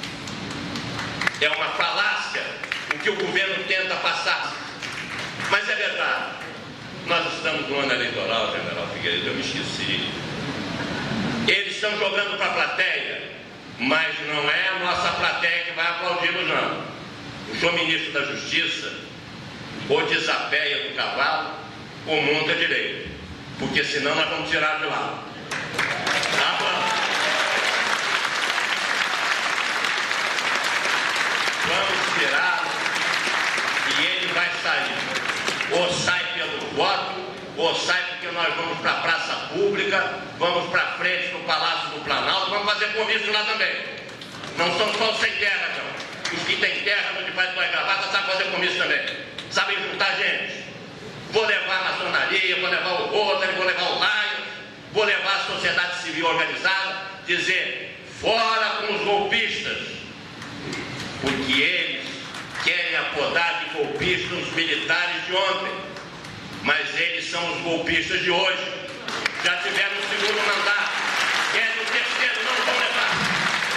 É uma falácia o que o governo tenta passar. Mas é verdade. Nós estamos no ano eleitoral, general Figueiredo, eu me esqueci. Eles estão jogando para a plateia, mas não é a nossa plateia que vai aplaudi-los, não. o senhor ministro da Justiça ou desapeia do cavalo ou monta direito, porque senão nós vamos tirar de lá. Tá bom? Vamos tirá-lo e ele vai sair. Ou sai pelo voto, ou sai porque nós vamos para a praça pública, vamos para frente do Palácio do Planalto, vamos fazer comício lá também. Não são só os sem terra, não. Os que têm terra, onde faz duas gravatas, sabem fazer comício também. Sabem juntar gente. Vou levar a maçonaria, vou levar o Rotary, vou levar o Lions, vou levar a sociedade civil organizada, dizer, fora com os golpistas, porque eles querem apodar de golpistas os militares de ontem, mas eles são os golpistas de hoje. Já tiveram o segundo mandato, querem o terceiro, não vão levar.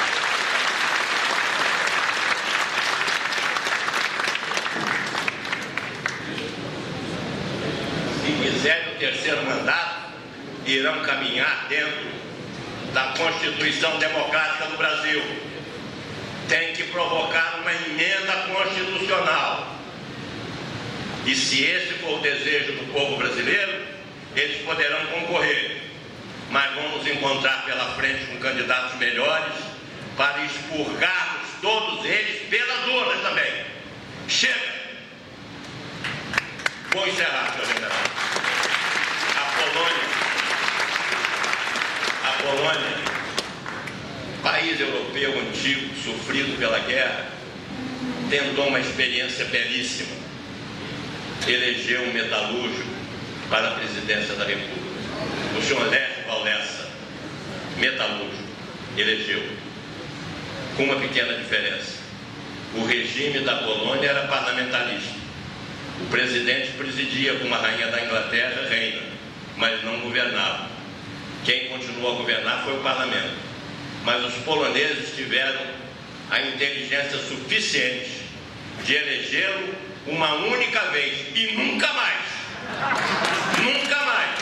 Se quiserem o terceiro mandato, irão caminhar dentro da Constituição Democrática do Brasil. Tem que provocar uma emenda constitucional. E se esse for o desejo do povo brasileiro, eles poderão concorrer. Mas vamos encontrar pela frente com candidatos melhores para expurgarmos todos eles pelas urnas também. Chega! Vou encerrar, senhor general. A Polônia, a Polônia, país europeu antigo, sofrido pela guerra, tentou uma experiência belíssima. Elegeu um metalúrgico para a presidência da República. O senhor Lech Wałęsa, metalúrgico, elegeu. Com uma pequena diferença. O regime da Polônia era parlamentarista. O presidente presidia como a rainha da Inglaterra, reina, mas não governava. Quem continuou a governar foi o parlamento. Mas os poloneses tiveram a inteligência suficiente de elegê-lo uma única vez e nunca mais. Nunca mais.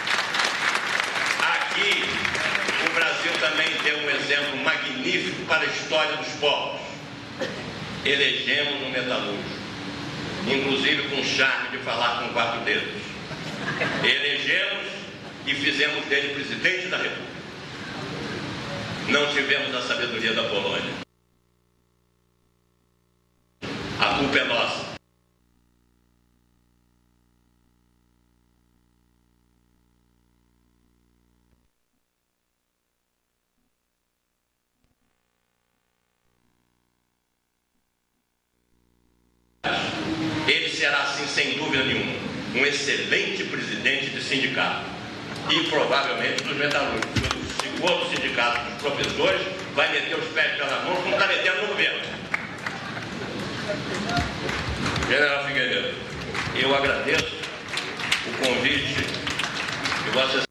Aqui, o Brasil também deu um exemplo magnífico para a história dos povos. Elegemos um metalúrgico, inclusive com charme de falar com quatro dedos. Elegemos e fizemos dele presidente da República. Não tivemos a sabedoria da Polônia. A culpa é nossa. Ele será, assim, sem dúvida nenhuma, um excelente presidente de sindicato e provavelmente dos metalúrgicos. Se for do sindicato dos professores, vai meter os pés pela mão, como está metendo no governo. General Figueiredo, eu agradeço o convite de vocês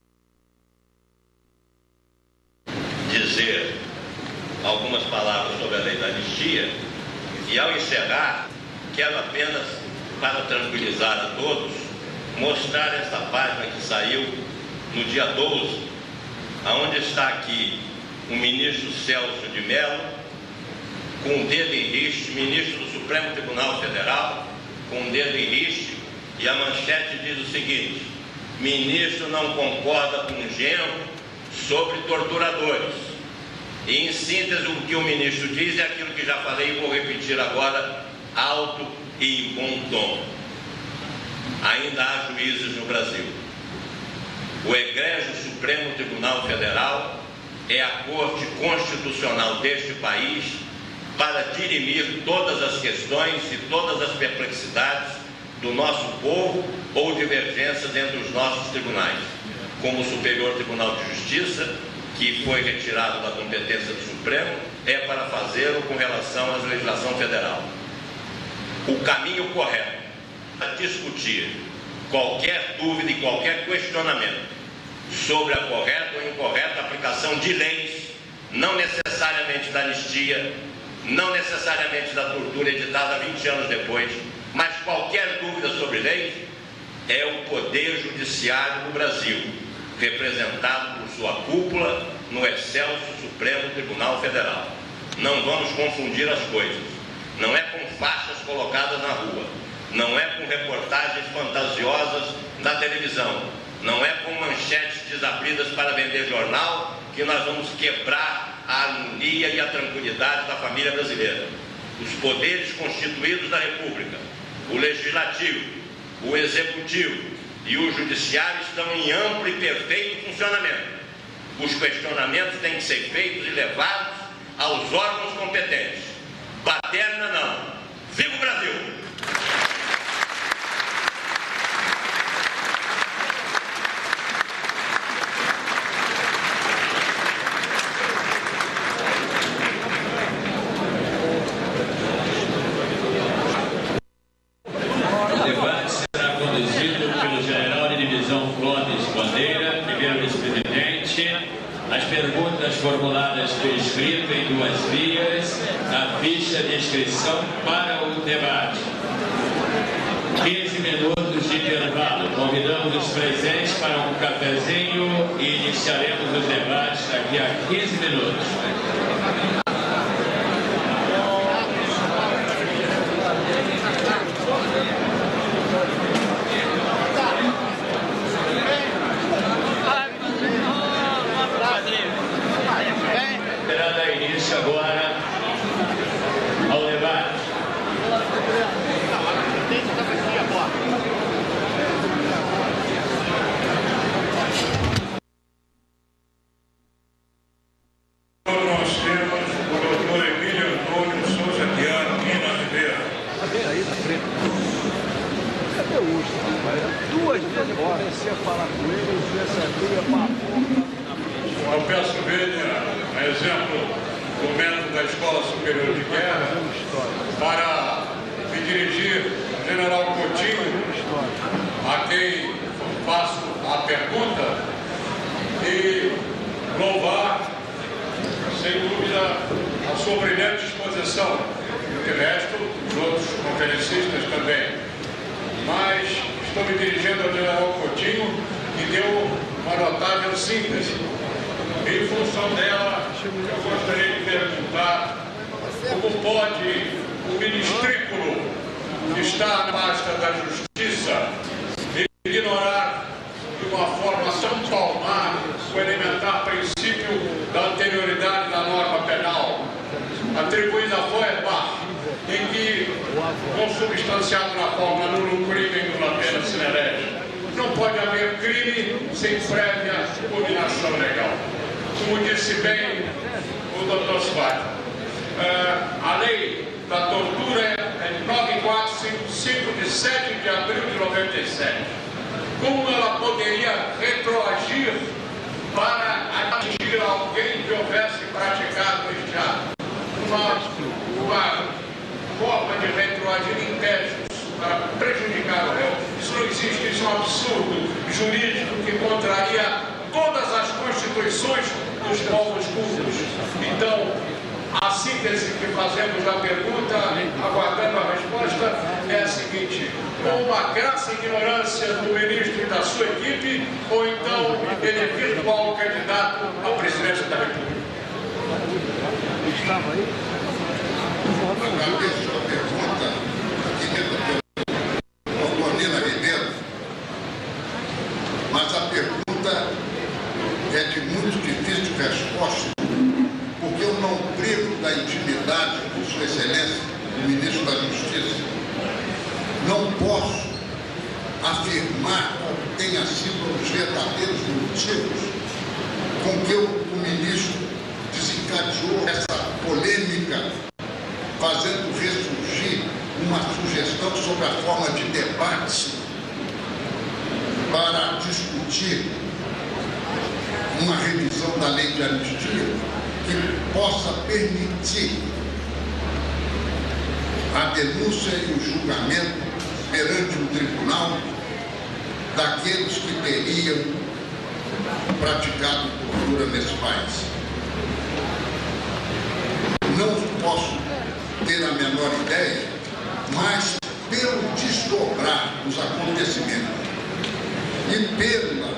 dizer algumas palavras sobre a lei da anistia e, ao encerrar, quero apenas, para tranquilizar a todos, mostrar esta página que saiu no dia doze, aonde está aqui o ministro Celso de Mello, com o dedo em riste, ministro do Supremo Tribunal Federal, com o dedo em riste, e a manchete diz o seguinte: ministro não concorda com o genro sobre torturadores. E, em síntese, o que o ministro diz é aquilo que já falei e vou repetir agora, alto e em bom tom. Ainda há juízes no Brasil. O egrégio Supremo Tribunal Federal é a Corte Constitucional deste país para dirimir todas as questões e todas as perplexidades do nosso povo ou divergências entre os nossos tribunais, como o Superior Tribunal de Justiça, que foi retirado da competência do Supremo, é para fazê-lo com relação à legislação federal. O caminho correto a discutir qualquer dúvida e qualquer questionamento sobre a correta ou incorreta aplicação de leis, não necessariamente da anistia, não necessariamente da tortura editada vinte anos depois, mas qualquer dúvida sobre leis, é o Poder Judiciário do Brasil, representado por sua cúpula no excelso Supremo Tribunal Federal. Não vamos confundir as coisas. não é com faixas colocadas na rua, não é com reportagens fantasiosas na televisão, não é com manchetes desabridas para vender jornal que nós vamos quebrar a harmonia e a tranquilidade da família brasileira. Os poderes constituídos da República, o Legislativo, o Executivo e o Judiciário estão em amplo e perfeito funcionamento. Os questionamentos têm que ser feitos e levados aos órgãos competentes. Baderna não. Viva o Brasil! O debate será conduzido pelo general de divisão Clóvis Bandeira, primeiro vice-presidente. As perguntas formuladas por escrito em duas vias, na ficha de inscrição para o debate. quinze minutos de intervalo. Convidamos os presentes para um cafezinho e iniciaremos os debates daqui a quinze minutos. Será dar início agora ao debate. Nós temos o doutor Emílio Antônio Souza Guiar, Minas Ribeira. Aí na frente. Até hoje, rapaz. Duas vezes eu comecei a falar com ele, eu fui essa briga para a boca. Eu peço ver, a exemplo do método da Escola Superior de Guerra, para me dirigir ao general Coutinho, a quem faço a pergunta, e louvar, sem dúvida, a sua brilhante disposição. De resto, os outros conferencistas também. Mas estou me dirigindo ao general Coutinho, que deu uma notável síntese. Em função dela, eu gostaria de perguntar como pode o ministrículo que está na pasta da Justiça ignorar de uma forma tão palmar o elementar princípio da anterioridade da norma penal, atribuída a Feuerbach, em que, consubstanciado na forma nulo crime e nula pena sine lege, não pode haver crime sem prévia combinação legal. Como disse bem o doutor Svart, uh, a lei da tortura é de nove mil quatrocentos e cinquenta e cinco, de sete de abril de noventa e sete. Como ela poderia retroagir para atingir alguém que houvesse praticado este ato? Uma, uma forma de retroagir em testes para prejudicar o réu. Isso não existe, isso é um absurdo jurídico que contraria todas as constituições dos povos cultos. Então, a síntese que fazemos da pergunta, aguardando a resposta, é a seguinte: ou uma grassa ignorância do ministro e da sua equipe, ou então ele é virtual candidato à presidência da República. Estava aí? Agradeço a pergunta aqui pelo doutor Nina Ribeiro, mas a pergunta é de muito difícil resposta, porque eu não privo da intimidade de Sua Excelência, o Ministro da Justiça. Não posso afirmar qual tenha sido os verdadeiros motivos com que o Ministro desencadeou essa polêmica, fazendo ressurgir uma sugestão sobre a forma de debate para discutir uma revisão da lei de anistia que possa permitir a denúncia e o julgamento perante o tribunal daqueles que teriam praticado tortura nesse país. Não posso ter a menor ideia, mas pelo desdobrar dos acontecimentos e pela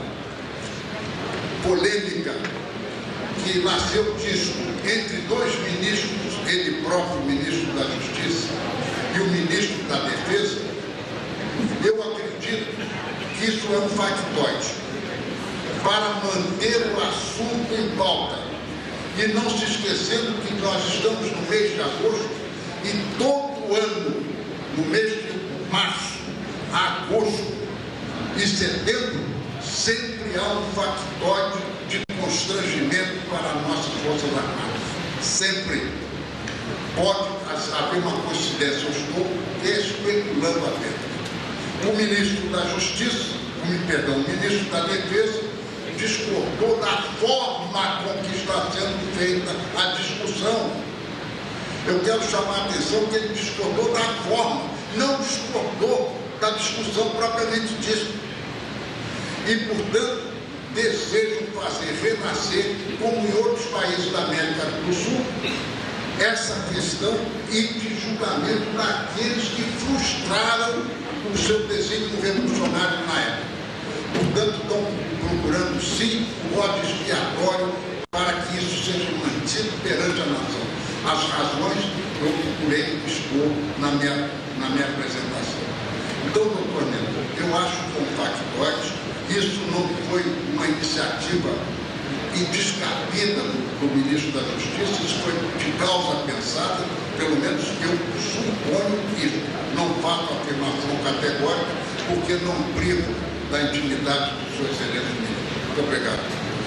polêmica que nasceu disso entre dois ministros ele próprio, ministro da Justiça, e o ministro da Defesa, eu acredito que isso é um factoide para manter o assunto em pauta. E não se esquecendo que nós estamos no mês de agosto e todo ano, no mês de março, agosto e setembro, sempre há um factoide de constrangimento para as nossas Forças Armadas. Sempre pode haver uma coincidência. Eu estou especulando apenas. O ministro da Justiça, perdão, o ministro da Defesa, discordou da forma com que está sendo feita a discussão. Eu quero chamar a atenção que ele discordou da forma, não discordou da discussão propriamente dita. E, portanto, desejam fazer renascer, como em outros países da América do Sul, essa questão e de julgamento daqueles que frustraram o seu desígnio revolucionário na época. Portanto, estão procurando, sim, o bode expiatório para que isso seja mantido perante a nação. As razões eu procurei expor na minha, na minha apresentação. Então, doutor Neto, eu acho que é um factoide. Isso não foi uma iniciativa indescabida do, do ministro da Justiça, isso foi de causa pensada, pelo menos eu suponho que não faço afirmação categórica, porque não privo da intimidade do seu excelente ministro. Muito obrigado.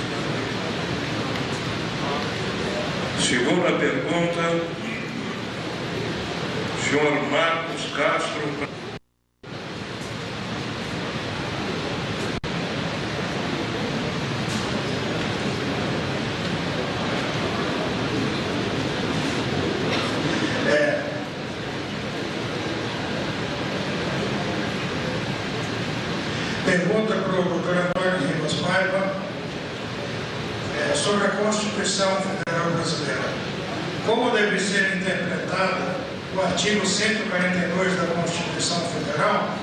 Segunda pergunta, senhor Marcos Castro. Pergunta para o doutor Antônio Ribas Paiva é, sobre a Constituição Federal Brasileira. Como deve ser interpretado o artigo cento e quarenta e dois da Constituição Federal?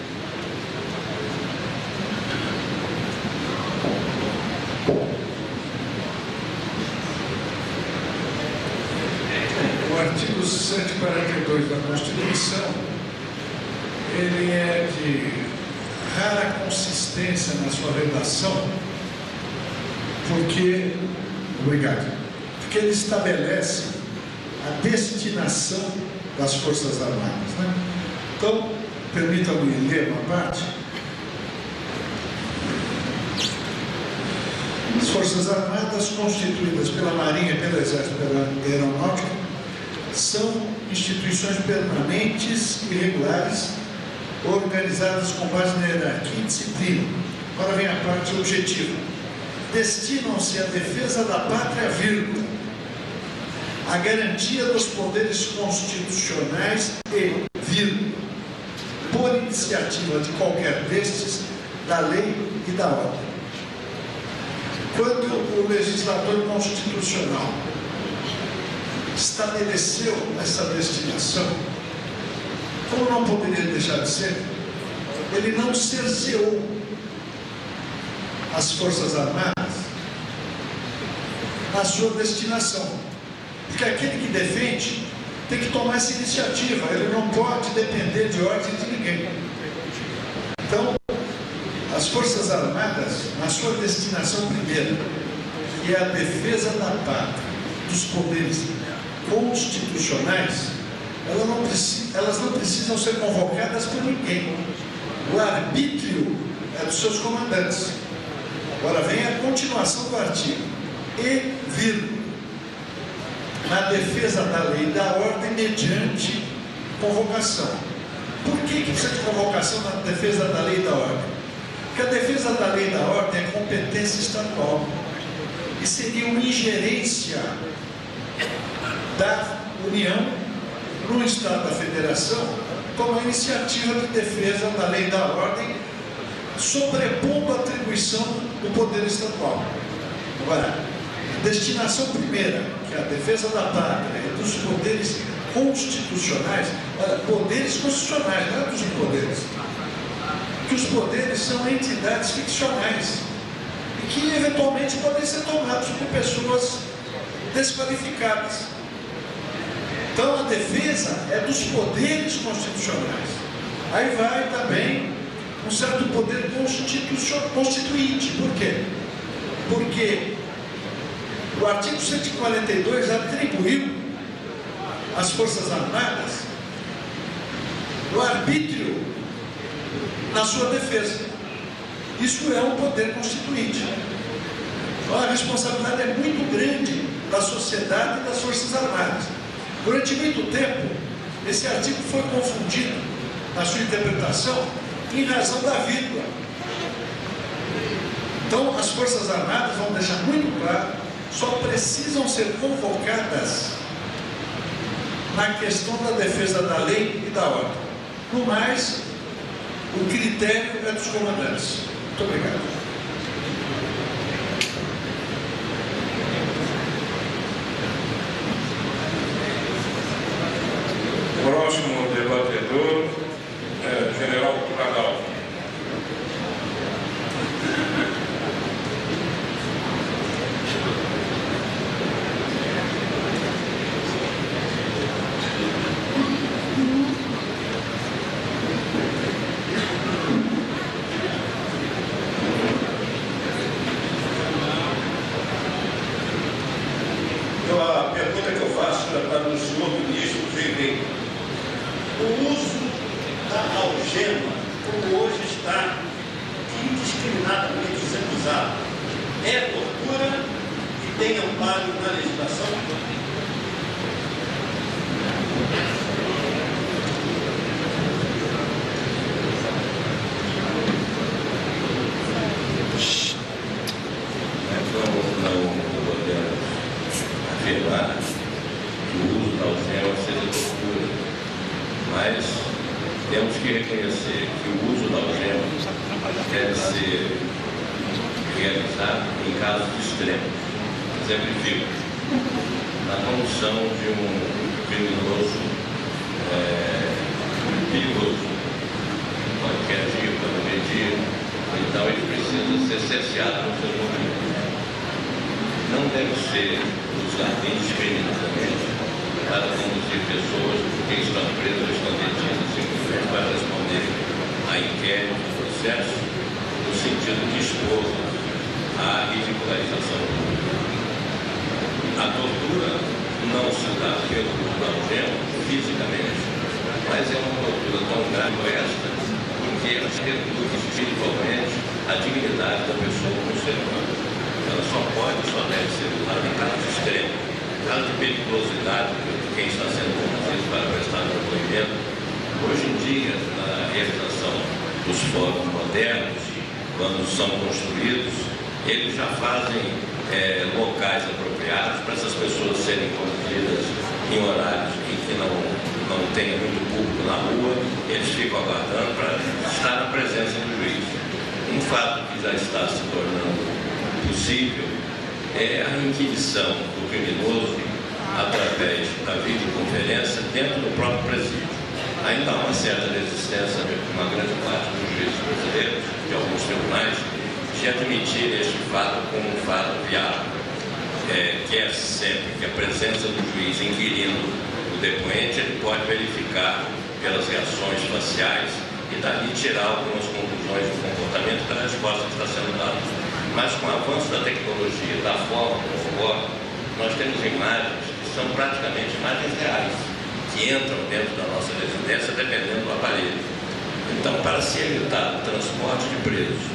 O artigo cento e quarenta e dois da Constituição, ele é de rara consistência na sua redação, porque, obrigado, porque ele estabelece a destinação das Forças Armadas, né? Então, permitam-me ler uma parte. As Forças Armadas, constituídas pela Marinha, pelo Exército e pela Aeronáutica, são instituições permanentes e regulares, organizadas com base na hierarquia e disciplina. Agora vem a parte objetiva. Destinam-se à defesa da pátria, vírgula, a garantia dos poderes constitucionais e, vírgula, por iniciativa de qualquer destes, da lei e da ordem. Quando o legislador constitucional estabeleceu essa destinação, como não poderia deixar de ser, ele não cerceou as Forças Armadas na sua destinação. Porque aquele que defende tem que tomar essa iniciativa, ele não pode depender de ordem de ninguém. Então, as Forças Armadas, na sua destinação primeira, que é a defesa da pátria, dos poderes constitucionais, Elas não, precisam, elas não precisam ser convocadas por ninguém. O arbítrio é dos seus comandantes. Agora vem a continuação do artigo. E, vírgula, na defesa da lei e da ordem mediante convocação. Por que que precisa de convocação na defesa da lei e da ordem? Porque a defesa da lei e da ordem é competência estadual. E seria uma ingerência da União no Estado da Federação, como a iniciativa de defesa da lei e da ordem, sobrepondo a atribuição do poder estadual. Agora, a destinação primeira, que é a defesa da pátria e dos poderes constitucionais, olha, poderes constitucionais, não é dos poderes, que os poderes são entidades ficcionais e que eventualmente podem ser tomados por pessoas desqualificadas. Então a defesa é dos poderes constitucionais. Aí vai também um certo poder constituinte. Por quê? Porque o artigo cento e quarenta e dois atribuiu às Forças Armadas o arbítrio na sua defesa. Isso é um poder constituinte. Então a responsabilidade é muito grande da sociedade e das Forças Armadas. Durante muito tempo, esse artigo foi confundido na sua interpretação em razão da vírgula. Então as Forças Armadas vão deixar muito claro, só precisam ser convocadas na questão da defesa da lei e da ordem. No mais, o critério é dos comandantes. Muito obrigado. Próximo debatedor é General Adalto. Então, a pergunta que eu faço é para o senhor ministro Veiga. O uso da algema, como hoje está indiscriminadamente sendo usado, é tortura e tem amparo na legislação? Não podemos afirmar que o uso da algema seja tortura, mas temos que reconhecer que o uso da algema deve ser realizado em casos extremos, exemplifico, na condução de um criminoso é, perigoso, qualquer dia, qualquer dia, então ele precisa ser cerceado nos seus movimentos. Não deve ser usado indiscriminadamente para conduzir pessoas que estão presas ou estão detidas simplesmente para responder a inquérito, processo, no sentido de expor a ridicularização pública. A tortura não se dá pelo algema fisicamente, mas é uma tortura tão grave esta, porque ela reduz espiritualmente a dignidade da pessoa como ser humano. Ela só pode, só deve ser usada em casos extremos, caso de periculosidade de quem está sendo conduzido para prestar depoimento. Hoje em dia, na realização dos fóruns modernos, quando são construídos, eles já fazem é, locais apropriados para essas pessoas serem conduzidas em horários em que não, não tem muito público na rua, eles ficam aguardando para estar na presença do juiz. Um fato que já está se tornando possível é a inquisição do criminoso através da videoconferência dentro do próprio presídio. Ainda há uma certa resistência de uma grande parte dos juízes brasileiros, de alguns tribunais, de admitir este fato como um fato viável. É, quer sempre que a presença do juiz inquirindo o depoente, ele pode verificar pelas reações faciais e dali tirar algumas conclusões do comportamento da resposta que está sendo dada. Mas com o avanço da tecnologia, da forma como ocorre, nós temos imagens que são praticamente imagens reais, que entram dentro da nossa residência dependendo do aparelho. Então, para se evitar o transporte de presos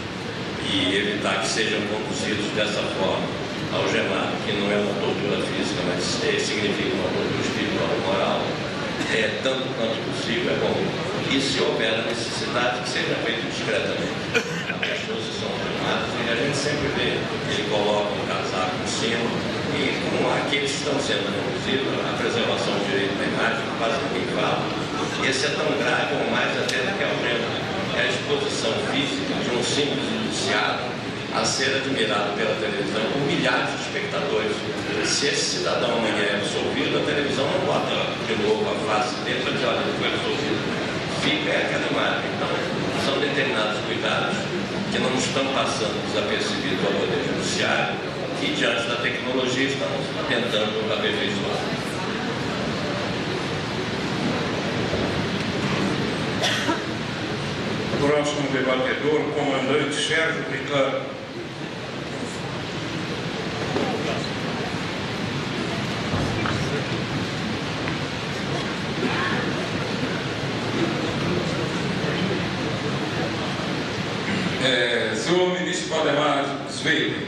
e evitar que sejam conduzidos dessa forma, algemado, que não é uma tortura física, mas é, significa uma tortura espiritual e moral, é, tanto quanto possível é bom. E se houver a necessidade, que seja feito discretamente. As pessoas são algemadas e a gente sempre vê, ele coloca um casaco em cima e com aqueles que estão sendo conduzidos, a preservação do direito da imagem, quase ninguém fala. Esse é tão grave ou mais até do que a algema. É a exposição física de um simples indiciado a ser admirado pela televisão por milhares de espectadores. Se esse cidadão amanhã é absolvido, a televisão não bota de novo a face dele para dizer, olha, ele foi absolvido. Fica aquela imagem. Então, são determinados cuidados que não estão passando desapercebidos ao Poder Judiciário e, diante da tecnologia, estão tentando aperfeiçoar. próximo debatedor, o comandante Sérgio Picano. É, senhor ministro Valdemar Sveig,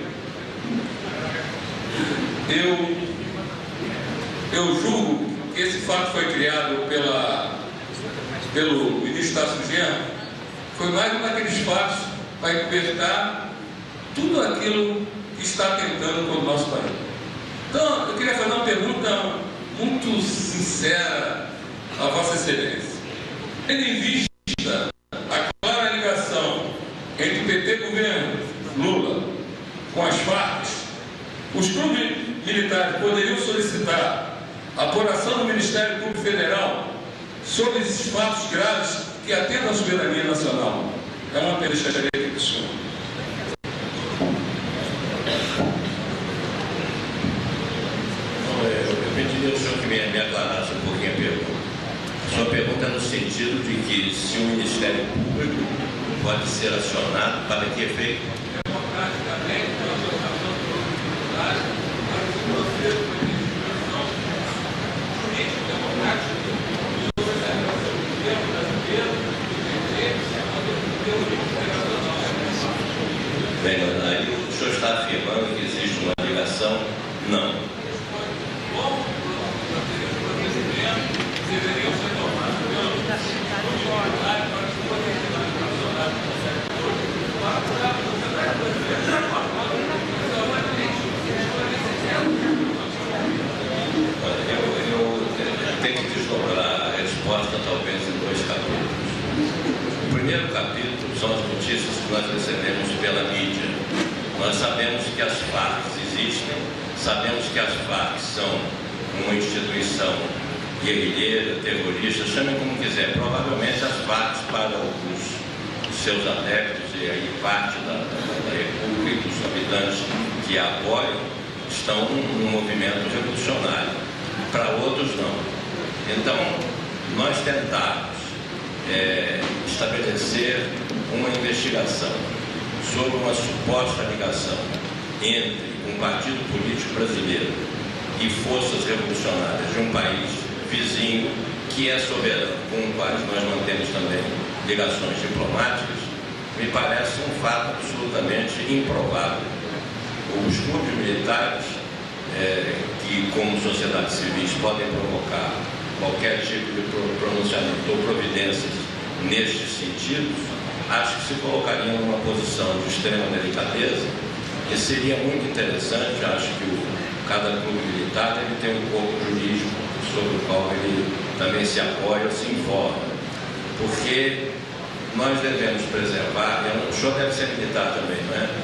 eu, eu julgo que esse fato foi criado pela, pelo ministro Tasso Genro, foi mais um daqueles fatos para encobertar tudo aquilo que está tentando com o nosso país. Então, eu queria fazer uma pergunta muito sincera à Vossa Excelência. Tendo em vista a clara ligação entre o P T governo Lula com as Farc, os clubes militares poderiam solicitar a apuração do Ministério Público Federal sobre esses fatos graves que atendem à soberania nacional. É uma pergunta aqui do senhor. Eu pediria ao senhor que me, me aclarasse um pouquinho a pergunta. A sua pergunta é no sentido de que se o Ministério Público pode ser acionado para que efeito? Bem, mas aí o senhor está afirmando que existe uma ligação? Não. Tem que desdobrar a resposta talvez em dois capítulos. O primeiro capítulo são as notícias que nós recebemos pela mídia. Nós sabemos que as Farc existem, sabemos que as Farc são uma instituição guerrilheira, terrorista, chamem como quiser. Provavelmente as Farc, para os seus adeptos e aí parte da, da, da República e dos habitantes que a apoiam, estão num movimento revolucionário. Para outros não. Então, nós tentamos é, estabelecer uma investigação sobre uma suposta ligação entre um partido político brasileiro e forças revolucionárias de um país vizinho que é soberano, com o qual nós mantemos também ligações diplomáticas, me parece um fato absolutamente improvável. Os clubes militares, é, que como sociedades civis podem provocar qualquer tipo de pronunciamento ou providências nestes sentidos, acho que se colocariam numa posição de extrema delicadeza e seria muito interessante. Acho que o, cada clube militar deve ter um corpo jurídico sobre o qual ele também se apoia ou se informa, porque nós devemos preservar. O senhor deve ser militar também, não é?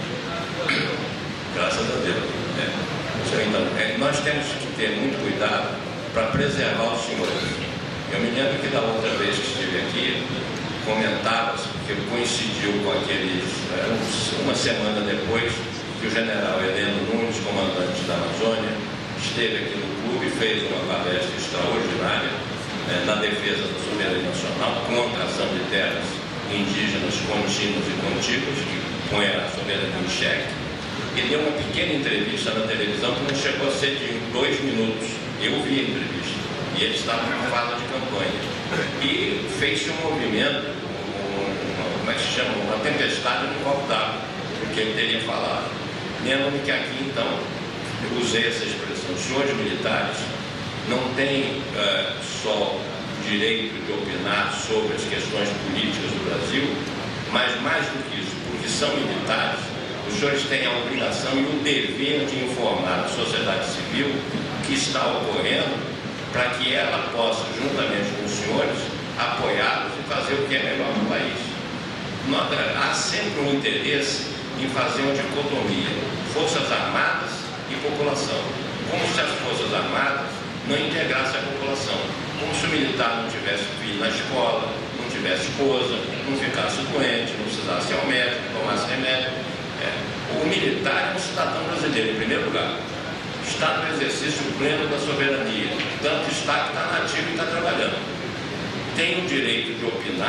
Graças a Deus. Né? Então, é, nós temos que ter muito cuidado para preservar os senhores. Eu me lembro que da outra vez que estive aqui, comentava-se, porque coincidiu com aqueles, uma semana depois que o general Heleno Nunes, comandante da Amazônia, esteve aqui no clube e fez uma palestra extraordinária né, na defesa da soberania nacional, contra a ação de terras indígenas contínuas e contíguas, que põe a soberania em xeque. Ele deu uma pequena entrevista na televisão que não chegou a ser de dois minutos. Eu vi a entrevista. E ele estava numa fase de campanha. E fez-se um movimento, uma, como é que se chama? Uma tempestade no copo d'água, porque ele teria falado. Lembro-me que aqui, então, eu usei essa expressão. Os senhores militares não têm uh, só o direito de opinar sobre as questões políticas do Brasil, mas mais do que isso, porque são militares, os senhores têm a obrigação e o dever de informar a sociedade civil o que está ocorrendo para que ela possa, juntamente com os senhores, apoiá-los e fazer o que é melhor no país. Nós, há sempre um interesse em fazer uma dicotomia, Forças Armadas e população. Como se as Forças Armadas não integrassem a população. Como se o militar não tivesse filho na escola, não tivesse esposa, não ficasse doente, não precisasse ir ao médico, tomasse remédio. É. O militar é um cidadão brasileiro, em primeiro lugar. Está no exercício pleno da soberania. Tanto está que está nativo e está trabalhando. Tem o direito de opinar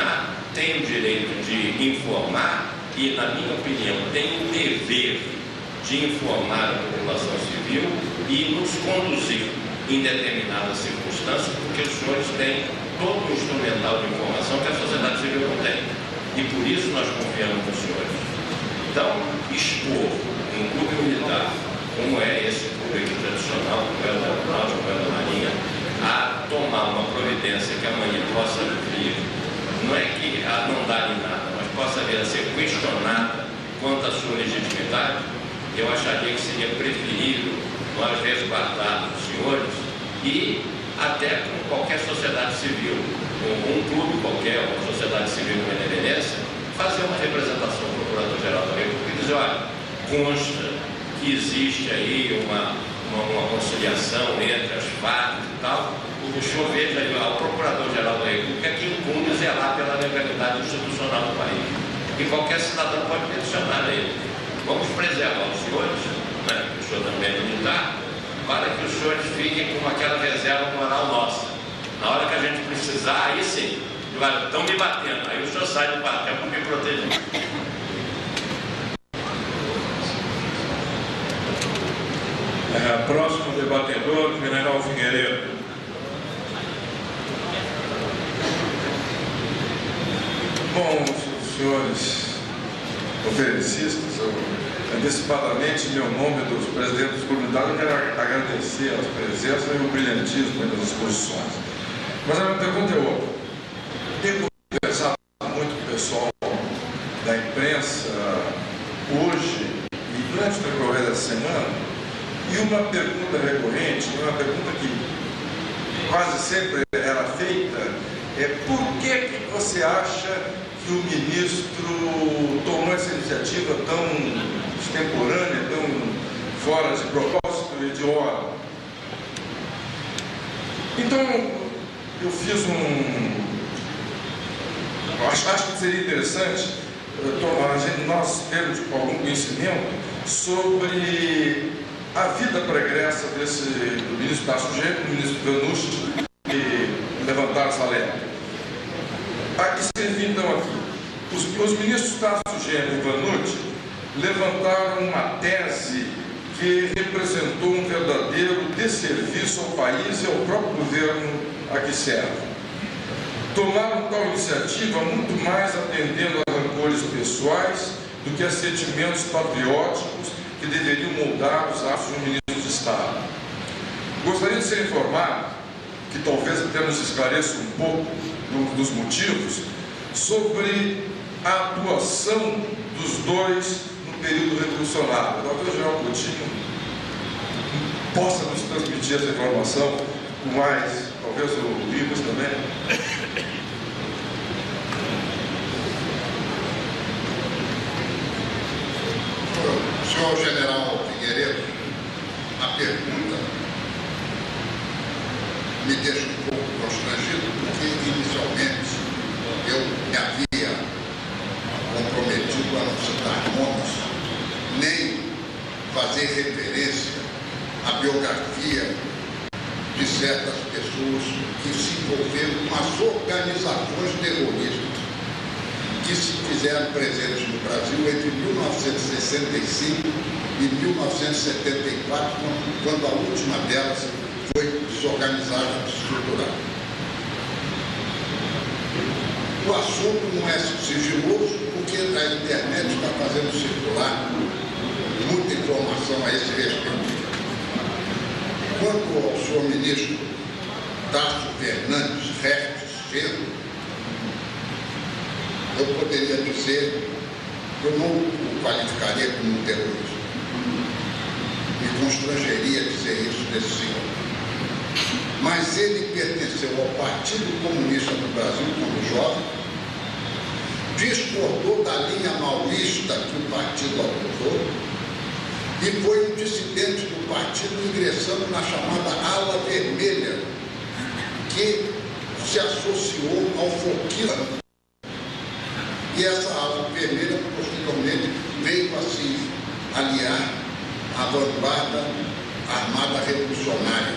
tem o direito de informar e, na minha opinião, tem o dever de informar a população civil e nos conduzir em determinadas circunstâncias, porque os senhores têm todo o instrumental de informação que a sociedade civil não tem. E por isso nós confiamos nos senhores. Então, expor um clube militar, como é esse clube aqui tradicional, como é o da Aeronáutica, como é o da Marinha, a tomar uma providência que amanhã possa vir, não é que a não dar em nada, mas possa vir a ser questionada quanto à sua legitimidade, eu acharia que seria preferível nós resguardarmos os senhores e até com qualquer sociedade civil, um, um clube qualquer, uma sociedade civil com independência, fazer uma representação ao Procurador-Geral da República e dizer, olha, consta que existe aí uma, uma, uma conciliação entre as partes e tal, o senhor veja aí, o Procurador-Geral da República que incumbe zelar pela legalidade institucional do país. E qualquer cidadão pode peticionar a ele. Vamos preservar os senhores, né, o senhor também é militar, para que os senhores fiquem com aquela reserva moral nossa. Na hora que a gente precisar, aí sim, estão me batendo, aí o senhor sai do quartel para me proteger. É, próximo debatedor, General Figueiredo. Bom, senhores conferencistas, eu, antecipadamente, em meu nome dos presidentes dos comunidades, eu quero agradecer as presenças e o brilhantismo das exposições. Mas a minha pergunta é outra. Tenho conversado muito com o pessoal da imprensa hoje e durante o decorrer dessa semana, e uma pergunta recorrente, uma pergunta que quase sempre era feita, é por que, que você acha que o ministro tomou essa iniciativa tão extemporânea, tão fora de propósito e de hora? Então, eu fiz um... Acho, acho que seria interessante tomar, nós termos algum conhecimento sobre a vida pregressa desse do ministro Tasso Genro, do ministro Vanucci, que levantaram essa letra. Aqui servi então aqui. Os, os ministros Tasso Genro e Vanucci levantaram uma tese que representou um verdadeiro desserviço ao país e ao próprio governo a que serve. Tomaram tal iniciativa muito mais atendendo a rancores pessoais do que a sentimentos patrióticos que deveriam moldar os atos de um ministro de Estado. Gostaria de ser informado, que talvez até nos esclareça um pouco do, dos motivos, sobre a atuação dos dois no período revolucionário. O doutor General Coutinho possa nos transmitir essa informação com mais, talvez o Ribas também. Senhor General Figueiredo, a pergunta me deixa um pouco constrangido, porque inicialmente eu me havia comprometido a não citar nomes, nem fazer referência à biografia de certas pessoas que se envolveram com as organizações terroristas que se fizeram presentes no Brasil entre mil novecentos e sessenta e cinco e mil novecentos e setenta e quatro, quando a última delas foi desorganizada e desestruturada. O assunto não é sigiloso, porque a internet está fazendo circular muita informação a esse respeito. Quanto ao senhor ministro Tasso Fernandes Restos Genro, eu poderia dizer que eu não o qualificaria como um terrorista. Me constrangeria dizer isso desse senhor. Mas ele pertenceu ao Partido Comunista do Brasil quando jovem, discordou da linha maoísta que o partido adotou e foi um dissidente do partido ingressando na chamada ala vermelha, que se associou ao Foquismo. E essa ala vermelha, posteriormente, veio a se aliar à vanguarda armada revolucionária.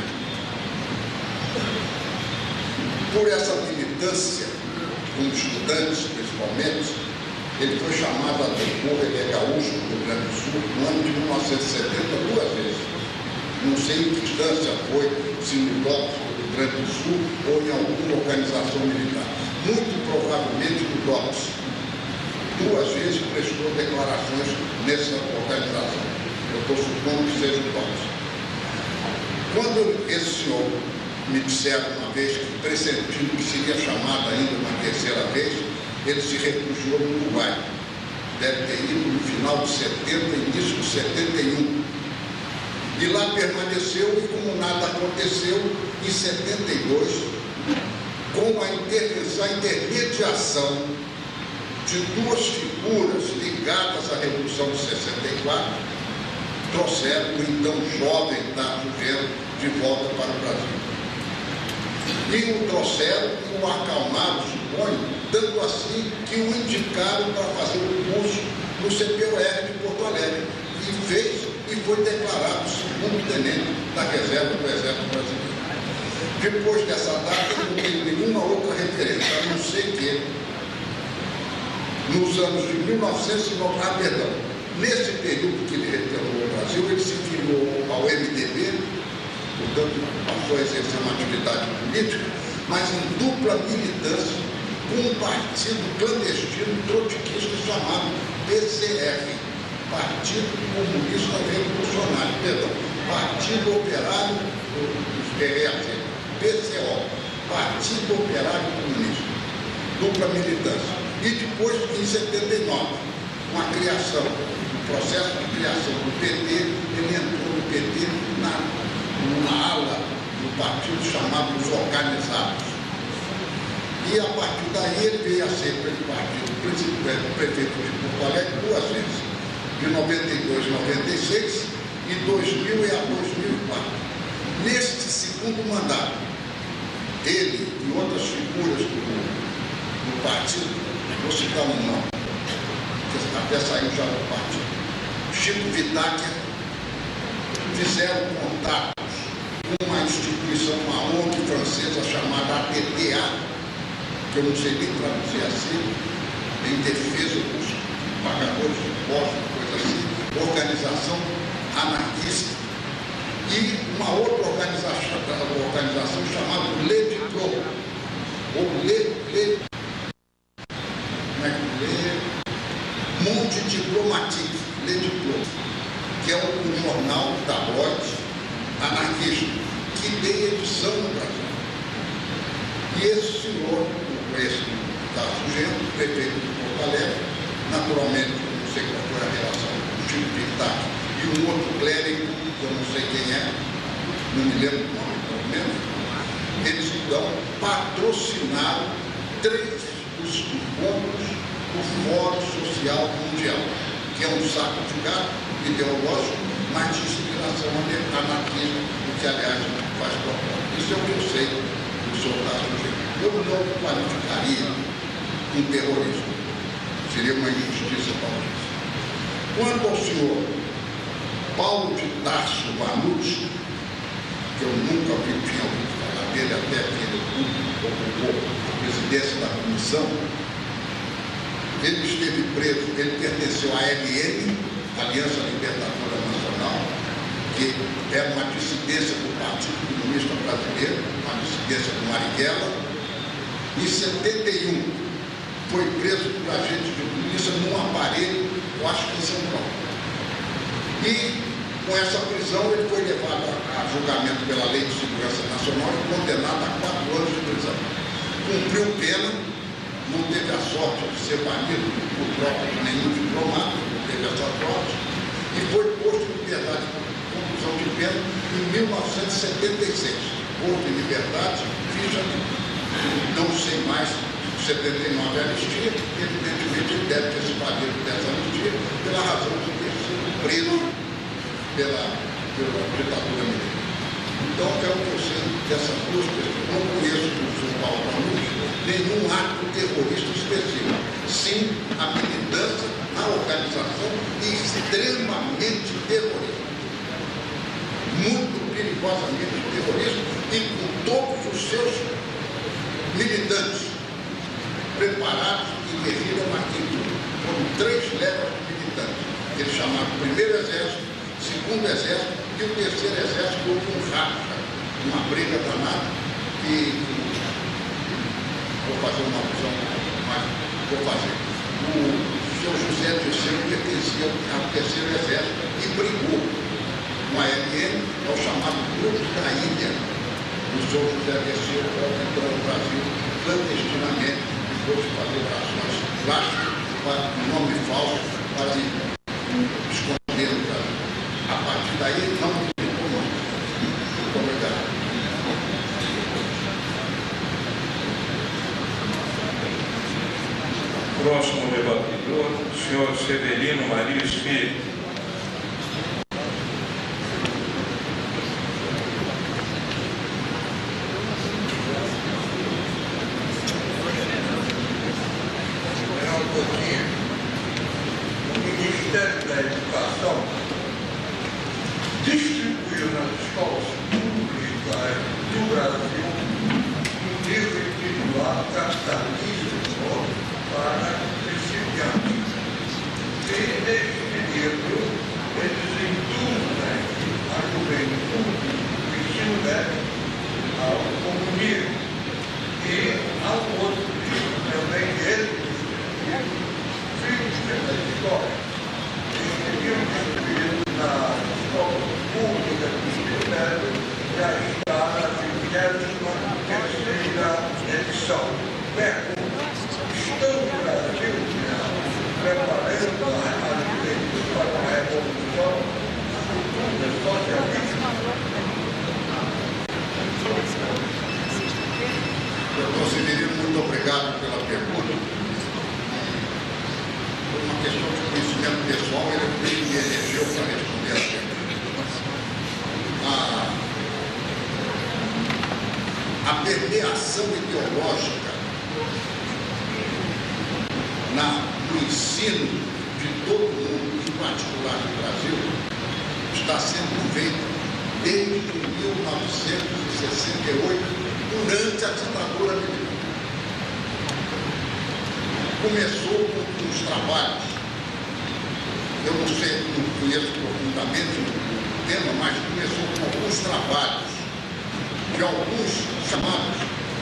Por essa militância, como estudantes, principalmente, ele foi chamado a depor, ele é gaúcho do Rio Grande do Sul, no ano de mil novecentos e setenta, duas vezes. Não sei em que instância foi, se no D O P S do Rio Grande do Sul ou em alguma organização militar. Muito provavelmente no D O P S. Duas vezes prestou declarações nessa organização. Eu estou supondo que seja o D O P S. Quando esse senhor me disseram uma vez que pressentindo que seria chamado ainda uma terceira vez, ele se refugiou no Uruguai. Deve ter ido no final de setenta, início de setenta e um. E lá permaneceu e, como nada aconteceu, em setenta e dois, com a intervenção, a intermediação de duas figuras ligadas à Revolução de sessenta e quatro, trouxeram o então jovem Tato Genro de volta para o Brasil. E o trouxeram e o acalmaram, suponho, tanto assim que o indicaram para fazer o curso no C P O R de Porto Alegre. E fez e foi declarado segundo tenente da reserva do Exército Brasileiro. Depois dessa data, não tenho nenhuma outra referência, a não ser que, nos anos de mil novecentos e noventa, ah, perdão, nesse período que ele retornou ao Brasil, ele se filiou ao M D B, portanto, passou a exercer uma atividade política, mas em dupla militância com um partido clandestino trotskista chamado P C R, Partido Comunista Revolucionário, perdão, Partido Operário dos P R A C, P C O, Partido Operário Comunista, dupla militância. E depois, em setenta e nove, com a criação, o processo de criação do P T, ele entrou no P T na, numa ala do partido chamado Os Organizados. E a partir daí ele veio a ser partido prefeito de Porto Alegre duas vezes, de noventa e dois a noventa e seis e dois mil a dois mil e quatro. Neste segundo mandato, ele e outras figuras do, do partido, vou citar um nome, que até saiu já do partido, Chico Vitáquia, fizeram contatos com uma instituição, uma O N G francesa chamada A T T A, que eu não sei nem traduzir assim, em defesa dos pagadores de impostos, coisa assim, organização anarquista, e uma outra organização, uma organização chamada Ledipro, ou Le, Le, como é que lê? Monde Diplomatique, Ledipro, que é um jornal tabloide anarquista, que tem edição no Brasil. E esse senhor, esse Tato Genro, prefeito de Porto Alegre, naturalmente, eu não sei qual foi a relação do Chico Vitáquia e um outro clérigo, que eu não sei quem é, não me lembro o nome, pelo menos, eles então patrocinaram três dos encontros do Fórum Social Mundial, que é um saco de gato ideológico, mas de inspiração anarquista, o que, aliás, faz propósito. Isso é o que eu sei do senhor Tato Genro. Eu não qualificaria um terrorismo. Seria uma injustiça paulista. Quanto ao senhor Paulo de Tarso Vanucci, que eu nunca vi, tinha ouvido falar dele, até que ele ocupou a presidência da comissão, ele esteve preso, ele pertenceu à A L N, Aliança Libertadora Nacional, que era uma dissidência do Partido Comunista Brasileiro, uma dissidência do Marighella. Em setenta e um, foi preso por agentes de polícia num aparelho, eu acho que em São Paulo. E, com essa prisão, ele foi levado a julgamento pela Lei de Segurança Nacional e condenado a quatro anos de prisão. Cumpriu pena, não teve a sorte de ser banido por troca de nenhum diplomata, não teve essa sorte, e foi posto em liberdade por conclusão de pena em mil novecentos e setenta e seis. Posto em liberdade, ficha de não sei mais, setenta e nove anistia, evidentemente ele deve ter se valido dessa anistia pela razão de ter sido preso pela, pela ditadura militar. Então, é o que eu sei dessas duas pessoas. Não conheço do senhor Paulo Vanucci nenhum ato terrorista específico. Sim, a militância, a organização extremamente terrorista. Muito perigosamente terrorista e com todos os seus militantes, preparados e guerrilha maquinha. Foram três levas militantes. Eles chamaram o primeiro exército, o segundo exército e o terceiro exército houve um racha, uma briga danada que vou fazer uma alusão, mas vou fazer. O seu José Dirceu pertencia ao terceiro exército e brigou com a L N ao chamado Grupo da Ilha. O seu José Dirceu entrou no Brasil clandestinamente e foi fazer ações plásticas para um nome falso para se esconder no Brasil. A partir daí ele não me ficou mais. Muito obrigado. Próximo debatedor, o senhor Severino Marias Filho. O Ministério da Educação distribuiu nas escolas públicas do Brasil um livro intitulado Capitalismo para principiantes. E neste livro eles induzem a juventude do ensino médio ao comunismo. E há um outro livro também dele, Filhos pela História. Este livro distribuído nas escolas públicas do ensino médio já está na vigésima terceira edição. Pergunta: estão no Brasil preparando a juventude para uma revolução socialista? Doutor Severino, muito obrigado pela pergunta. Por uma questão de conhecimento pessoal, ele veio me elegeu para responder a pergunta. A, a permeação ideológica na, no ensino de todo mundo, em particular no Brasil, está sendo feita desde mil novecentos e sessenta e oito, durante a ditadura militar. Começou com os trabalhos, eu não sei, não conheço profundamente o tema, mas começou com alguns trabalhos de alguns chamados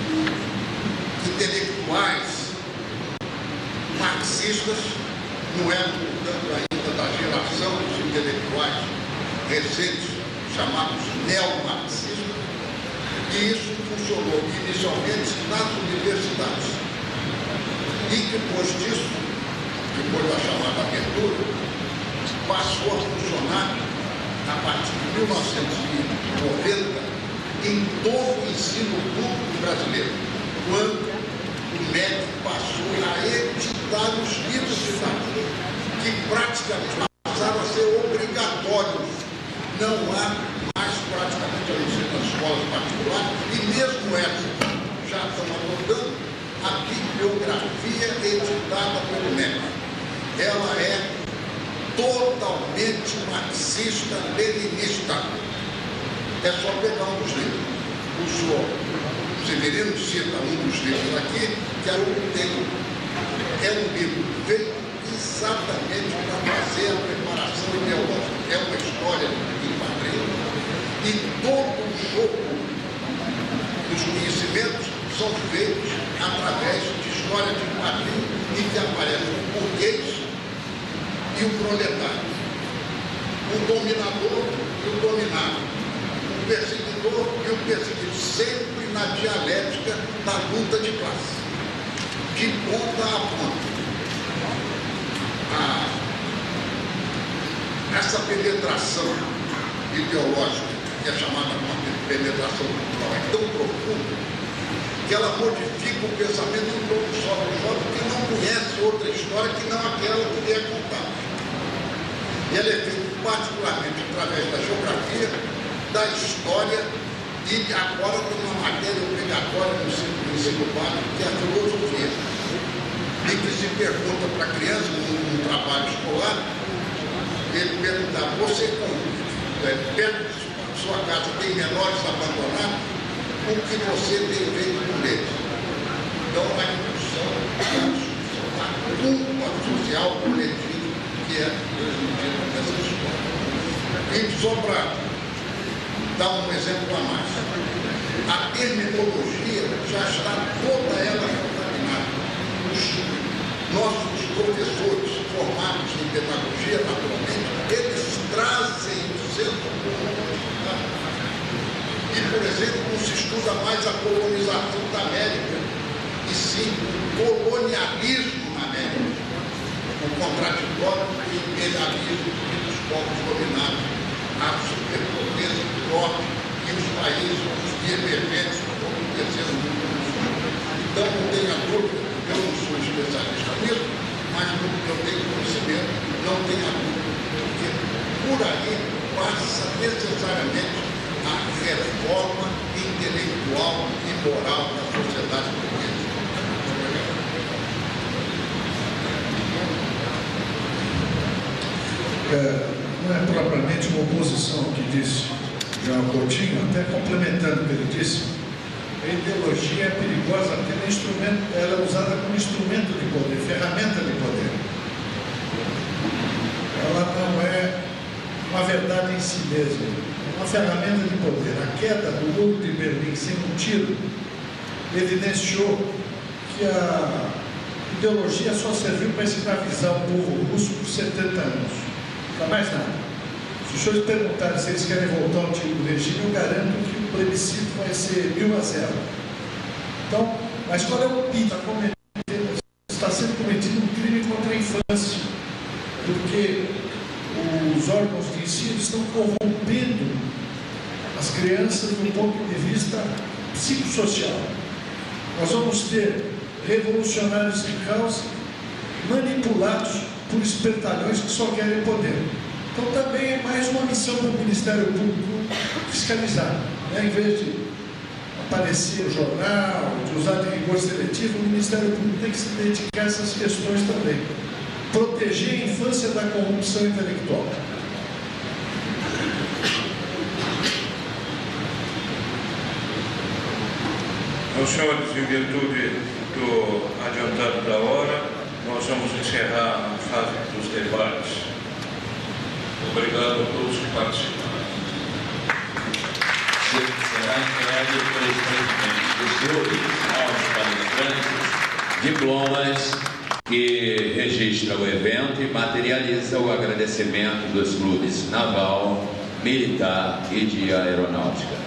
intelectuais marxistas, não é, portanto, ainda da geração dos intelectuais recentes, chamados neomarxistas, e isso funcionou inicialmente nas universidades. E depois disso, depois da chamada abertura, passou a funcionar a partir de mil novecentos e noventa em todo o ensino público brasileiro, quando o M E C passou a editar os livros didáticos, que praticamente passaram a ser obrigatórios. Não há mais praticamente a não ser nas escolas particulares, e mesmo essas já estão adotando a bibliografia editada pelo M E C. Ela é totalmente marxista-leninista. É só pegar um dos livros. O senhor Severino cita um dos livros aqui, que é o Tempo. É um livro feito exatamente para fazer a preparação ideológica. É uma história em quadrinhos. E todo o jogo dos conhecimentos são feitos através de história de quadrinhos em que aparece o burguês e o proletário, o dominador e o dominado, o perseguidor e o perseguido, sempre na dialética da luta de classe, de ponta a ponta. Ah, essa penetração ideológica, que é chamada de penetração cultural, é tão profunda que ela modifica o pensamento de todo jovem, jovem que não conhece outra história que não aquela que lhe é contada. E ela é feita particularmente através da geografia, da história e agora tem uma matéria obrigatória no ensino básico, que é a filosofia. E que se pergunta para a criança, num trabalho escolar, ele perguntar: você, é, perto de sua casa, tem menores abandonados? O que você tem feito com eles? Então, a instrução a culpa social coletiva que é transmitida nessa história. E só para dar um exemplo a mais, a terminologia já está toda ela contaminada. Os nossos professores formados em pedagogia, naturalmente, eles trazem o centro comum. E, por exemplo, não se estuda mais a colonização da América, e sim o colonialismo na América, o contraditório e o imperialismo dos povos dominados, a superpotência do norte e os países, os emergentes, como o terceiro mundo. Então, não tenha dúvida, eu não sou especialista nisso, mas no que eu tenho conhecimento, não tenha dúvida, porque por aí passa necessariamente a reforma intelectual e moral da sociedade portuguesa. É, não é propriamente uma oposição que disse João Coutinho, até complementando o que ele disse, a ideologia é perigosa porque ela é, instrumento, ela é usada como instrumento de poder, ferramenta de poder. Ela não é uma verdade em si mesma, é uma ferramenta de poder. A queda do muro de Berlim sem um tiro evidenciou que a ideologia só serviu para escravizar o povo russo por setenta anos. Não mais nada. Se os senhores perguntarem se eles querem voltar ao antigo regime, eu garanto que o plebiscito vai ser mil a zero. Então, mas qual é o P I B? Está sendo cometido um crime contra a infância, porque os órgãos de ensino estão corrompendo as crianças do ponto de vista psicossocial. Nós vamos ter revolucionários de causa manipulados por espertalhões que só querem poder. Então também é mais uma missão para o Ministério Público fiscalizar, né? Em vez de aparecer no jornal, de usar de rigor seletivo, o Ministério Público tem que se dedicar a essas questões também. Proteger a infância da corrupção intelectual. Meus senhores, em virtude do adiantado da hora, nós vamos encerrar a fase dos debates. Obrigado a todos que participaram. Será entregue pelos presidentes dos clubes aos palestrantes diplomas que registra o evento e materializa o agradecimento dos clubes naval, militar e de aeronáutica.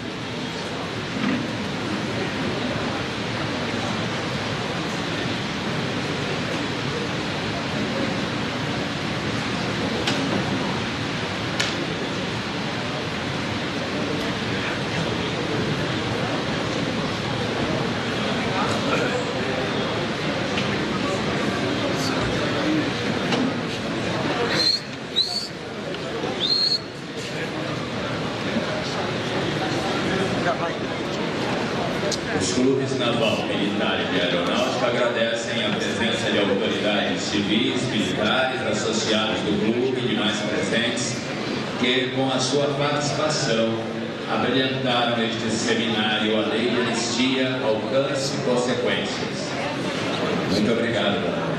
Os clubes naval, militar e de aeronáutica agradecem a presença de autoridades civis, militares, associados do clube e demais presentes que, com a sua participação, abrilhantaram este seminário A Lei de Anistia, Alcance e Consequências. Muito obrigado.